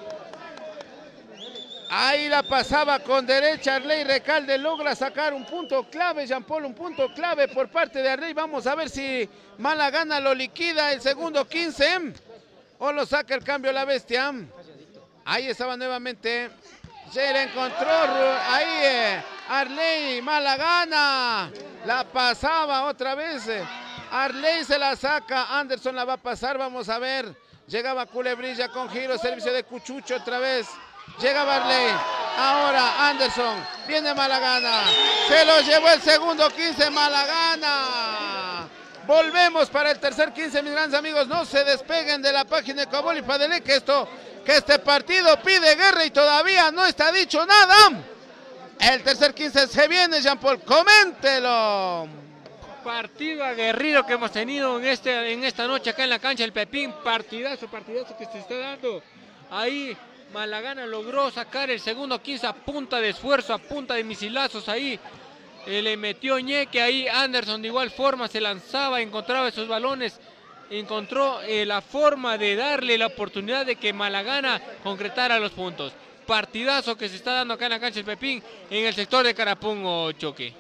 Ahí la pasaba con derecha Arley, Recalde logra sacar un punto clave, Jean Paul, un punto clave por parte de Arley. Vamos a ver si Malagana lo liquida el segundo quince o lo saca el cambio la bestia. Ahí estaba nuevamente. Se le encontró ahí eh, Arley, Malagana, la pasaba otra vez, eh. Arley se la saca, Anderson la va a pasar, vamos a ver, llegaba Culebrilla con giro, servicio de Cuchucho otra vez, llegaba Arley, ahora Anderson, viene Malagana, se lo llevó el segundo quince Malagana. Volvemos para el tercer quince, mis grandes amigos, no se despeguen de la página de Cabol y Padele, que esto... que este partido pide guerra y todavía no está dicho nada. El tercer quince se viene, Jean Paul, coméntelo. Partido aguerrido que hemos tenido en, este, en esta noche acá en la cancha del Pepín. Partidazo, partidazo que se está dando. Ahí Malagana logró sacar el segundo quince a punta de esfuerzo, a punta de misilazos ahí. eh, le metió ñeque ahí. Anderson de igual forma se lanzaba, encontraba esos balones, encontró eh, la forma de darle la oportunidad de que Malagana concretara los puntos. Partidazo que se está dando acá en la cancha del Pepín, en el sector de Carapungo, Choque.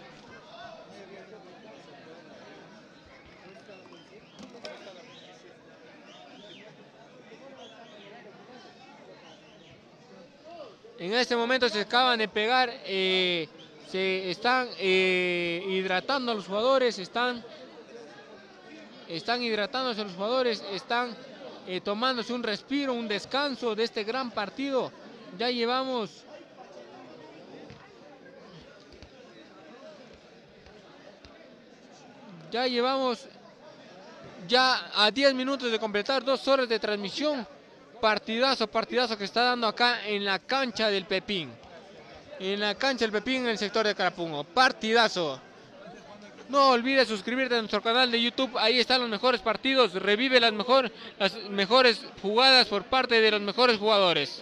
En este momento se acaban de pegar, eh, se están eh, hidratando a los jugadores, están, están hidratándose los jugadores, están eh, tomándose un respiro, un descanso de este gran partido. Ya llevamos ya llevamos ya a diez minutos de completar dos horas de transmisión. Partidazo, partidazo que está dando acá en la cancha del Pepín. En la cancha del Pepín en el sector de Carapungo. Partidazo. No olvides suscribirte a nuestro canal de YouTube. Ahí están los mejores partidos. Revive las, mejor, las mejores jugadas por parte de los mejores jugadores.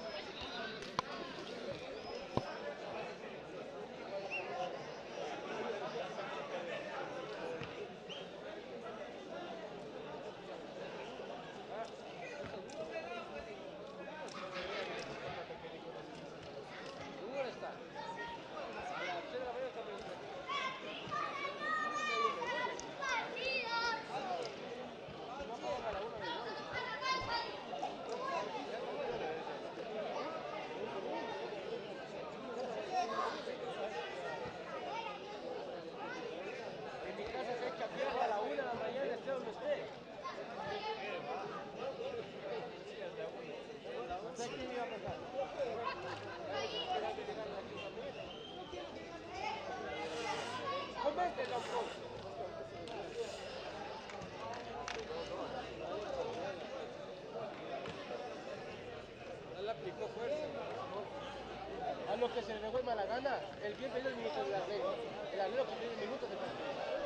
A lo que se le dejó el Malagana, el bien perdió el minuto de la red. El alero que perdió el minuto de partido.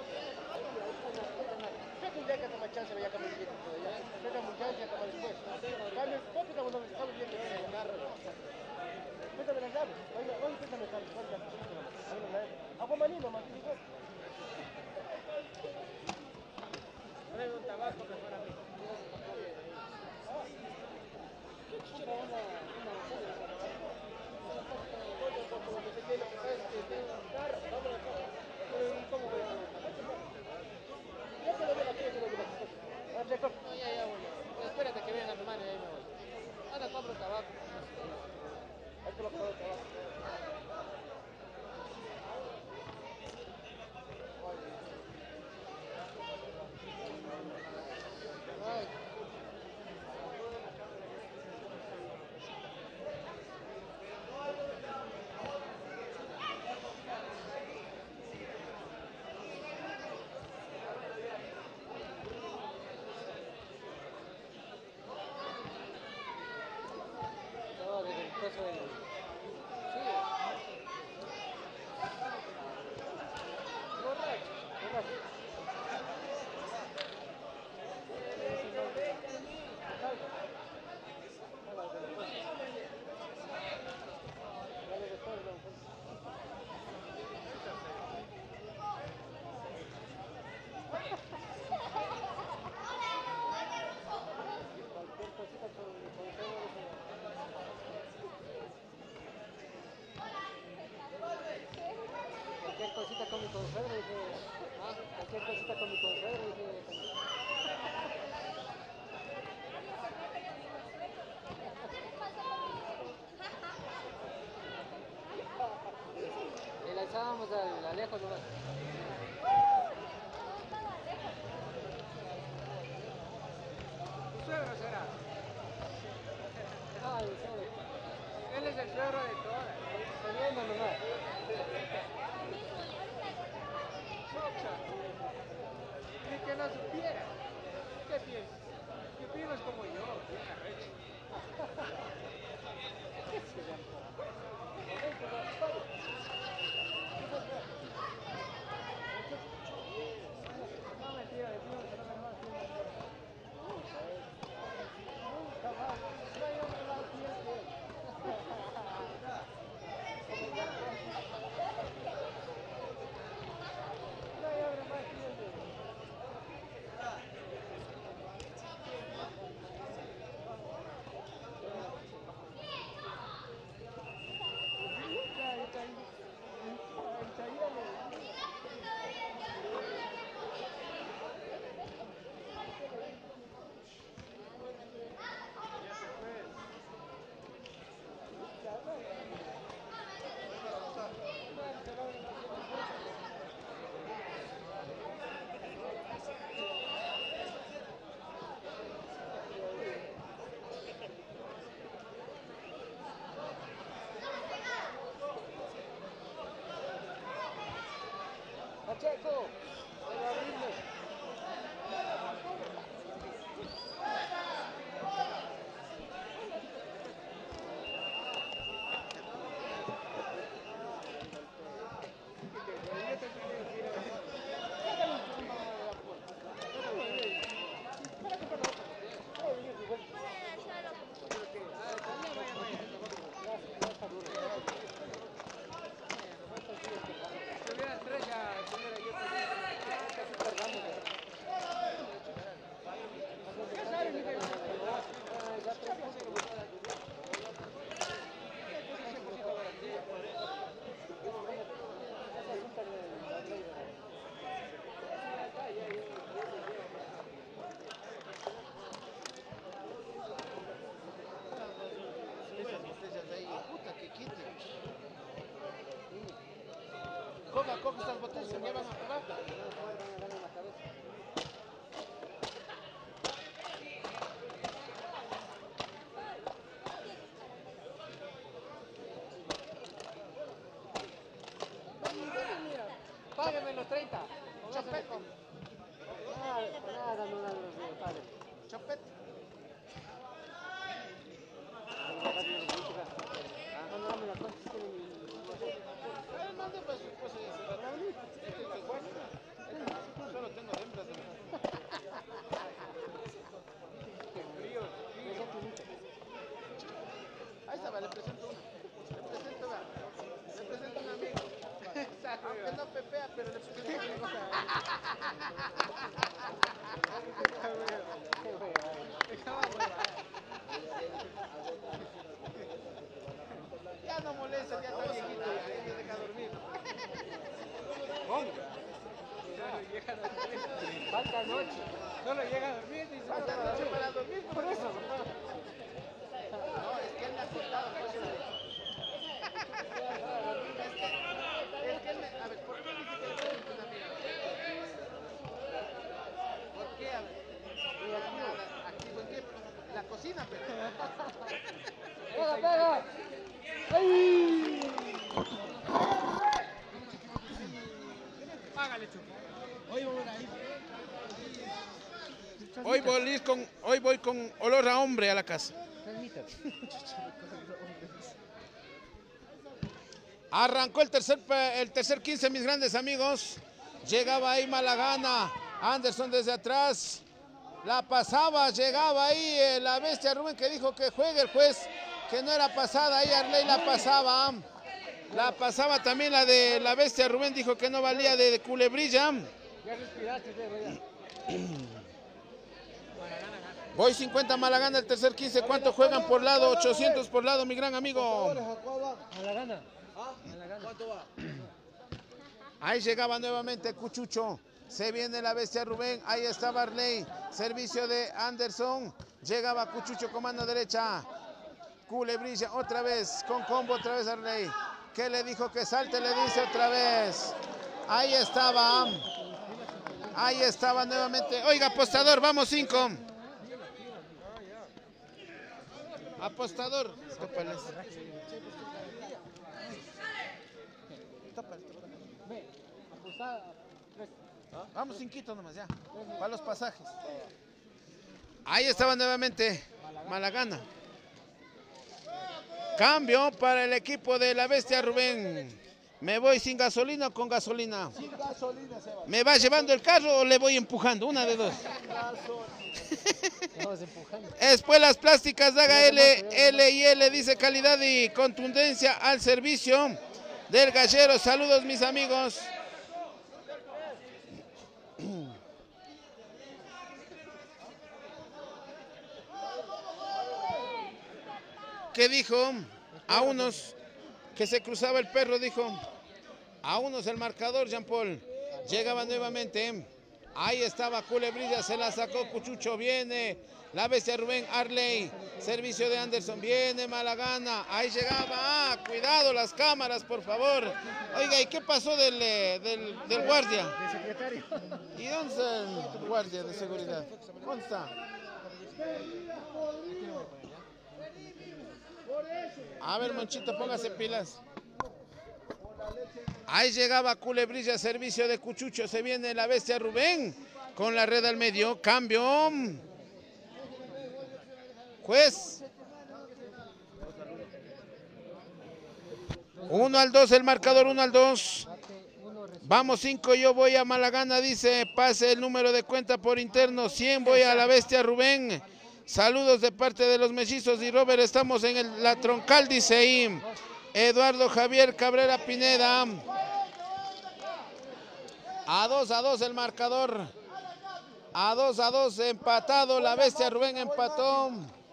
Creo que un día que toma chance vaya a cambiar el billete todavía. Creo que mucha chance acaba después. Cambio, ¿por qué estamos dando el billete de la carro? Cuéntame las llaves. Hoy cuéntame, Carlos. Agua manino, más que igual. Trae un tabaco mejor a mí. ¿Qué chichera una una no, ya, ya, bueno. Espérate que vengan a tomar y ahí me voy. Anda, compro tabaco. Ahí te lo compro tabaco. Ay. Eso es. Sí. Borracho, borracho. Cualquier cosita con mi consuegro, dice. Ah, cualquier cosita con mi consuegro, dice. Le lanzábamos al Alejo nomás. ¿Tu suegro será? Ah, mi suegro. Él es el suegro de todas. Está viendo nomás. Ni que no supiera. ¿Qué piensas? ¿Qué piensas como yo? Bien arrecho. ¿Qué será? No, mentira, de tío, que no me va a hacer. Nunca más. No hay otro lado que él. Pacheco. Pero horrible. Coca, coca estas botellas, ¿qué van a jugar? Págame los treinta. Chopete. Nada, nada, no nada, no padre. Chopete. Cuando dame la cuenta, Ah, mande para su esposa y se la solo tengo hembras. Ahí está, va, le presento una. Le presento una. Le presento un amigo. Aunque no pepea, pero le presento un amigo. Ya no molesta, ya está viejito, ya ya deja dormir. falta noche. Solo llega a dormir, dice. Falta noche para dormir, Por eso. No, es que él me ha contado. Pues, es que él me... A ver, ¿por qué dice que le presento una amiga? ¿Por qué? A ver. Activo en qué? La cocina, pero... ¡Pega, pega! ¡Ay! Págale, Chupo. Hoy voy, con, hoy voy con olor a hombre a la casa. Arrancó el tercer, el tercer quince, mis grandes amigos. Llegaba ahí Malagana. Anderson desde atrás. La pasaba, llegaba ahí eh, la bestia Rubén que dijo que juegue el juez, que no era pasada. Ahí Arley la pasaba. La pasaba también la de la bestia Rubén, dijo que no valía de, de culebrilla. Ya respiraste, ya. Voy cincuenta Malagana, el tercer quince. ¿Cuánto juegan por lado? ochocientos por lado, mi gran amigo. A la gana. A la gana. ¿Cuánto va? Ahí llegaba nuevamente Cuchucho. Se viene la bestia Rubén. Ahí está Barley. Servicio de Anderson. Llegaba Cuchucho con mano derecha. Culebrilla otra vez. Con combo otra vez Arley. ¿Qué le dijo que salte? Le dice otra vez. Ahí estaba. Ahí estaba nuevamente. Oiga, apostador, vamos cinco. Apostador. Tópales. Ve, apostada. Vamos cinquito nomás ya. Para los pasajes. Ahí estaba nuevamente Malagana. Cambio para el equipo de la bestia Rubén. ¿Me voy sin gasolina o con gasolina? Sin gasolina se va. ¿Me va llevando el carro o le voy empujando? Una de dos. Vamos empujando. Espuelas plásticas Daga L, L y L, dice calidad y contundencia al servicio del gallero. Saludos, mis amigos. ¿Qué dijo? A unos que se cruzaba el perro, dijo. A unos el marcador, Jean Paul. Llegaba nuevamente. Ahí estaba Culebrilla, se la sacó Cuchucho, viene la bestia Rubén Arley, servicio de Anderson, viene Malagana, ahí llegaba, ah, cuidado las cámaras, por favor. Oiga, ¿y qué pasó del, del, del guardia? El secretario. ¿Y dónde está el guardia de seguridad? ¿Dónde está? A ver, Monchito, póngase pilas. Ahí llegaba Culebrilla, servicio de Cuchucho. Se viene la bestia Rubén con la red al medio. Cambio. Juez. Uno al dos el marcador, uno al dos. Vamos cinco, yo voy a Malagana, dice. Pase el número de cuenta por interno. cien, voy a la bestia Rubén. Saludos de parte de los mellizos y Robert. Estamos en el, la troncal, dice ahí. Eduardo Javier Cabrera Pineda. A dos a dos el marcador. A dos a dos empatado. La bestia Rubén empató.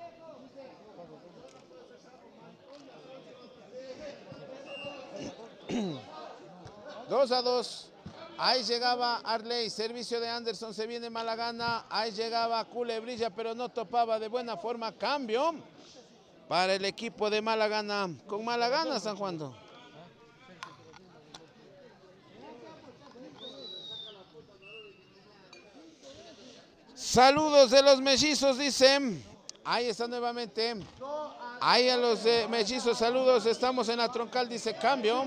dos a dos. Ahí llegaba Arley, servicio de Anderson, se viene Malagana. Ahí llegaba Culebrilla, pero no topaba de buena forma. Cambio para el equipo de Malagana. Con Malagana están jugando. Saludos de los mellizos, dicen. Ahí está nuevamente. Ahí a los eh, mellizos, saludos. Estamos en la troncal, dice cambio.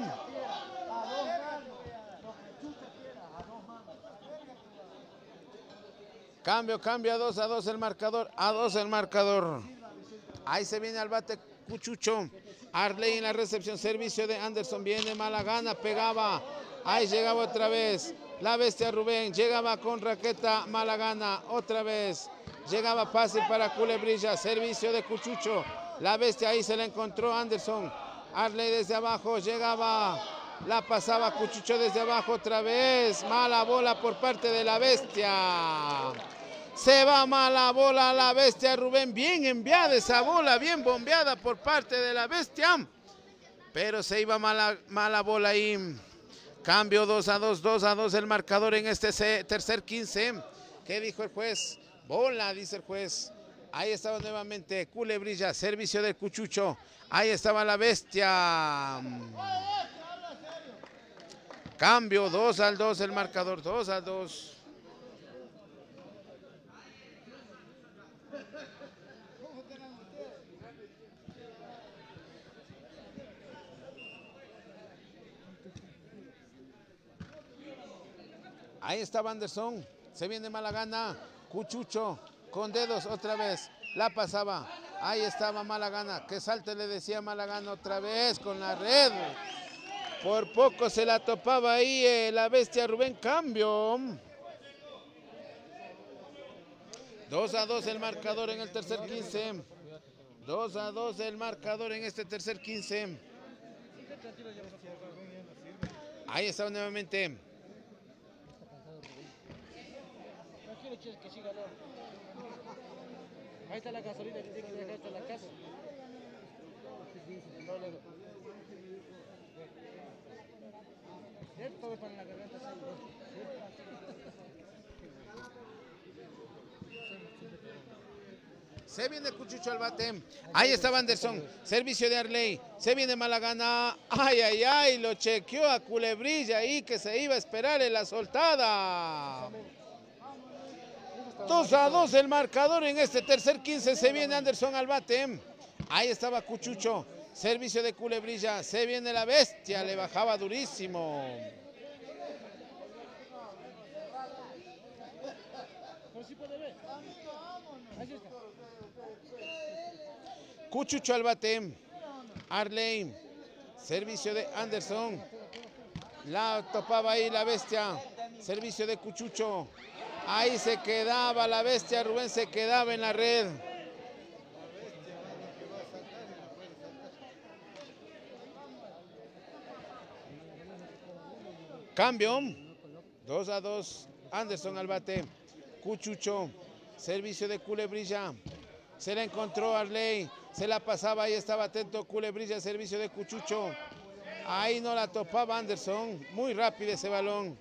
Cambio, cambio a dos a dos el marcador. A dos el marcador. Ahí se viene al bate Cuchucho. Arley en la recepción. Servicio de Anderson. Viene Malagana. Pegaba. Ahí llegaba otra vez. La bestia Rubén. Llegaba con raqueta Malagana. Otra vez. Llegaba fácil para Culebrilla. Servicio de Cuchucho. La bestia ahí se la encontró Anderson. Arley desde abajo. Llegaba. La pasaba Cuchucho desde abajo otra vez. Mala bola por parte de la bestia. Se va mala bola la bestia Rubén. Bien enviada esa bola. Bien bombeada por parte de la bestia. Pero se iba mala, mala bola ahí. Cambio dos a dos. dos a dos el marcador en este tercer quince. ¿Qué dijo el juez? Bola, dice el juez. Ahí estaba nuevamente Culebrilla. Servicio del Cuchucho. Ahí estaba la bestia. Cambio, dos al dos el marcador, dos a dos. Ahí estaba Anderson, se viene Malagana, Cuchucho, con dedos otra vez, la pasaba. Ahí estaba Malagana, que salte le decía Malagana otra vez con la red. Por poco se la topaba ahí eh, la bestia Rubén. Cambio. dos a dos el marcador en el tercer quince. dos a dos el marcador en este tercer quince. Ahí está nuevamente. Ahí está la gasolina que tiene que dejar hasta la casa. No, no, no. Se viene Cuchucho al bate. Ahí estaba Anderson. Servicio de Arley. Se viene Malagana. Ay, ay, ay. Lo chequeó a Culebrilla ahí que se iba a esperar en la soltada. dos a dos el marcador en este tercer quince. Se viene Anderson al bate. Ahí estaba Cuchucho. Servicio de Culebrilla. Se viene la bestia. Le bajaba durísimo. Cuchucho al bate. Arley. Servicio de Anderson. La topaba ahí la bestia. Servicio de Cuchucho. Ahí se quedaba la bestia. Rubén se quedaba en la red. Cambio. dos a dos. Anderson al bate. Cuchucho. Servicio de Culebrilla. Se la encontró Arley. Se la pasaba. Ahí estaba atento Culebrilla. Servicio de Cuchucho. Ahí no la topaba Anderson. Muy rápido ese balón.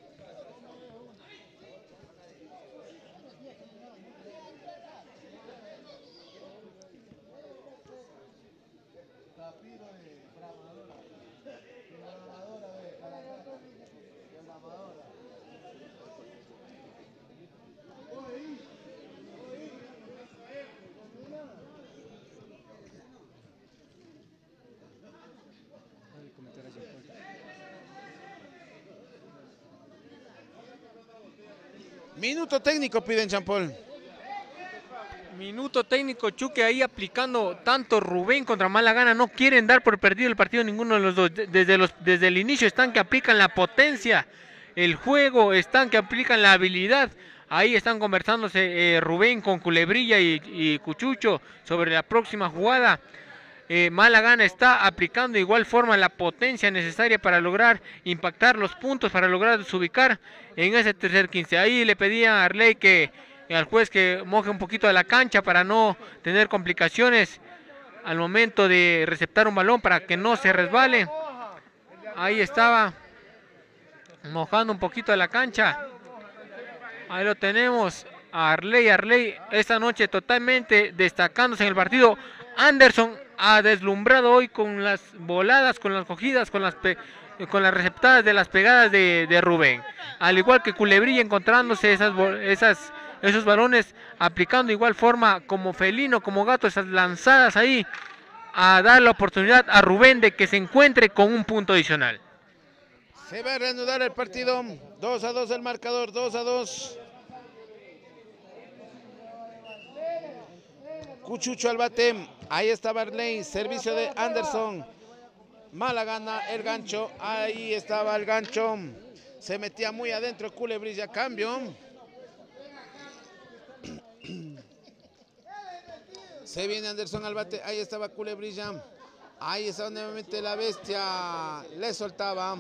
Minuto técnico piden, Champol. Minuto técnico, Chuque, ahí aplicando tanto Rubén contra Mala Gana. No quieren dar por perdido el partido ninguno de los dos. Desde, los, desde el inicio están que aplican la potencia, el juego, están que aplican la habilidad. Ahí están conversándose eh, Rubén con Culebrilla y, y Cuchucho sobre la próxima jugada. Eh, Mala Gana está aplicando de igual forma la potencia necesaria para lograr impactar los puntos, para lograr desubicar en ese tercer quince. Ahí le pedía a Arley que al juez que moje un poquito de la cancha para no tener complicaciones al momento de receptar un balón, para que no se resbale. Ahí estaba mojando un poquito de la cancha. Ahí lo tenemos a Arley. Arley esta noche totalmente destacándose en el partido. Anderson ha deslumbrado hoy con las voladas, con las cogidas, con las pe con las receptadas de las pegadas de, de Rubén. Al igual que Culebrilla encontrándose esas, esas, esos balones, aplicando de igual forma como felino, como gato, esas lanzadas ahí, a dar la oportunidad a Rubén de que se encuentre con un punto adicional. Se va a reanudar el partido. dos a dos el marcador, dos a dos. Cuchucho al bate. Ahí está Barley. Servicio de Anderson. Mala Gana el gancho. Ahí estaba el gancho. Se metía muy adentro Culebrilla. Cambio. Se viene Anderson al bate. Ahí estaba Culebrilla. Ahí estaba nuevamente la bestia. Le soltaba.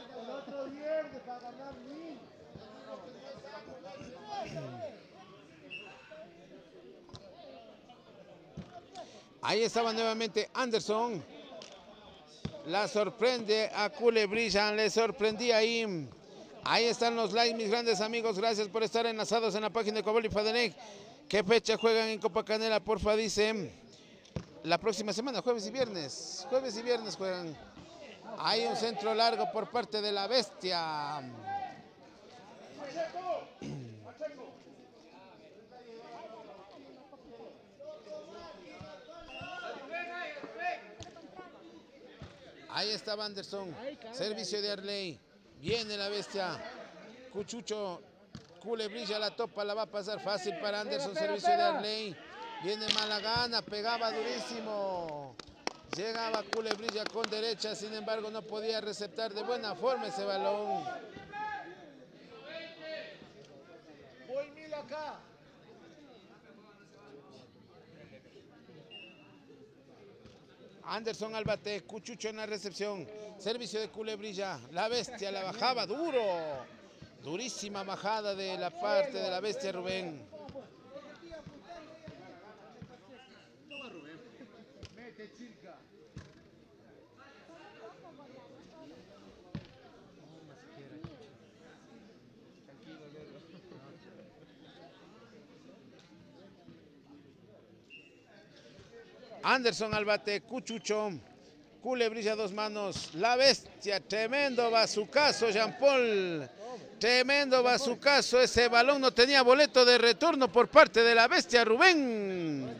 Ahí estaba nuevamente Anderson. La sorprende a Culebrilla. Le sorprendía ahí. Ahí están los likes, mis grandes amigos. Gracias por estar enlazados en la página de Cobol y Fadenec. ¿Qué fecha juegan en Copa Canela? Porfa, dice. La próxima semana, jueves y viernes. Jueves y viernes juegan. Hay un centro largo por parte de la bestia. Ahí estaba Anderson. Servicio de Arley. Viene la bestia. Cuchucho. Culebrilla la topa. La va a pasar fácil para Anderson. Servicio de Arley. Viene Mala Gana. Pegaba durísimo. Llegaba Culebrilla con derecha. Sin embargo, no podía receptar de buena forma ese balón. Voy mil acá. Anderson al bate, Cuchucho en la recepción, servicio de Culebrilla, la bestia la bajaba duro, durísima bajada de la parte de la bestia Rubén. Anderson al bate, Cuchucho, Culebrilla dos manos, la bestia, tremendo bazucazo, Jean Paul, tremendo bazucazo, ese balón no tenía boleto de retorno por parte de la bestia Rubén.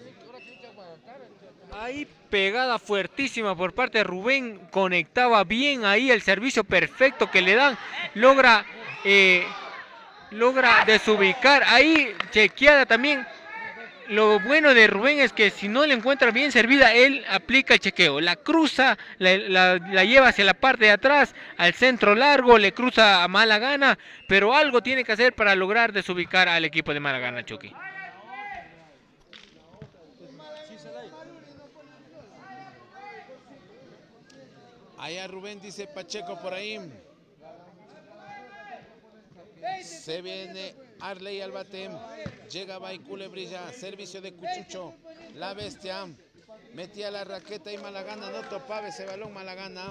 Ahí pegada fuertísima por parte de Rubén, conectaba bien ahí el servicio perfecto que le dan, logra, eh, logra desubicar, ahí chequeada también. Lo bueno de Rubén es que si no le encuentra bien servida, él aplica el chequeo. La cruza, la, la, la lleva hacia la parte de atrás, al centro largo, le cruza a Mala Gana, pero algo tiene que hacer para lograr desubicar al equipo de Mala Gana, Chucky. Allá Rubén dice Pacheco por ahí. Se viene Arley al bate. Llega Bay Culebrilla. Servicio de Cuchucho. La bestia. Metía la raqueta y Mala Gana no topaba ese balón. Mala Gana.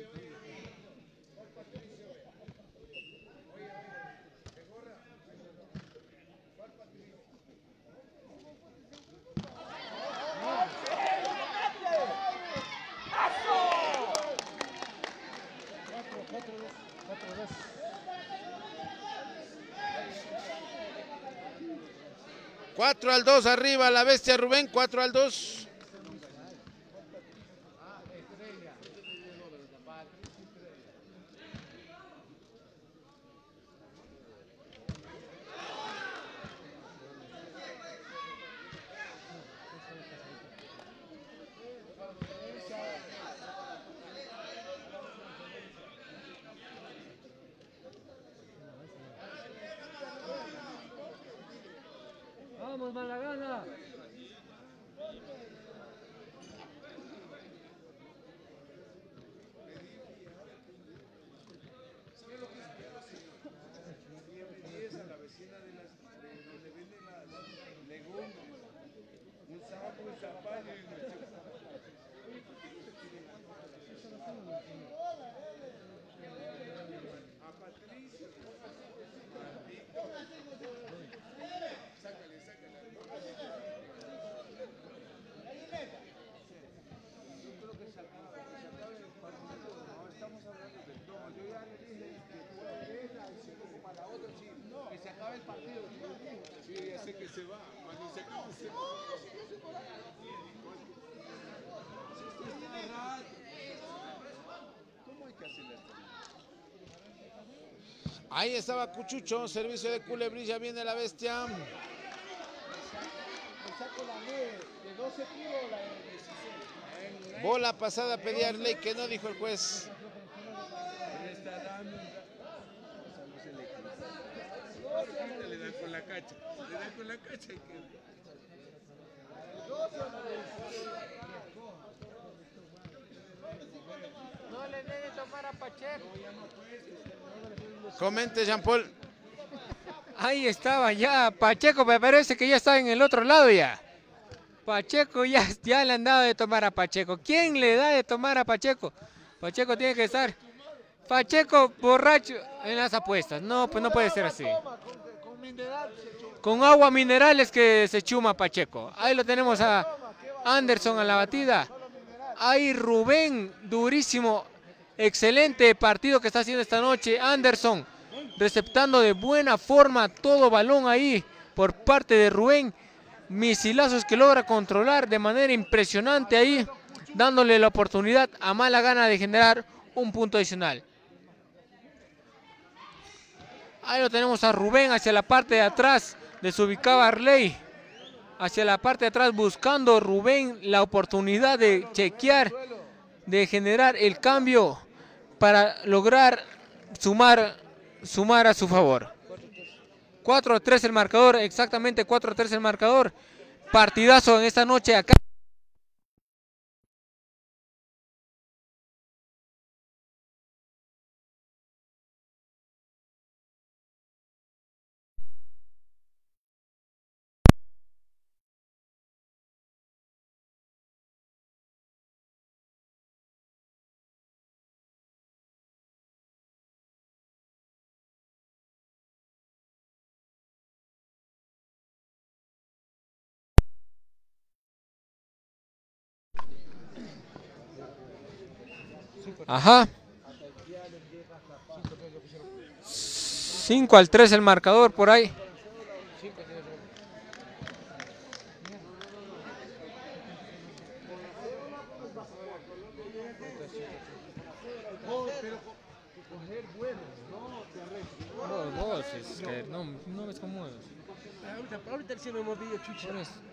cuatro al dos arriba la bestia Rubén, cuatro al dos. Vamos, Malagana. Ahí estaba Cuchucho, servicio de Culebrilla, viene la bestia. Bola pasada, pedía Arley, que no dijo el juez. Le dan con la cacha, le dan con la cacha y que... No le debe tomar a Pacheco. Comente, Jean Paul. Ahí estaba ya Pacheco, me parece que ya está en el otro lado ya. Pacheco ya, ya le han dado de tomar a Pacheco. ¿Quién le da de tomar a Pacheco? Pacheco tiene que estar. Pacheco borracho en las apuestas. No, pues no puede ser así. Con agua minerales que se chuma Pacheco. Ahí lo tenemos a Anderson a la batida. Ahí Rubén, durísimo. Excelente partido que está haciendo esta noche Anderson, receptando de buena forma todo balón ahí por parte de Rubén. Misilazos que logra controlar de manera impresionante ahí, dándole la oportunidad a Malagana de generar un punto adicional. Ahí lo tenemos a Rubén hacia la parte de atrás, desubicaba Arley. Hacia la parte de atrás buscando Rubén la oportunidad de chequear, de generar el cambio para lograr sumar, sumar a su favor. cuatro a tres el marcador, exactamente cuatro a tres el marcador. Partidazo en esta noche acá. Ajá. cinco al tres el marcador por ahí. Vos, vos, es que no, no ves cómo es. Ahorita sí me moví, chucha.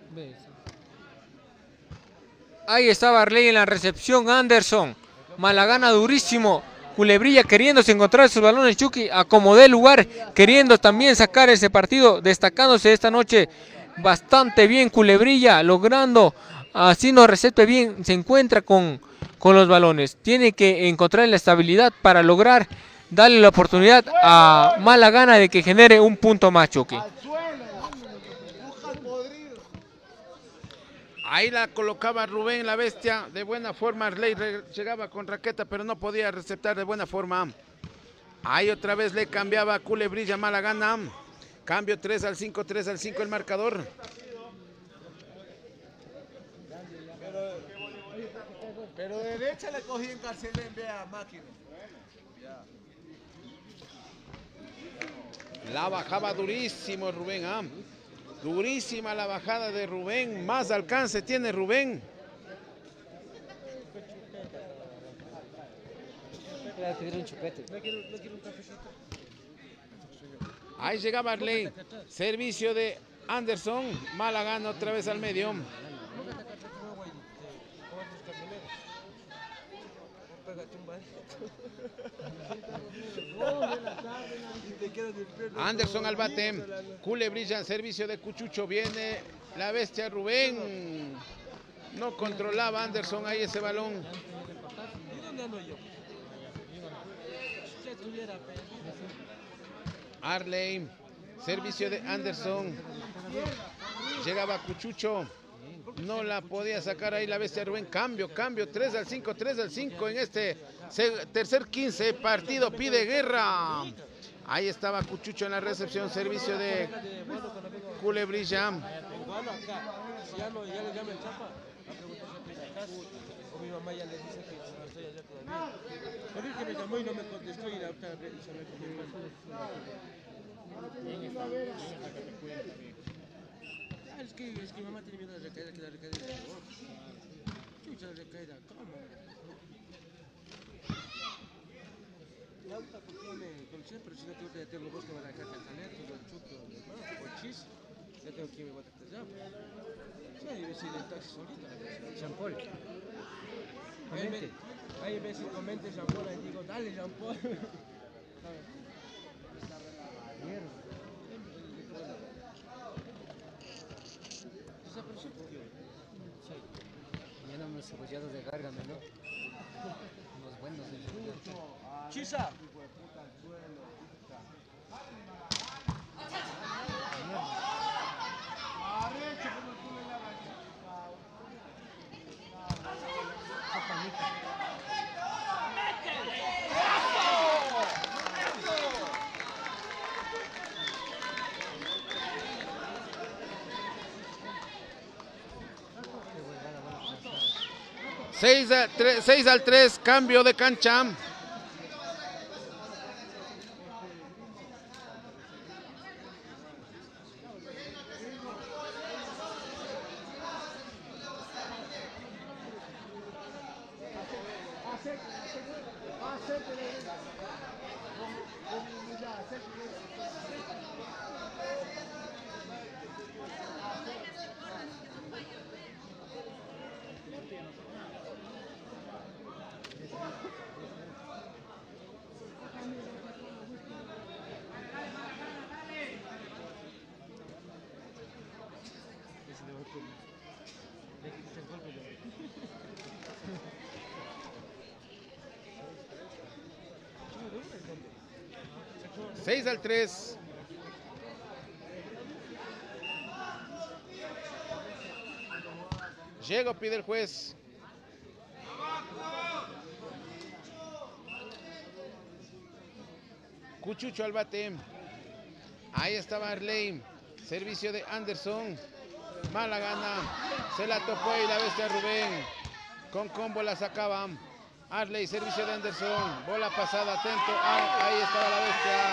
Ahí estaba Arley en la recepción, Anderson. Malagana durísimo. Culebrilla queriéndose encontrar sus balones. Chucky acomodó el lugar, queriendo también sacar ese partido, destacándose esta noche bastante bien Culebrilla, logrando, así no recepte bien, se encuentra con, con los balones. Tiene que encontrar la estabilidad para lograr darle la oportunidad a Malagana de que genere un punto más, Chucky. Ahí la colocaba Rubén, la bestia, de buena forma. Arley llegaba con raqueta, pero no podía receptar de buena forma. Ahí otra vez le cambiaba a Culebrilla, Malagana. Cambio tres al cinco, tres al cinco el marcador. Pero, pero derecha le cogí en Carcelén, vea, máquina. La bajaba durísimo Rubén, ¿ah? Durísima la bajada de Rubén, más alcance tiene Rubén. Ahí llegaba Arley, servicio de Anderson, Malagana otra vez al medio. Anderson al bate. Culebrilla en servicio de Cuchucho. Viene la bestia Rubén. No controlaba Anderson ahí ese balón. Arley. Servicio de Anderson. Llegaba Cuchucho. No la podía sacar ahí la bestia Rubén. Cambio, cambio. tres al cinco, tres al cinco en este tercer quince. Partido pide guerra. Ahí estaba Cuchucho en la recepción. Servicio de Culebrilla. Es que, es que mamá tiene miedo de recaída, que la recaída es peor. Chucha, la recaída, ¿cómo? La auto porque me conocí, pero si no tengo que tener los bosques, van a dejar cajaletos, el chuto, o chis, ya tengo que ir a botar ya. Sí, hay veces el taxi solito. Jean Paul. Comente. Hay veces comente Jean Paul y digo, dale Jean Paul. Mañana unos cebollados de gárgame, ¿no? Unos buenos. ¡Chisa! seis al tres, cambio de cancha. seis al tres. Llega, pide el juez. Cuchucho al bate. Ahí estaba Arley. Servicio de Anderson. Mala gana. Se la topó y la bestia Rubén. Con combo la sacaba. Arley, servicio de Anderson. Bola pasada, atento. Ah, ahí estaba la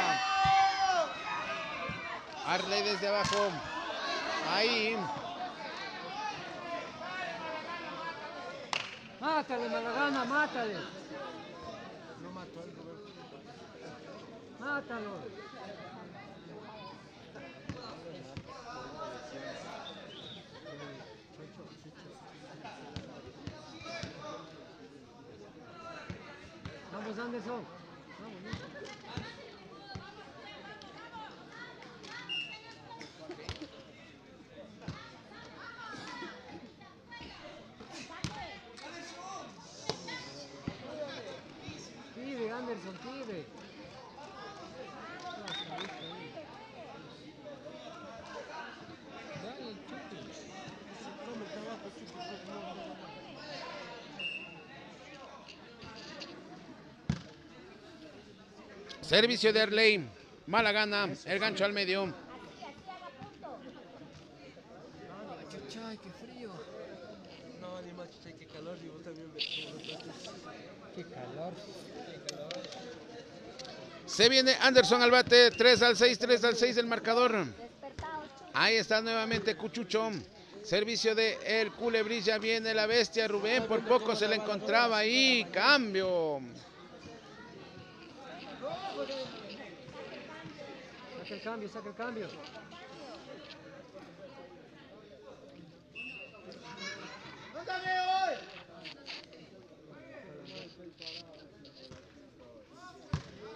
bestia. Arley desde abajo. Ahí. Mátale, Malagana, mátale. No mató al Rubén. Mátalo. Vamos, Anderson. Vamos, Anderson. Pide, Anderson, pide. Dale el chuto. Se come el trabajo, chuto. Servicio de Arley. Mala gana. El gancho al medio. Ay, qué frío. No, ni más, chucha, qué calor. Y vos también ves cómo lo tratas. Qué calor. Se viene Anderson al bate. tres al seis, tres al seis el marcador. Ahí está nuevamente Cuchucho. Servicio de el Culebrilla. Viene la bestia Rubén. Por poco se le encontraba ahí. Cambio. Saca el cambio, saca el cambio.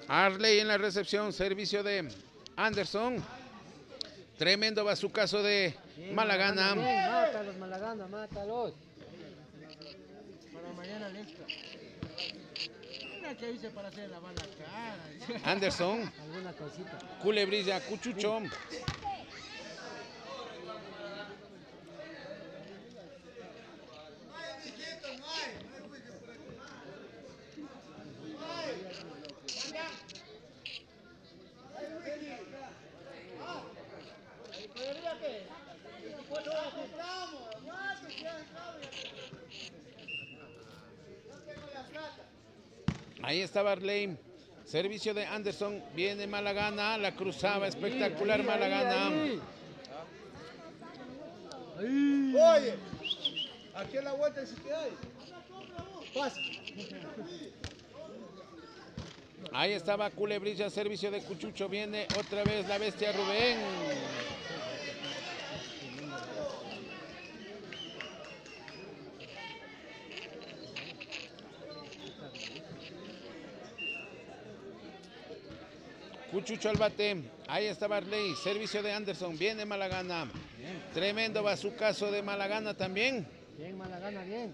Arley en la recepción, servicio de Anderson. Tremendo bazucazo de Bien, Malagana. bien, mátalos, Malagana, mátalos. Para mañana el extra. Una que hice para hacer la bala cara. Anderson, Alguna cosita. Culebrilla, Cuchucho. Ahí está Barley. Servicio de Anderson. Viene Malagana. La cruzaba espectacular Malagana. Oye, aquí en la vuelta sí que hay. Pasa. Ahí estaba Culebrilla. Servicio de Cuchucho. Viene otra vez la bestia Rubén. Cuchucho al bate. Ahí está Barley. Servicio de Anderson. Viene Malagana. Tremendo bazucazo de Malagana también. Bien, Malagana, bien.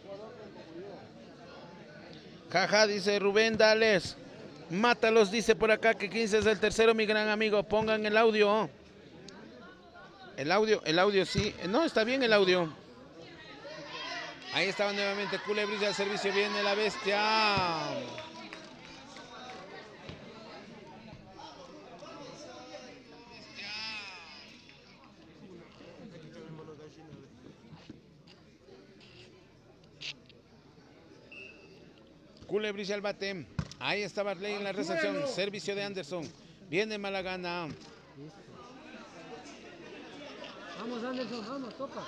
Jaja, dice Rubén, dales. Mátalos, dice por acá que quince es el tercero, mi gran amigo. Pongan el audio. El audio, el audio sí. No, está bien el audio. Ahí estaba nuevamente Culebrilla. Servicio. Viene la bestia. Culebrilla al bate. Ahí está Barley en la recepción. Servicio de Anderson. Viene Malagana. Vamos, Anderson, vamos, toca.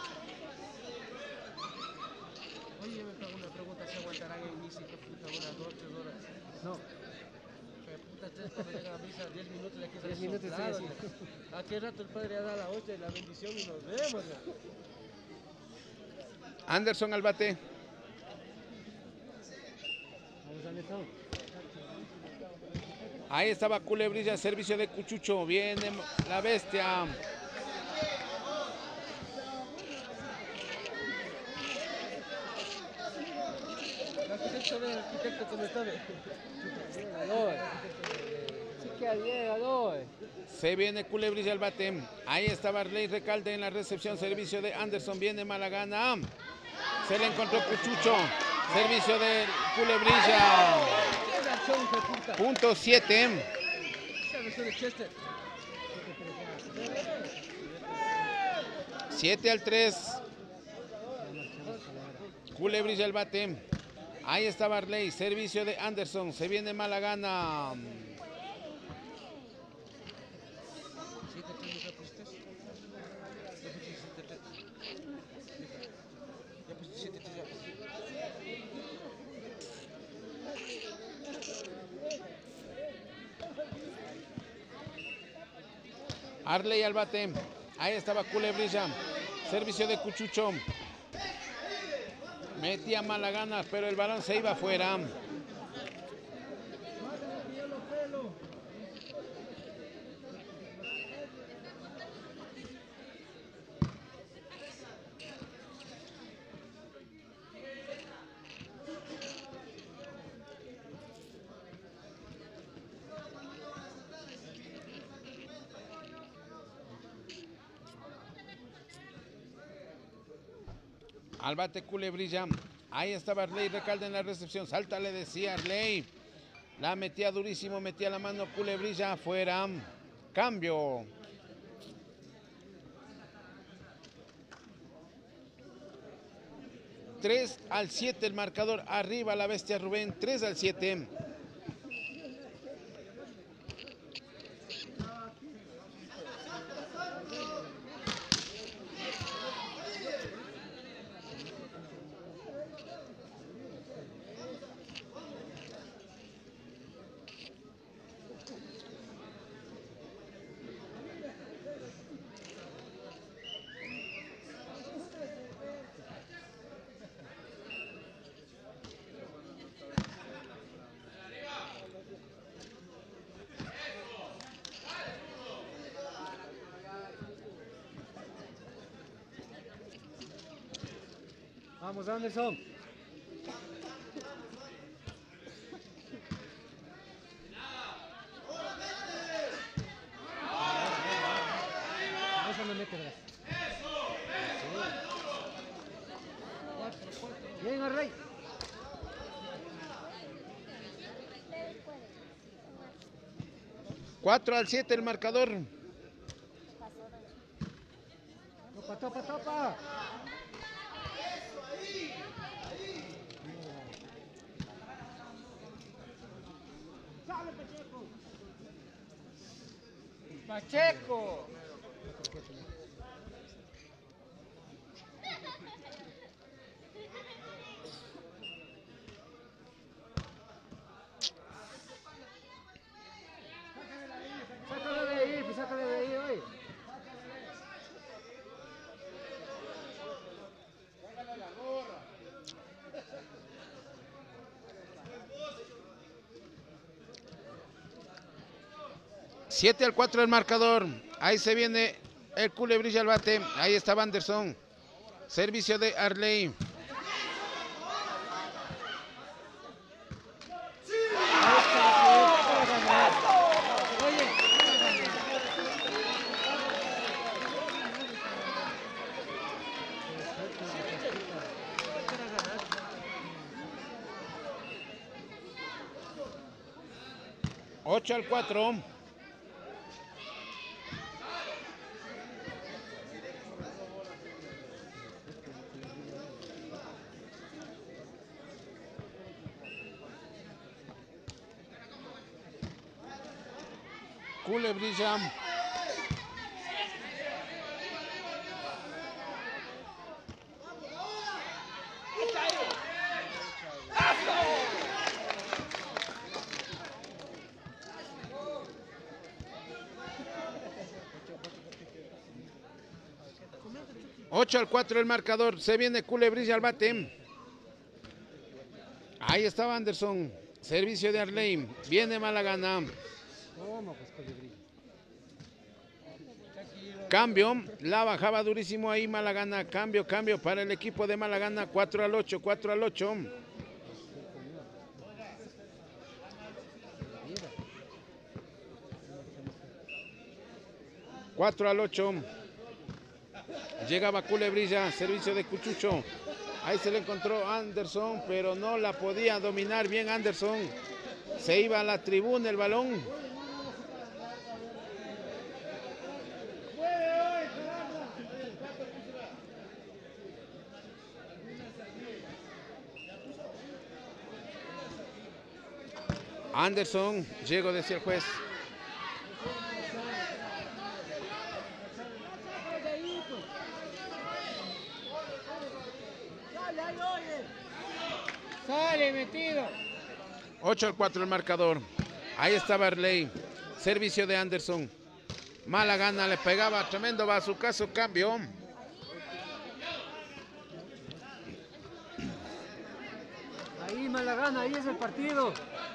Oye, me hago una pregunta, ¿se aguantarán en misa que puta unas dos, tres horas? No, Que puta tres cuando llega a misa, diez minutos le quedan diez minutos, soplados, sí, ¿no? ¿A qué rato el padre ha dado la hostia y la bendición y nos vemos? ¿no? Anderson al bate. vamos, Anderson. Ahí estaba Culebrilla. Servicio de Cuchucho. Viene la bestia. El arquitecto ve, el arquitecto cómo está. ve. Ganó, eh. Sí que bien, ganó, eh. Se viene Culebrilla al bate. Ahí está Barley Recalde en la recepción. Servicio de Anderson. Viene Malagana. Se le encontró Cuchucho. Servicio de Culebrilla. ¿Qué reacción, hijo de puta? Punto siete. Esa versión de Chester. siete al tres. Culebrilla al bate. Ahí está Barley. Servicio de Anderson. Se viene Malagana. siete tres, ¿ya pusiste? Ya pusiste siete tres. Ya pusiste siete tres, ya. Arley al bate. Ahí estaba Culebrilla. Servicio de Cuchucho. Metía Malagana, pero el balón se iba afuera. Al bate Culebrilla. Ahí estaba Arley Recalde en la recepción. Salta, le decía Arley. La metía durísimo, metía la mano Culebrilla afuera. Cambio. tres al siete el marcador. Arriba la bestia Rubén. tres al siete. Vamos, Anderson. Eso me mete, ¿verdad? Bien, Arrey. cuatro al siete el marcador. Topa, topa, topa. Pacheco. Sácalo de ahí, pues sácalo de ahí, oye. siete al cuatro el marcador. Ahí se viene el Culebrilla al bate. Ahí está Anderson. Servicio de Arley. ocho al cuatro. Culebrilla. ocho al cuatro el marcador. Se viene Culebrilla al bate. Ahí estaba Anderson. Servicio de Arley. Viene Malagana. Cambio. La bajaba durísimo ahí Malagana. Cambio, cambio para el equipo de Malagana. cuatro al ocho. cuatro al ocho. cuatro al ocho. Llegaba Culebrilla, servicio de Cuchucho. Ahí se le encontró Anderson, pero no la podía dominar bien Anderson. Se iba a la tribuna el balón. Anderson, llegó, decía el juez. Sale, metido. ocho al cuatro el marcador. Ahí estaba Arley. Servicio de Anderson. Malagana le pegaba tremendo bazucazo. Cambio. Ahí Malagana, ahí es el partido.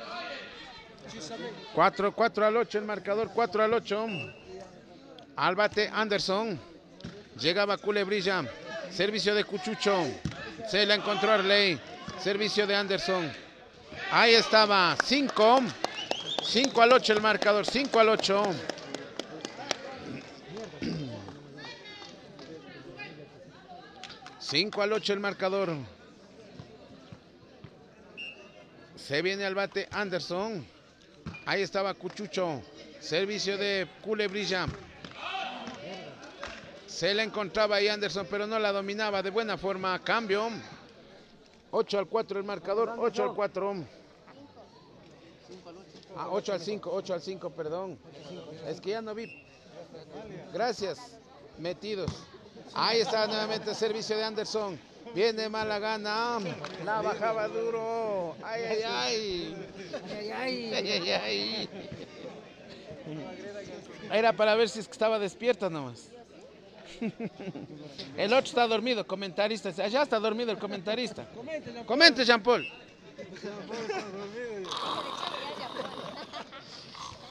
cuatro, cuatro al ocho el marcador. cuatro al ocho. Al bate Anderson. Llegaba Culebrilla. Servicio de Cuchucho. Se la encontró Arley. Servicio de Anderson. Ahí estaba. cinco. cinco al ocho el marcador. cinco al ocho. cinco al ocho el marcador. Se viene al bate Anderson. Ahí estaba Cuchucho. Servicio de Culebrilla. Se la encontraba ahí Anderson, pero no la dominaba de buena forma. Cambio. ocho al cuatro el marcador. ocho al cuatro. Ah, ocho al cinco. ocho al cinco, perdón. Es que ya no vi. Gracias. Metidos. Ahí está nuevamente el servicio de Anderson. Viene Malagana. La bajaba duro. Ay, ay, ay. Ay, ay. Ay, ay, ay. Era para ver si es que estaba despierta nomás. El otro está dormido, comentarista. Allá está dormido el comentarista. Comente, Jean Paul.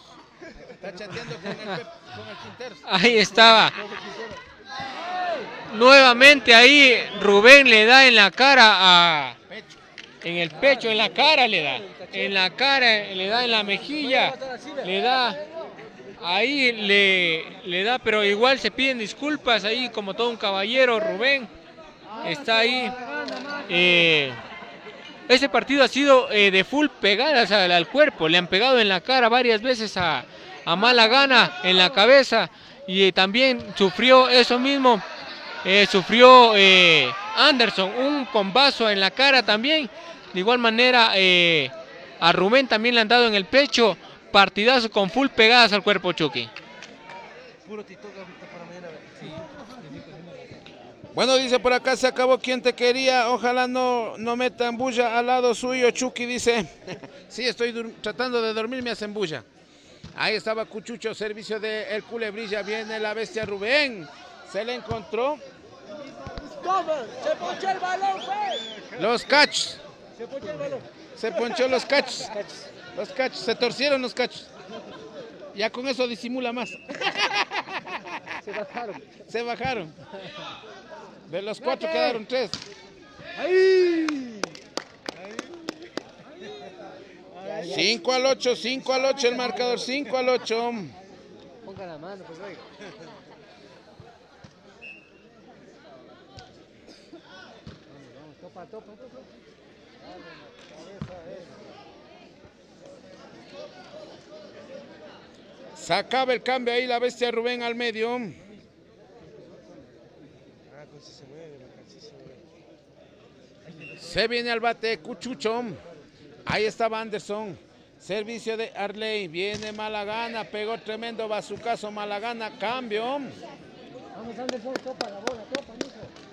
Está chateando con el, Pep- con el Quintero. Ahí estaba. nuevamente ahí Rubén le da en la cara a... En el pecho, en la cara le da. En la cara, le da en la mejilla. Le da... Ahí le, le da, pero igual se piden disculpas ahí como todo un caballero. Rubén está ahí. Eh, ese partido ha sido eh, de full pegadas al, al cuerpo. Le han pegado en la cara varias veces a, a Mala Gana, en la cabeza. Y eh, también sufrió eso mismo. Eh, sufrió eh, Anderson, un combazo en la cara también. De igual manera eh, a Rubén también le han dado en el pecho. Partidazo con full pegadas al cuerpo, Chucky. Bueno, dice por acá, se acabó quien te quería, ojalá no, no metan bulla al lado suyo. Chucky dice, sí, estoy tratando de dormir, me hacen bulla. Ahí estaba Cuchucho, servicio de El Culebrilla, viene la bestia Rubén, se le encontró. Se ponchó el balón, güey. Los cachos, Se ponchó el balón. se ponchó los cachos, los cachos, se torcieron los cachos. Ya con eso disimula más. Se bajaron. Se bajaron. De los cuatro quedaron tres. Ahí. cinco al ocho, cinco al ocho el marcador, cinco al ocho. Ponga la mano, pues oiga. Vamos, topa, topa, topa. Sacaba el cambio ahí la bestia Rubén al medio. Se viene al bate Cuchucho. Ahí estaba Anderson. Servicio de Arley. Viene Malagana. Pegó tremendo bazucazo Malagana. Cambio. Vamos, Anderson, topa la bola, topa, mijo.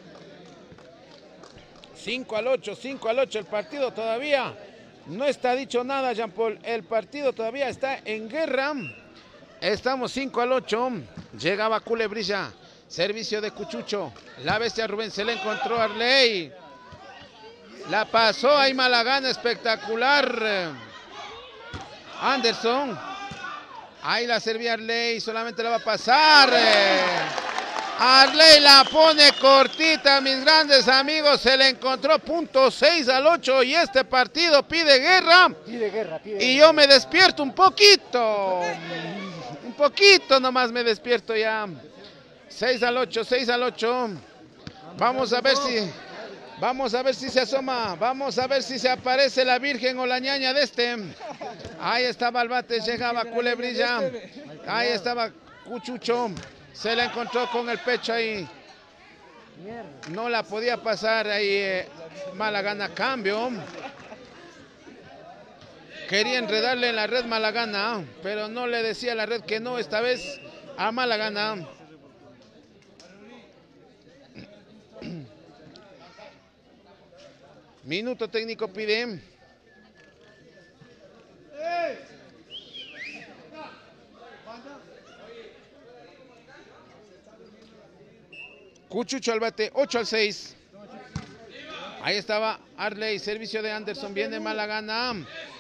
cinco al ocho, cinco al ocho. El partido todavía no está dicho nada, Jean Paul. El partido todavía está en guerra. Estamos cinco al ocho. Llegaba Culebrilla. Servicio de Cuchucho. La bestia Rubén se le encontró a Arley. La pasó ahí Malagana, espectacular. Anderson. Ahí la servía Arley, solamente la va a pasar. Arley la pone cortita, mis grandes amigos. Se le encontró punto seis al ocho y este partido pide guerra. Pide guerra, pide Y yo me despierto un poquito. Un poquito nomás me despierto ya. seis al ocho, seis al ocho. Vamos a ver si... Vamos a ver si se asoma, vamos a ver si se aparece la Virgen o la ñaña de este. Ahí estaba el bate, llegaba Culebrilla. Ahí estaba Cuchucho. Se la encontró con el pecho ahí. No la podía pasar ahí. Eh, Malagana, cambio. Quería enredarle en la red Malagana, pero no le decía a la red que no, esta vez a Malagana. Minuto técnico pide. Cuchucho al bate, ocho al seis. Ahí estaba Arley, servicio de Anderson, viene Malagana.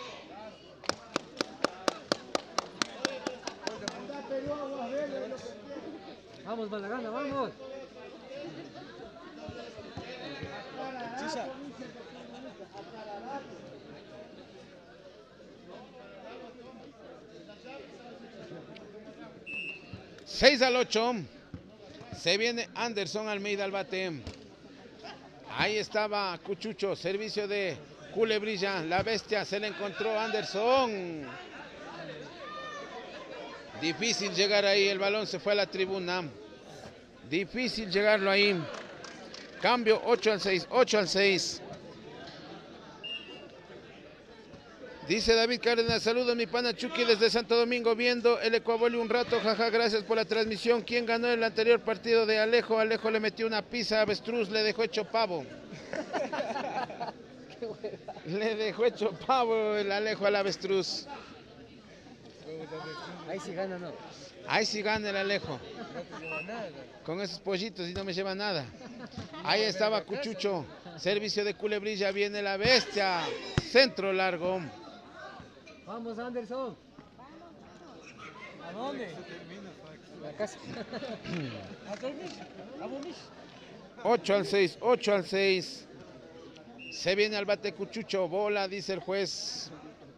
Vamos, Malagana, vamos. seis al ocho. Se viene Anderson Almeida al bate. Ahí estaba Cuchucho, servicio de Culebrilla. La bestia se le encontró Anderson. Difícil llegar ahí, el balón se fue a la tribuna. Difícil llegarlo ahí. Cambio ocho al seis, ocho al seis. Dice David Cárdenas, saludos mi pana Chucky desde Santo Domingo viendo el Ecuavoli un rato, jaja, gracias por la transmisión. ¿Quién ganó el anterior partido de Alejo? Alejo le metió una pizza a Avestruz, le dejó hecho pavo. Le dejó hecho pavo el Alejo al Avestruz. Ahí sí gana, ¿no? Ahí sí gana el Alejo. Con esos pollitos y no me lleva nada. Ahí estaba Cuchucho, servicio de Culebrilla, viene la bestia. Centro largo. Vamos, Anderson. ¿A dónde? La casa. A dormir. A dormir. ocho al seis, ocho al seis. Se viene al bate Cuchucho, bola, dice el juez.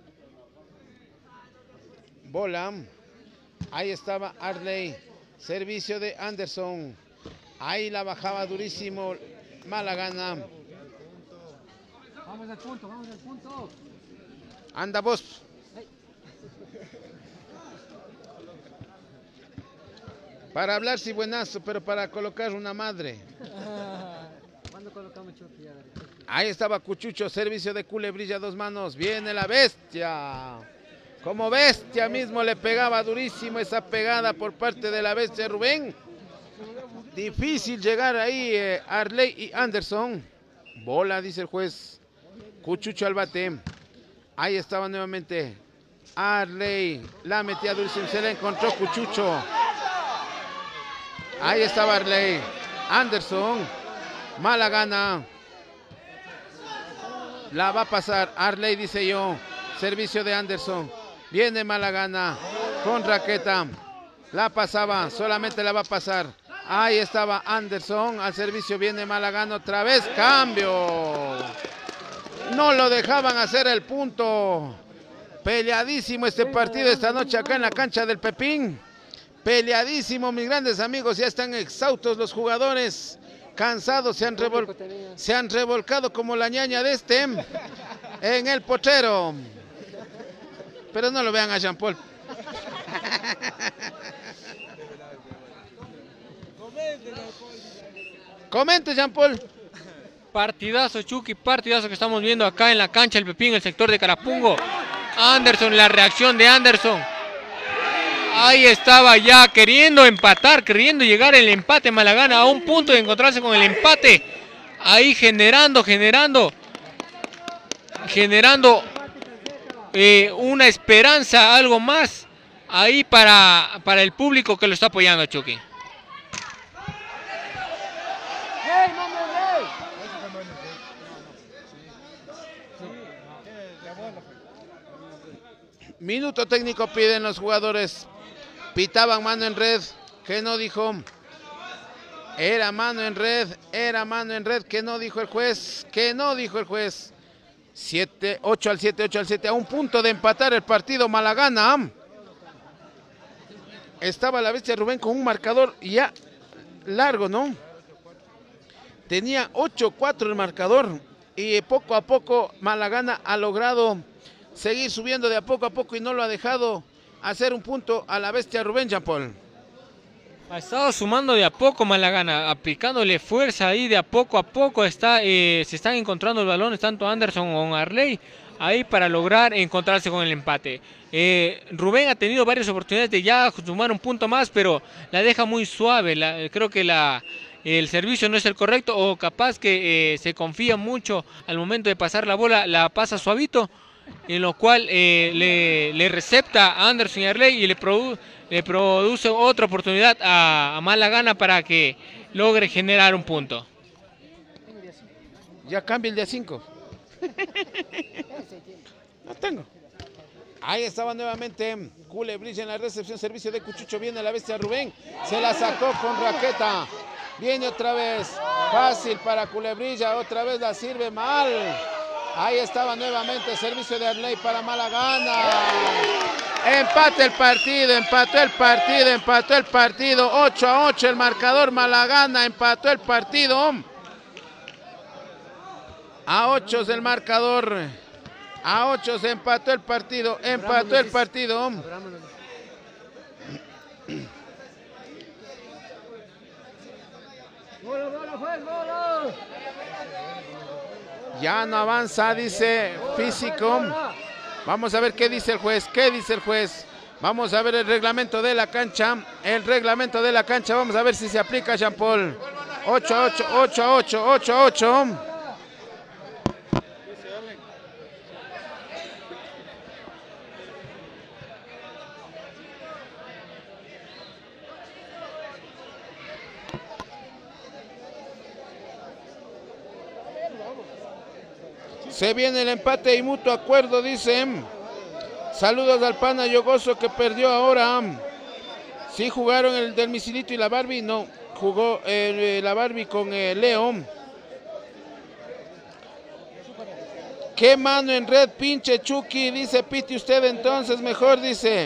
Bola. Ahí estaba Arley. Servicio de Anderson. Ahí la bajaba durísimo Malagana. Vamos al punto, vamos al punto. Anda vos. Para hablar sí buenazo, pero para colocar una madre. ¿Cuándo colocamos Chucky? Ahí estaba Cuchucho, servicio de Culebrilla, dos manos. Viene la bestia. Como bestia mismo le pegaba durísimo esa pegada por parte de la bestia Rubén. Difícil llegar ahí eh, Arley y Anderson. Bola, dice el juez. Cuchucho al bate. Ahí estaba nuevamente Arley. La metía durísimo, se la encontró Cuchucho. Ahí estaba Arley. Anderson. Malagana. La va a pasar Arley, dice yo. Servicio de Anderson. Viene Malagana con raqueta. La pasaba, solamente la va a pasar. Ahí estaba Anderson. Al servicio viene Malagana otra vez. Cambio. No lo dejaban hacer el punto. Peleadísimo este partido esta noche acá en la cancha del Pepín. Peleadísimo, mis grandes amigos. Ya están exhaustos los jugadores. Cansados, se han, revol se han revolcado como la ñaña de este en el potrero. Pero no lo vean a Jean Paul. Comente, Jean Paul. Partidazo, Chucky, partidazo que estamos viendo acá en la cancha del Pepín, el sector de Carapungo. Anderson, la reacción de Anderson. Ahí estaba ya queriendo empatar, queriendo llegar el empate Malagana a un punto de encontrarse con el empate. Ahí generando, generando, generando eh, una esperanza, algo más ahí para, para el público que lo está apoyando, Chucky. Minuto técnico piden los jugadores. Pitaban mano en red, que no dijo. Era mano en red, era mano en red, que no dijo el juez, que no dijo el juez. siete, ocho al siete, ocho al siete, a un punto de empatar el partido Malagana. Estaba la bestia Rubén con un marcador ya largo, ¿no? Tenía ocho cuatro el marcador y poco a poco Malagana ha logrado seguir subiendo de a poco a poco y no lo ha dejado hacer un punto a la bestia Rubén, Jean Paul. Ha estado sumando de a poco Malagana, aplicándole fuerza ahí de a poco a poco. Está, eh, se están encontrando los balones, tanto Anderson como Arley, ahí para lograr encontrarse con el empate. Eh, Rubén ha tenido varias oportunidades de ya sumar un punto más, pero la deja muy suave. La, creo que la, el servicio no es el correcto, o capaz que eh, se confía mucho al momento de pasar la bola, la pasa suavito, en lo cual eh, le, le recepta a Anderson y Arley y le, produ le produce otra oportunidad a, a Malagana para que logre generar un punto. Ya cambia el día cinco. No tengo. Ahí estaba nuevamente Culebrilla en la recepción, servicio de Cuchucho, viene la bestia Rubén, se la sacó con raqueta, viene otra vez, fácil para Culebrilla, otra vez la sirve mal. Ahí estaba nuevamente servicio de Arley para Malagana. Empate el partido, empató el partido, empató el partido. ocho a ocho el marcador, Malagana empató el partido. A ocho es el marcador. A ocho se empató el partido, empató el partido. Ya no avanza, dice físico. Vamos a ver qué dice el juez, qué dice el juez. Vamos a ver el reglamento de la cancha. El reglamento de la cancha, vamos a ver si se aplica, Jean Paul. ocho a ocho, ocho a ocho, ocho a ocho. Se viene el empate y mutuo acuerdo, dice. Saludos al pana Yogoso que perdió ahora. Sí jugaron el del Misilito y la Barbie, no. jugó eh, la Barbie con eh, Leo. ¿Qué mano en red, pinche Chucky? Dice Piti usted entonces, mejor dice.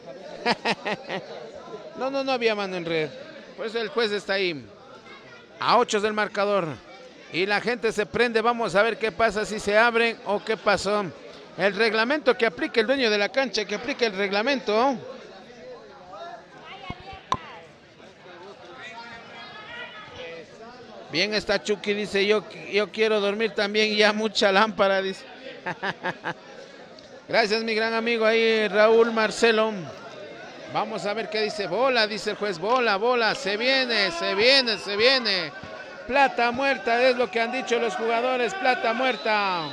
No, no, no había mano en red. Pues el juez está ahí. A ocho del marcador. Y la gente se prende. Vamos a ver qué pasa, si se abren o qué pasó. El reglamento que aplique el dueño de la cancha, que aplique el reglamento. Bien está Chucky, dice yo, yo quiero dormir también, ya mucha lámpara, dice. Gracias mi gran amigo ahí, Raúl Marcelo. Vamos a ver qué dice. Bola, dice el juez, bola, bola, se viene, se viene, se viene. Plata muerta, es lo que han dicho los jugadores, plata muerta.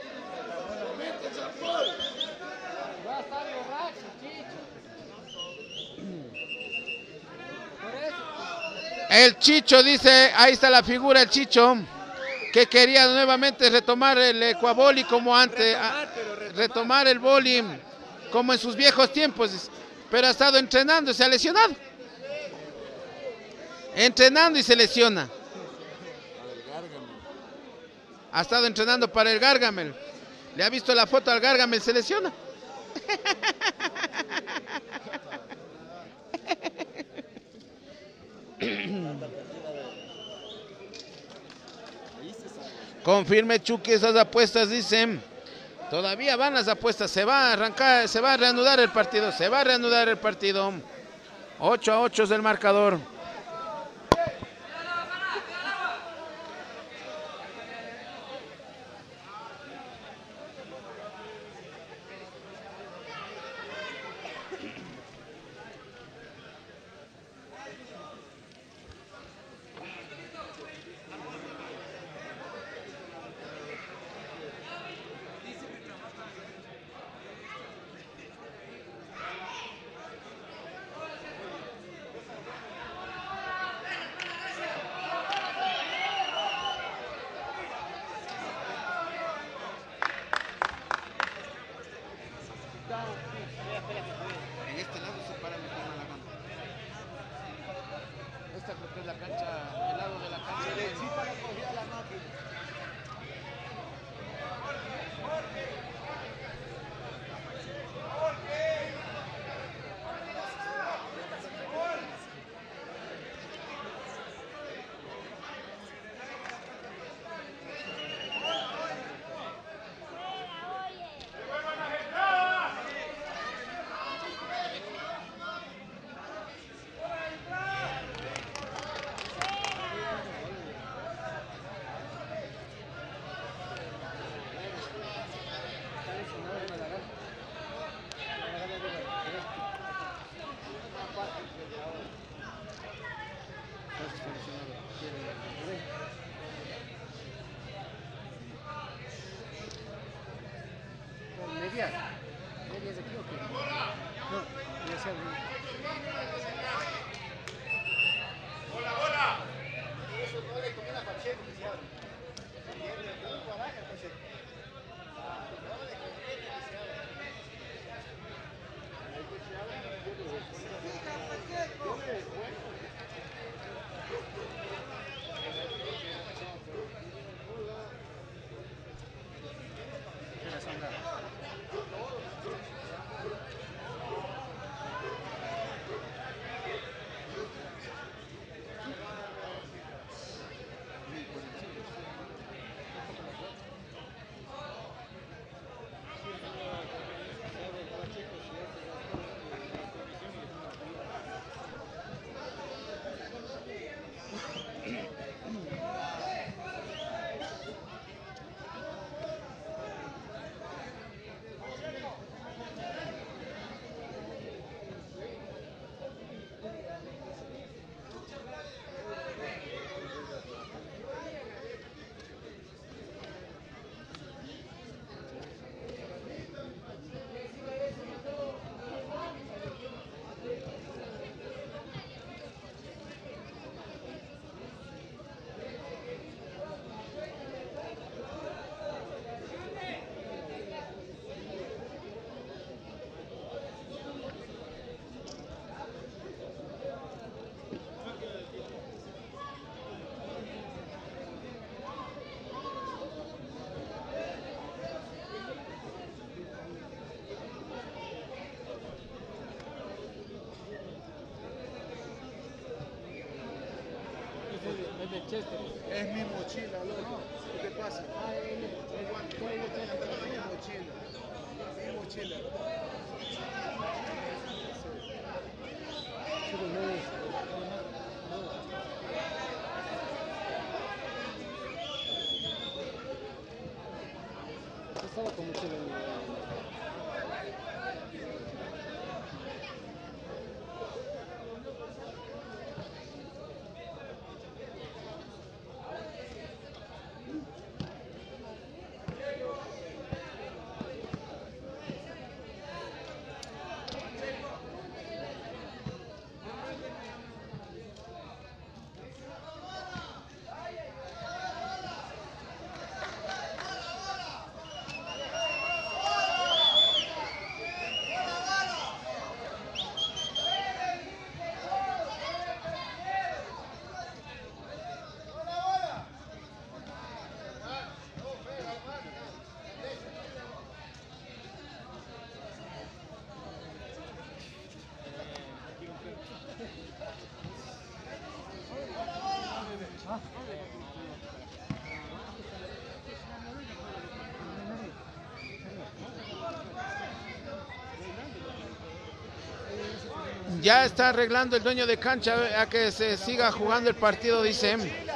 El Chicho dice, ahí está la figura, el Chicho, que quería nuevamente retomar el ecuaboli como antes, retomar, retomar, retomar el boli como en sus viejos tiempos, pero ha estado entrenando y se ha lesionado. Entrenando y se lesiona. Ha estado entrenando para el Gargamel. Le ha visto la foto al Gargamel, se lesiona. Confirme Chucky esas apuestas, dicen. Todavía van las apuestas, se va a arrancar, se va a reanudar el partido, se va a reanudar el partido. ocho a ocho es el marcador. En este lado se para mi prima la gana. Esta creo que es la cancha, el lado de la cancha. Derechita la cogía la máquina. Medias. Medias de aquí o qué? No, ya sea. Hola, hola. Eso no le conviene a Pacheco que se abre. Le un coraje a Pacheco. No le conviene que se abre. Siga, Pacheco. Es de Chester. Es mi mochila, loco. ¿Qué te pasa? Ah, es ¿Cuánto es mi mochila? Mi mochila. Estaba con mucho en Ya está arreglando el dueño de cancha a que se siga jugando el partido, dice. Es la mochila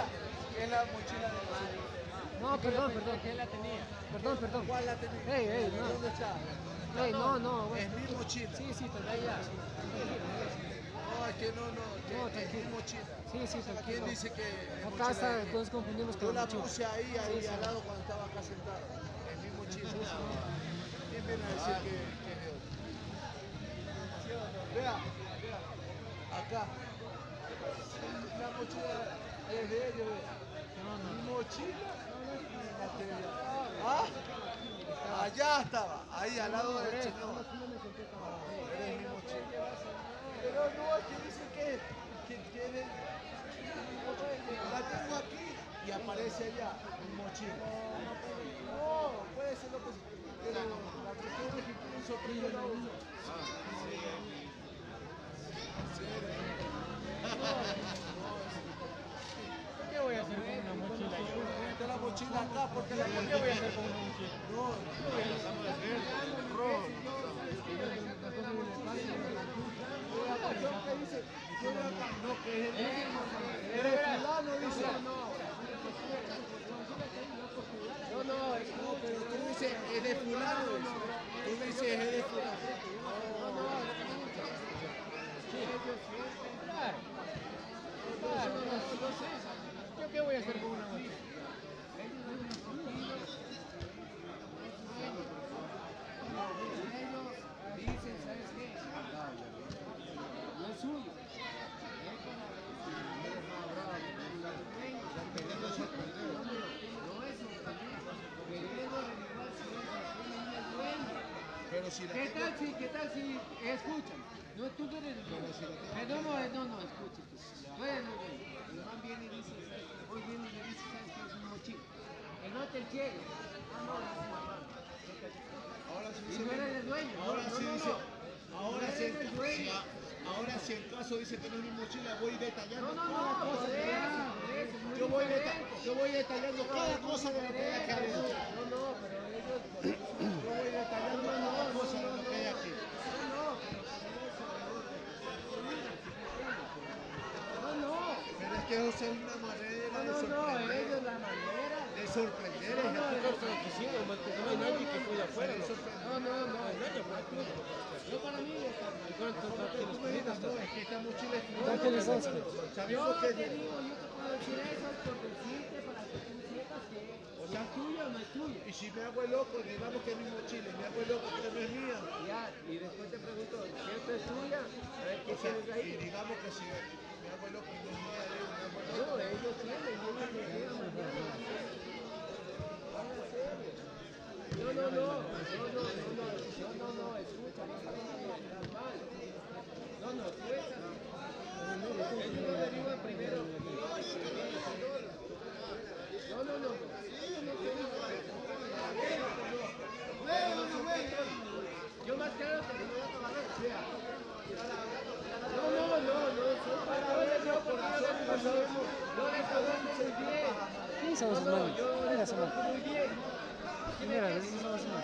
de No, perdón, perdón, ¿quién la tenía? Perdón, perdón. ¿Cuál la tenía? Ey, ey, no. ¿Dónde está? Ey, no, no, güey. Es mi mochila. Sí, sí, tranquilo. No, es que no, no, que No, es mi tranquilo. mochila. Sí, sí, ¿Quién tranquilo. dice que es Acá mochila está, de quién? entonces confundimos con Yo la la mochila. puse ahí, ahí Sí, sí. al lado cuando estaba acá sentado. Es mi mochila. ¿Quién viene a decir que, que es de otro? Vea, vea, acá. La mochila es de ellos. ¿Mi mochila? ¿Ah? Allá estaba, ahí al lado del señor. Eres mi mochila. Pero no, es que dice que, que, que eres- la tengo aquí y aparece allá, mi mochila. No, puede ser lo que pero la cuestión es que tiene un sorpresa la uno. ¿Qué voy a hacer con una mochila? Está la mochila acá porque la mochila. ¿Qué voy a hacer con una mochila? No, no voy a hacer. Rojo. La cuestión que dice, yo de acá, no, que es el mismo. Eres fulano, dice. No, no, no, pero tú dices, es de fulano. Tú dices, es de fulano. No, no, Claro. Claro, no, no sé. ¿Yo qué voy a hacer con una mochila? Dicen, ¿sabes qué? No es suyo. pero si la ¿Qué tengo- tal si, qué tal si, escuchan, no, tú no eres, eh, no, no, eh, no, no, escucha, bueno, el man viene y dice, ¿sabes qué? Hoy viene y le dice, ¿sabes qué? Es un mochila, el no te quiere, ah, no, es una mano, Ahora sí y dice no que- eres el dueño, no, Ahora no, sí no, dice. no. Ahora No sí. eres el dueño. si a- Ahora si en caso dice que no es mi mochila, voy detallando No, no, cada no, cosa por que eso, hay. por eso, es muy Yo voy, diferente. deta- yo voy detallando cada cosa de lo que hay aquí adentro. No, no, pero ellos, Yo voy detallando cada cosa de lo que hay aquí. no, no, Pero es que eso es una manera no, de no, no, sorprender. ellos la manera. De sorprender. No, es no, que- no, no hay nadie que pueda afuera. No, no, no. Yo para mí ya está. Tú me digas, no, es que esta mochila es Tranquilizaste. fundamental. Yo Sabiendo te que digo, yo te puedo decir eso por decirte para que tú sepas que es tuya o no es tuya. y si me hago el loco, digamos que es mi mochila, y me hago el loco que no es mía. Ya, y después te pregunto, ¿cierto es tuya? A ver qué O sea, tienes y ahí. digamos que si me hago el loco y no es mía, digo, me hago el No, loco. ellos tienen, ellos me llegan mañana. No, no, no, no, no, no, no, no, no, no, escucha, no estás mal. No, no, tú estás. Ellos lo derivan primero. No, no, no. Yo más claro te lo voy a tomar. No, no, no, no, son palabras, no, porque yo no sabemos. No les podemos Revisa sus manos. Mira su mano. Mira, revisa sus manos.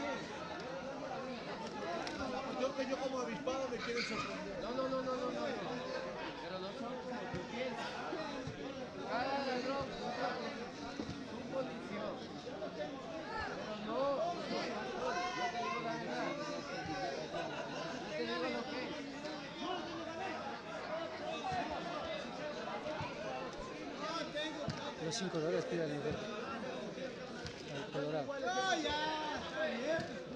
Yo que yo como avispado me quieren sorprender. No, no, no, no, no, no. Pero no son como tú piensas. Cada ladrón usa su condición. Pero no, yo te digo la verdad. Yo te digo lo que es. Los cinco dólares pídale al Colorado. No, ya, está bien.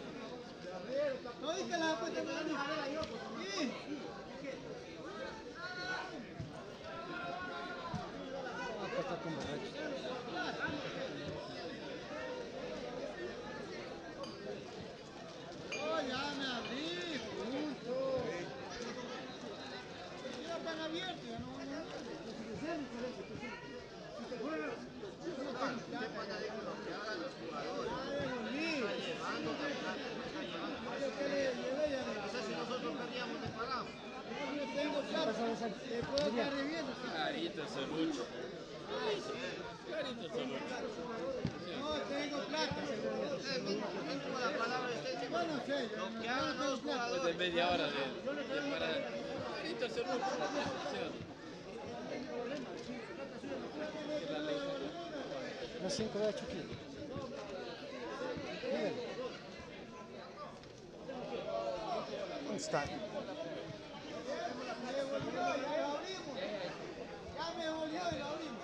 No diste la apuesta, no la dije yo. Sí. Acá está con borrachos. Oh, ya me abrí, punto. Ya están abiertos, ya no. Clarito ese lucho. Clarito ese lucho. No tengo plata. Bueno, sé, lo que hagan los jugadores. Después de media hora de, de parar. Clarito ese lucho. Los cinco dólares Chucky. Mira. ¿Dónde está? Ya me volvió y la abrimos.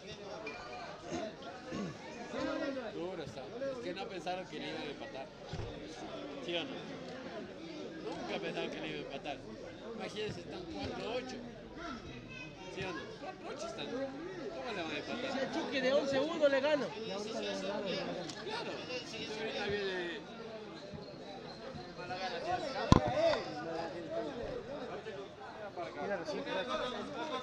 Duro está. Es que no pensaron que le iban a empatar. ¿Sí o no? Nunca pensaron que le iban a empatar. Imagínense, están cuatro ocho. ¿Sí o no? cuatro ocho están. ¿Cómo le van a empatar? Si el Chucky de once uno le gano. Claro. Ahorita viene... Mira, los cinco dólares.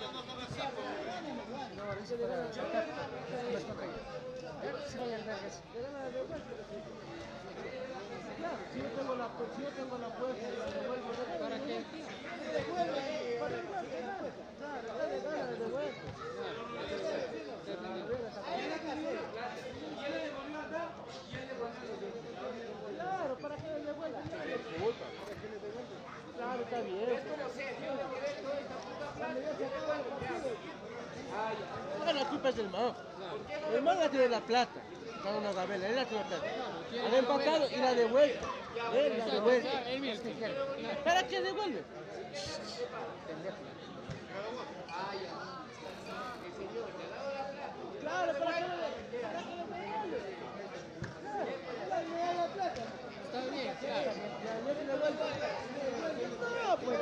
No, dice para sacar. No está caído. Sí, el vergas. Claro, si yo tengo la, si yo tengo la puerta y la devuelvo, ¿para qué? Claro, para que le devuelva. Claro, está bien. Ahora la culpa es del man. El man la tiene la plata. Para una gabela, él la tiene la plata. Han empatado y la devuelve. Él la devuelve. ¿Para qué devuelve? Claro, para que le devuelve. Claro, le da la plata. Está bien, claro. No, pues.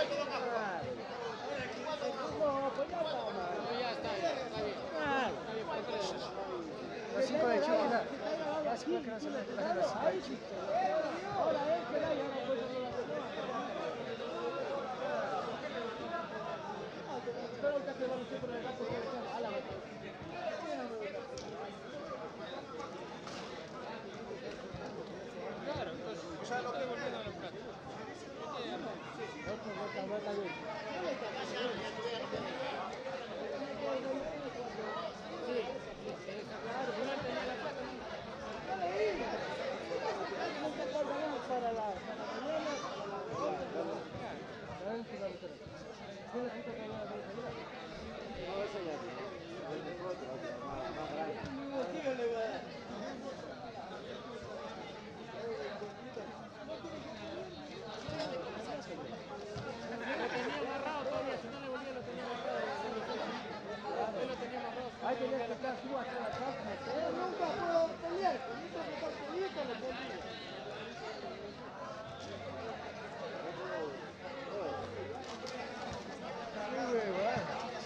No, pues ya está mal. Ya está bien, está bien. Claro. Los cinco de Chucky, mira. Las cinco que no se meten, las cinco de Chucky. Ahora él que da ya la cosa no la tenía. Pero ahorita que vamos siempre a gato, a la vaca. Claro, entonces, o sea, lo que volviendo a los platos. Esto no está, no está bien. Sí, claro, no tenía la plata. Para la mañana, tranquila, no necesito que haya no, eso ya es más grande. Lo tenía amarrado todavía, si no le volvía lo tenía amarrado. Él lo tenía amarrado. Ahí tenías que estar tú hasta la casa. Yo nunca puedo pelear, nunca puedo estar peleando, lo peleé. Qué hueva.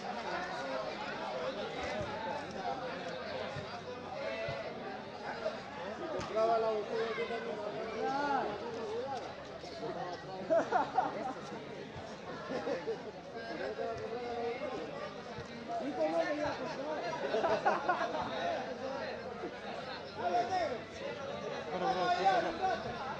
Si compraba la botella que también. Claro. ¿Y cómo le iba a comprar?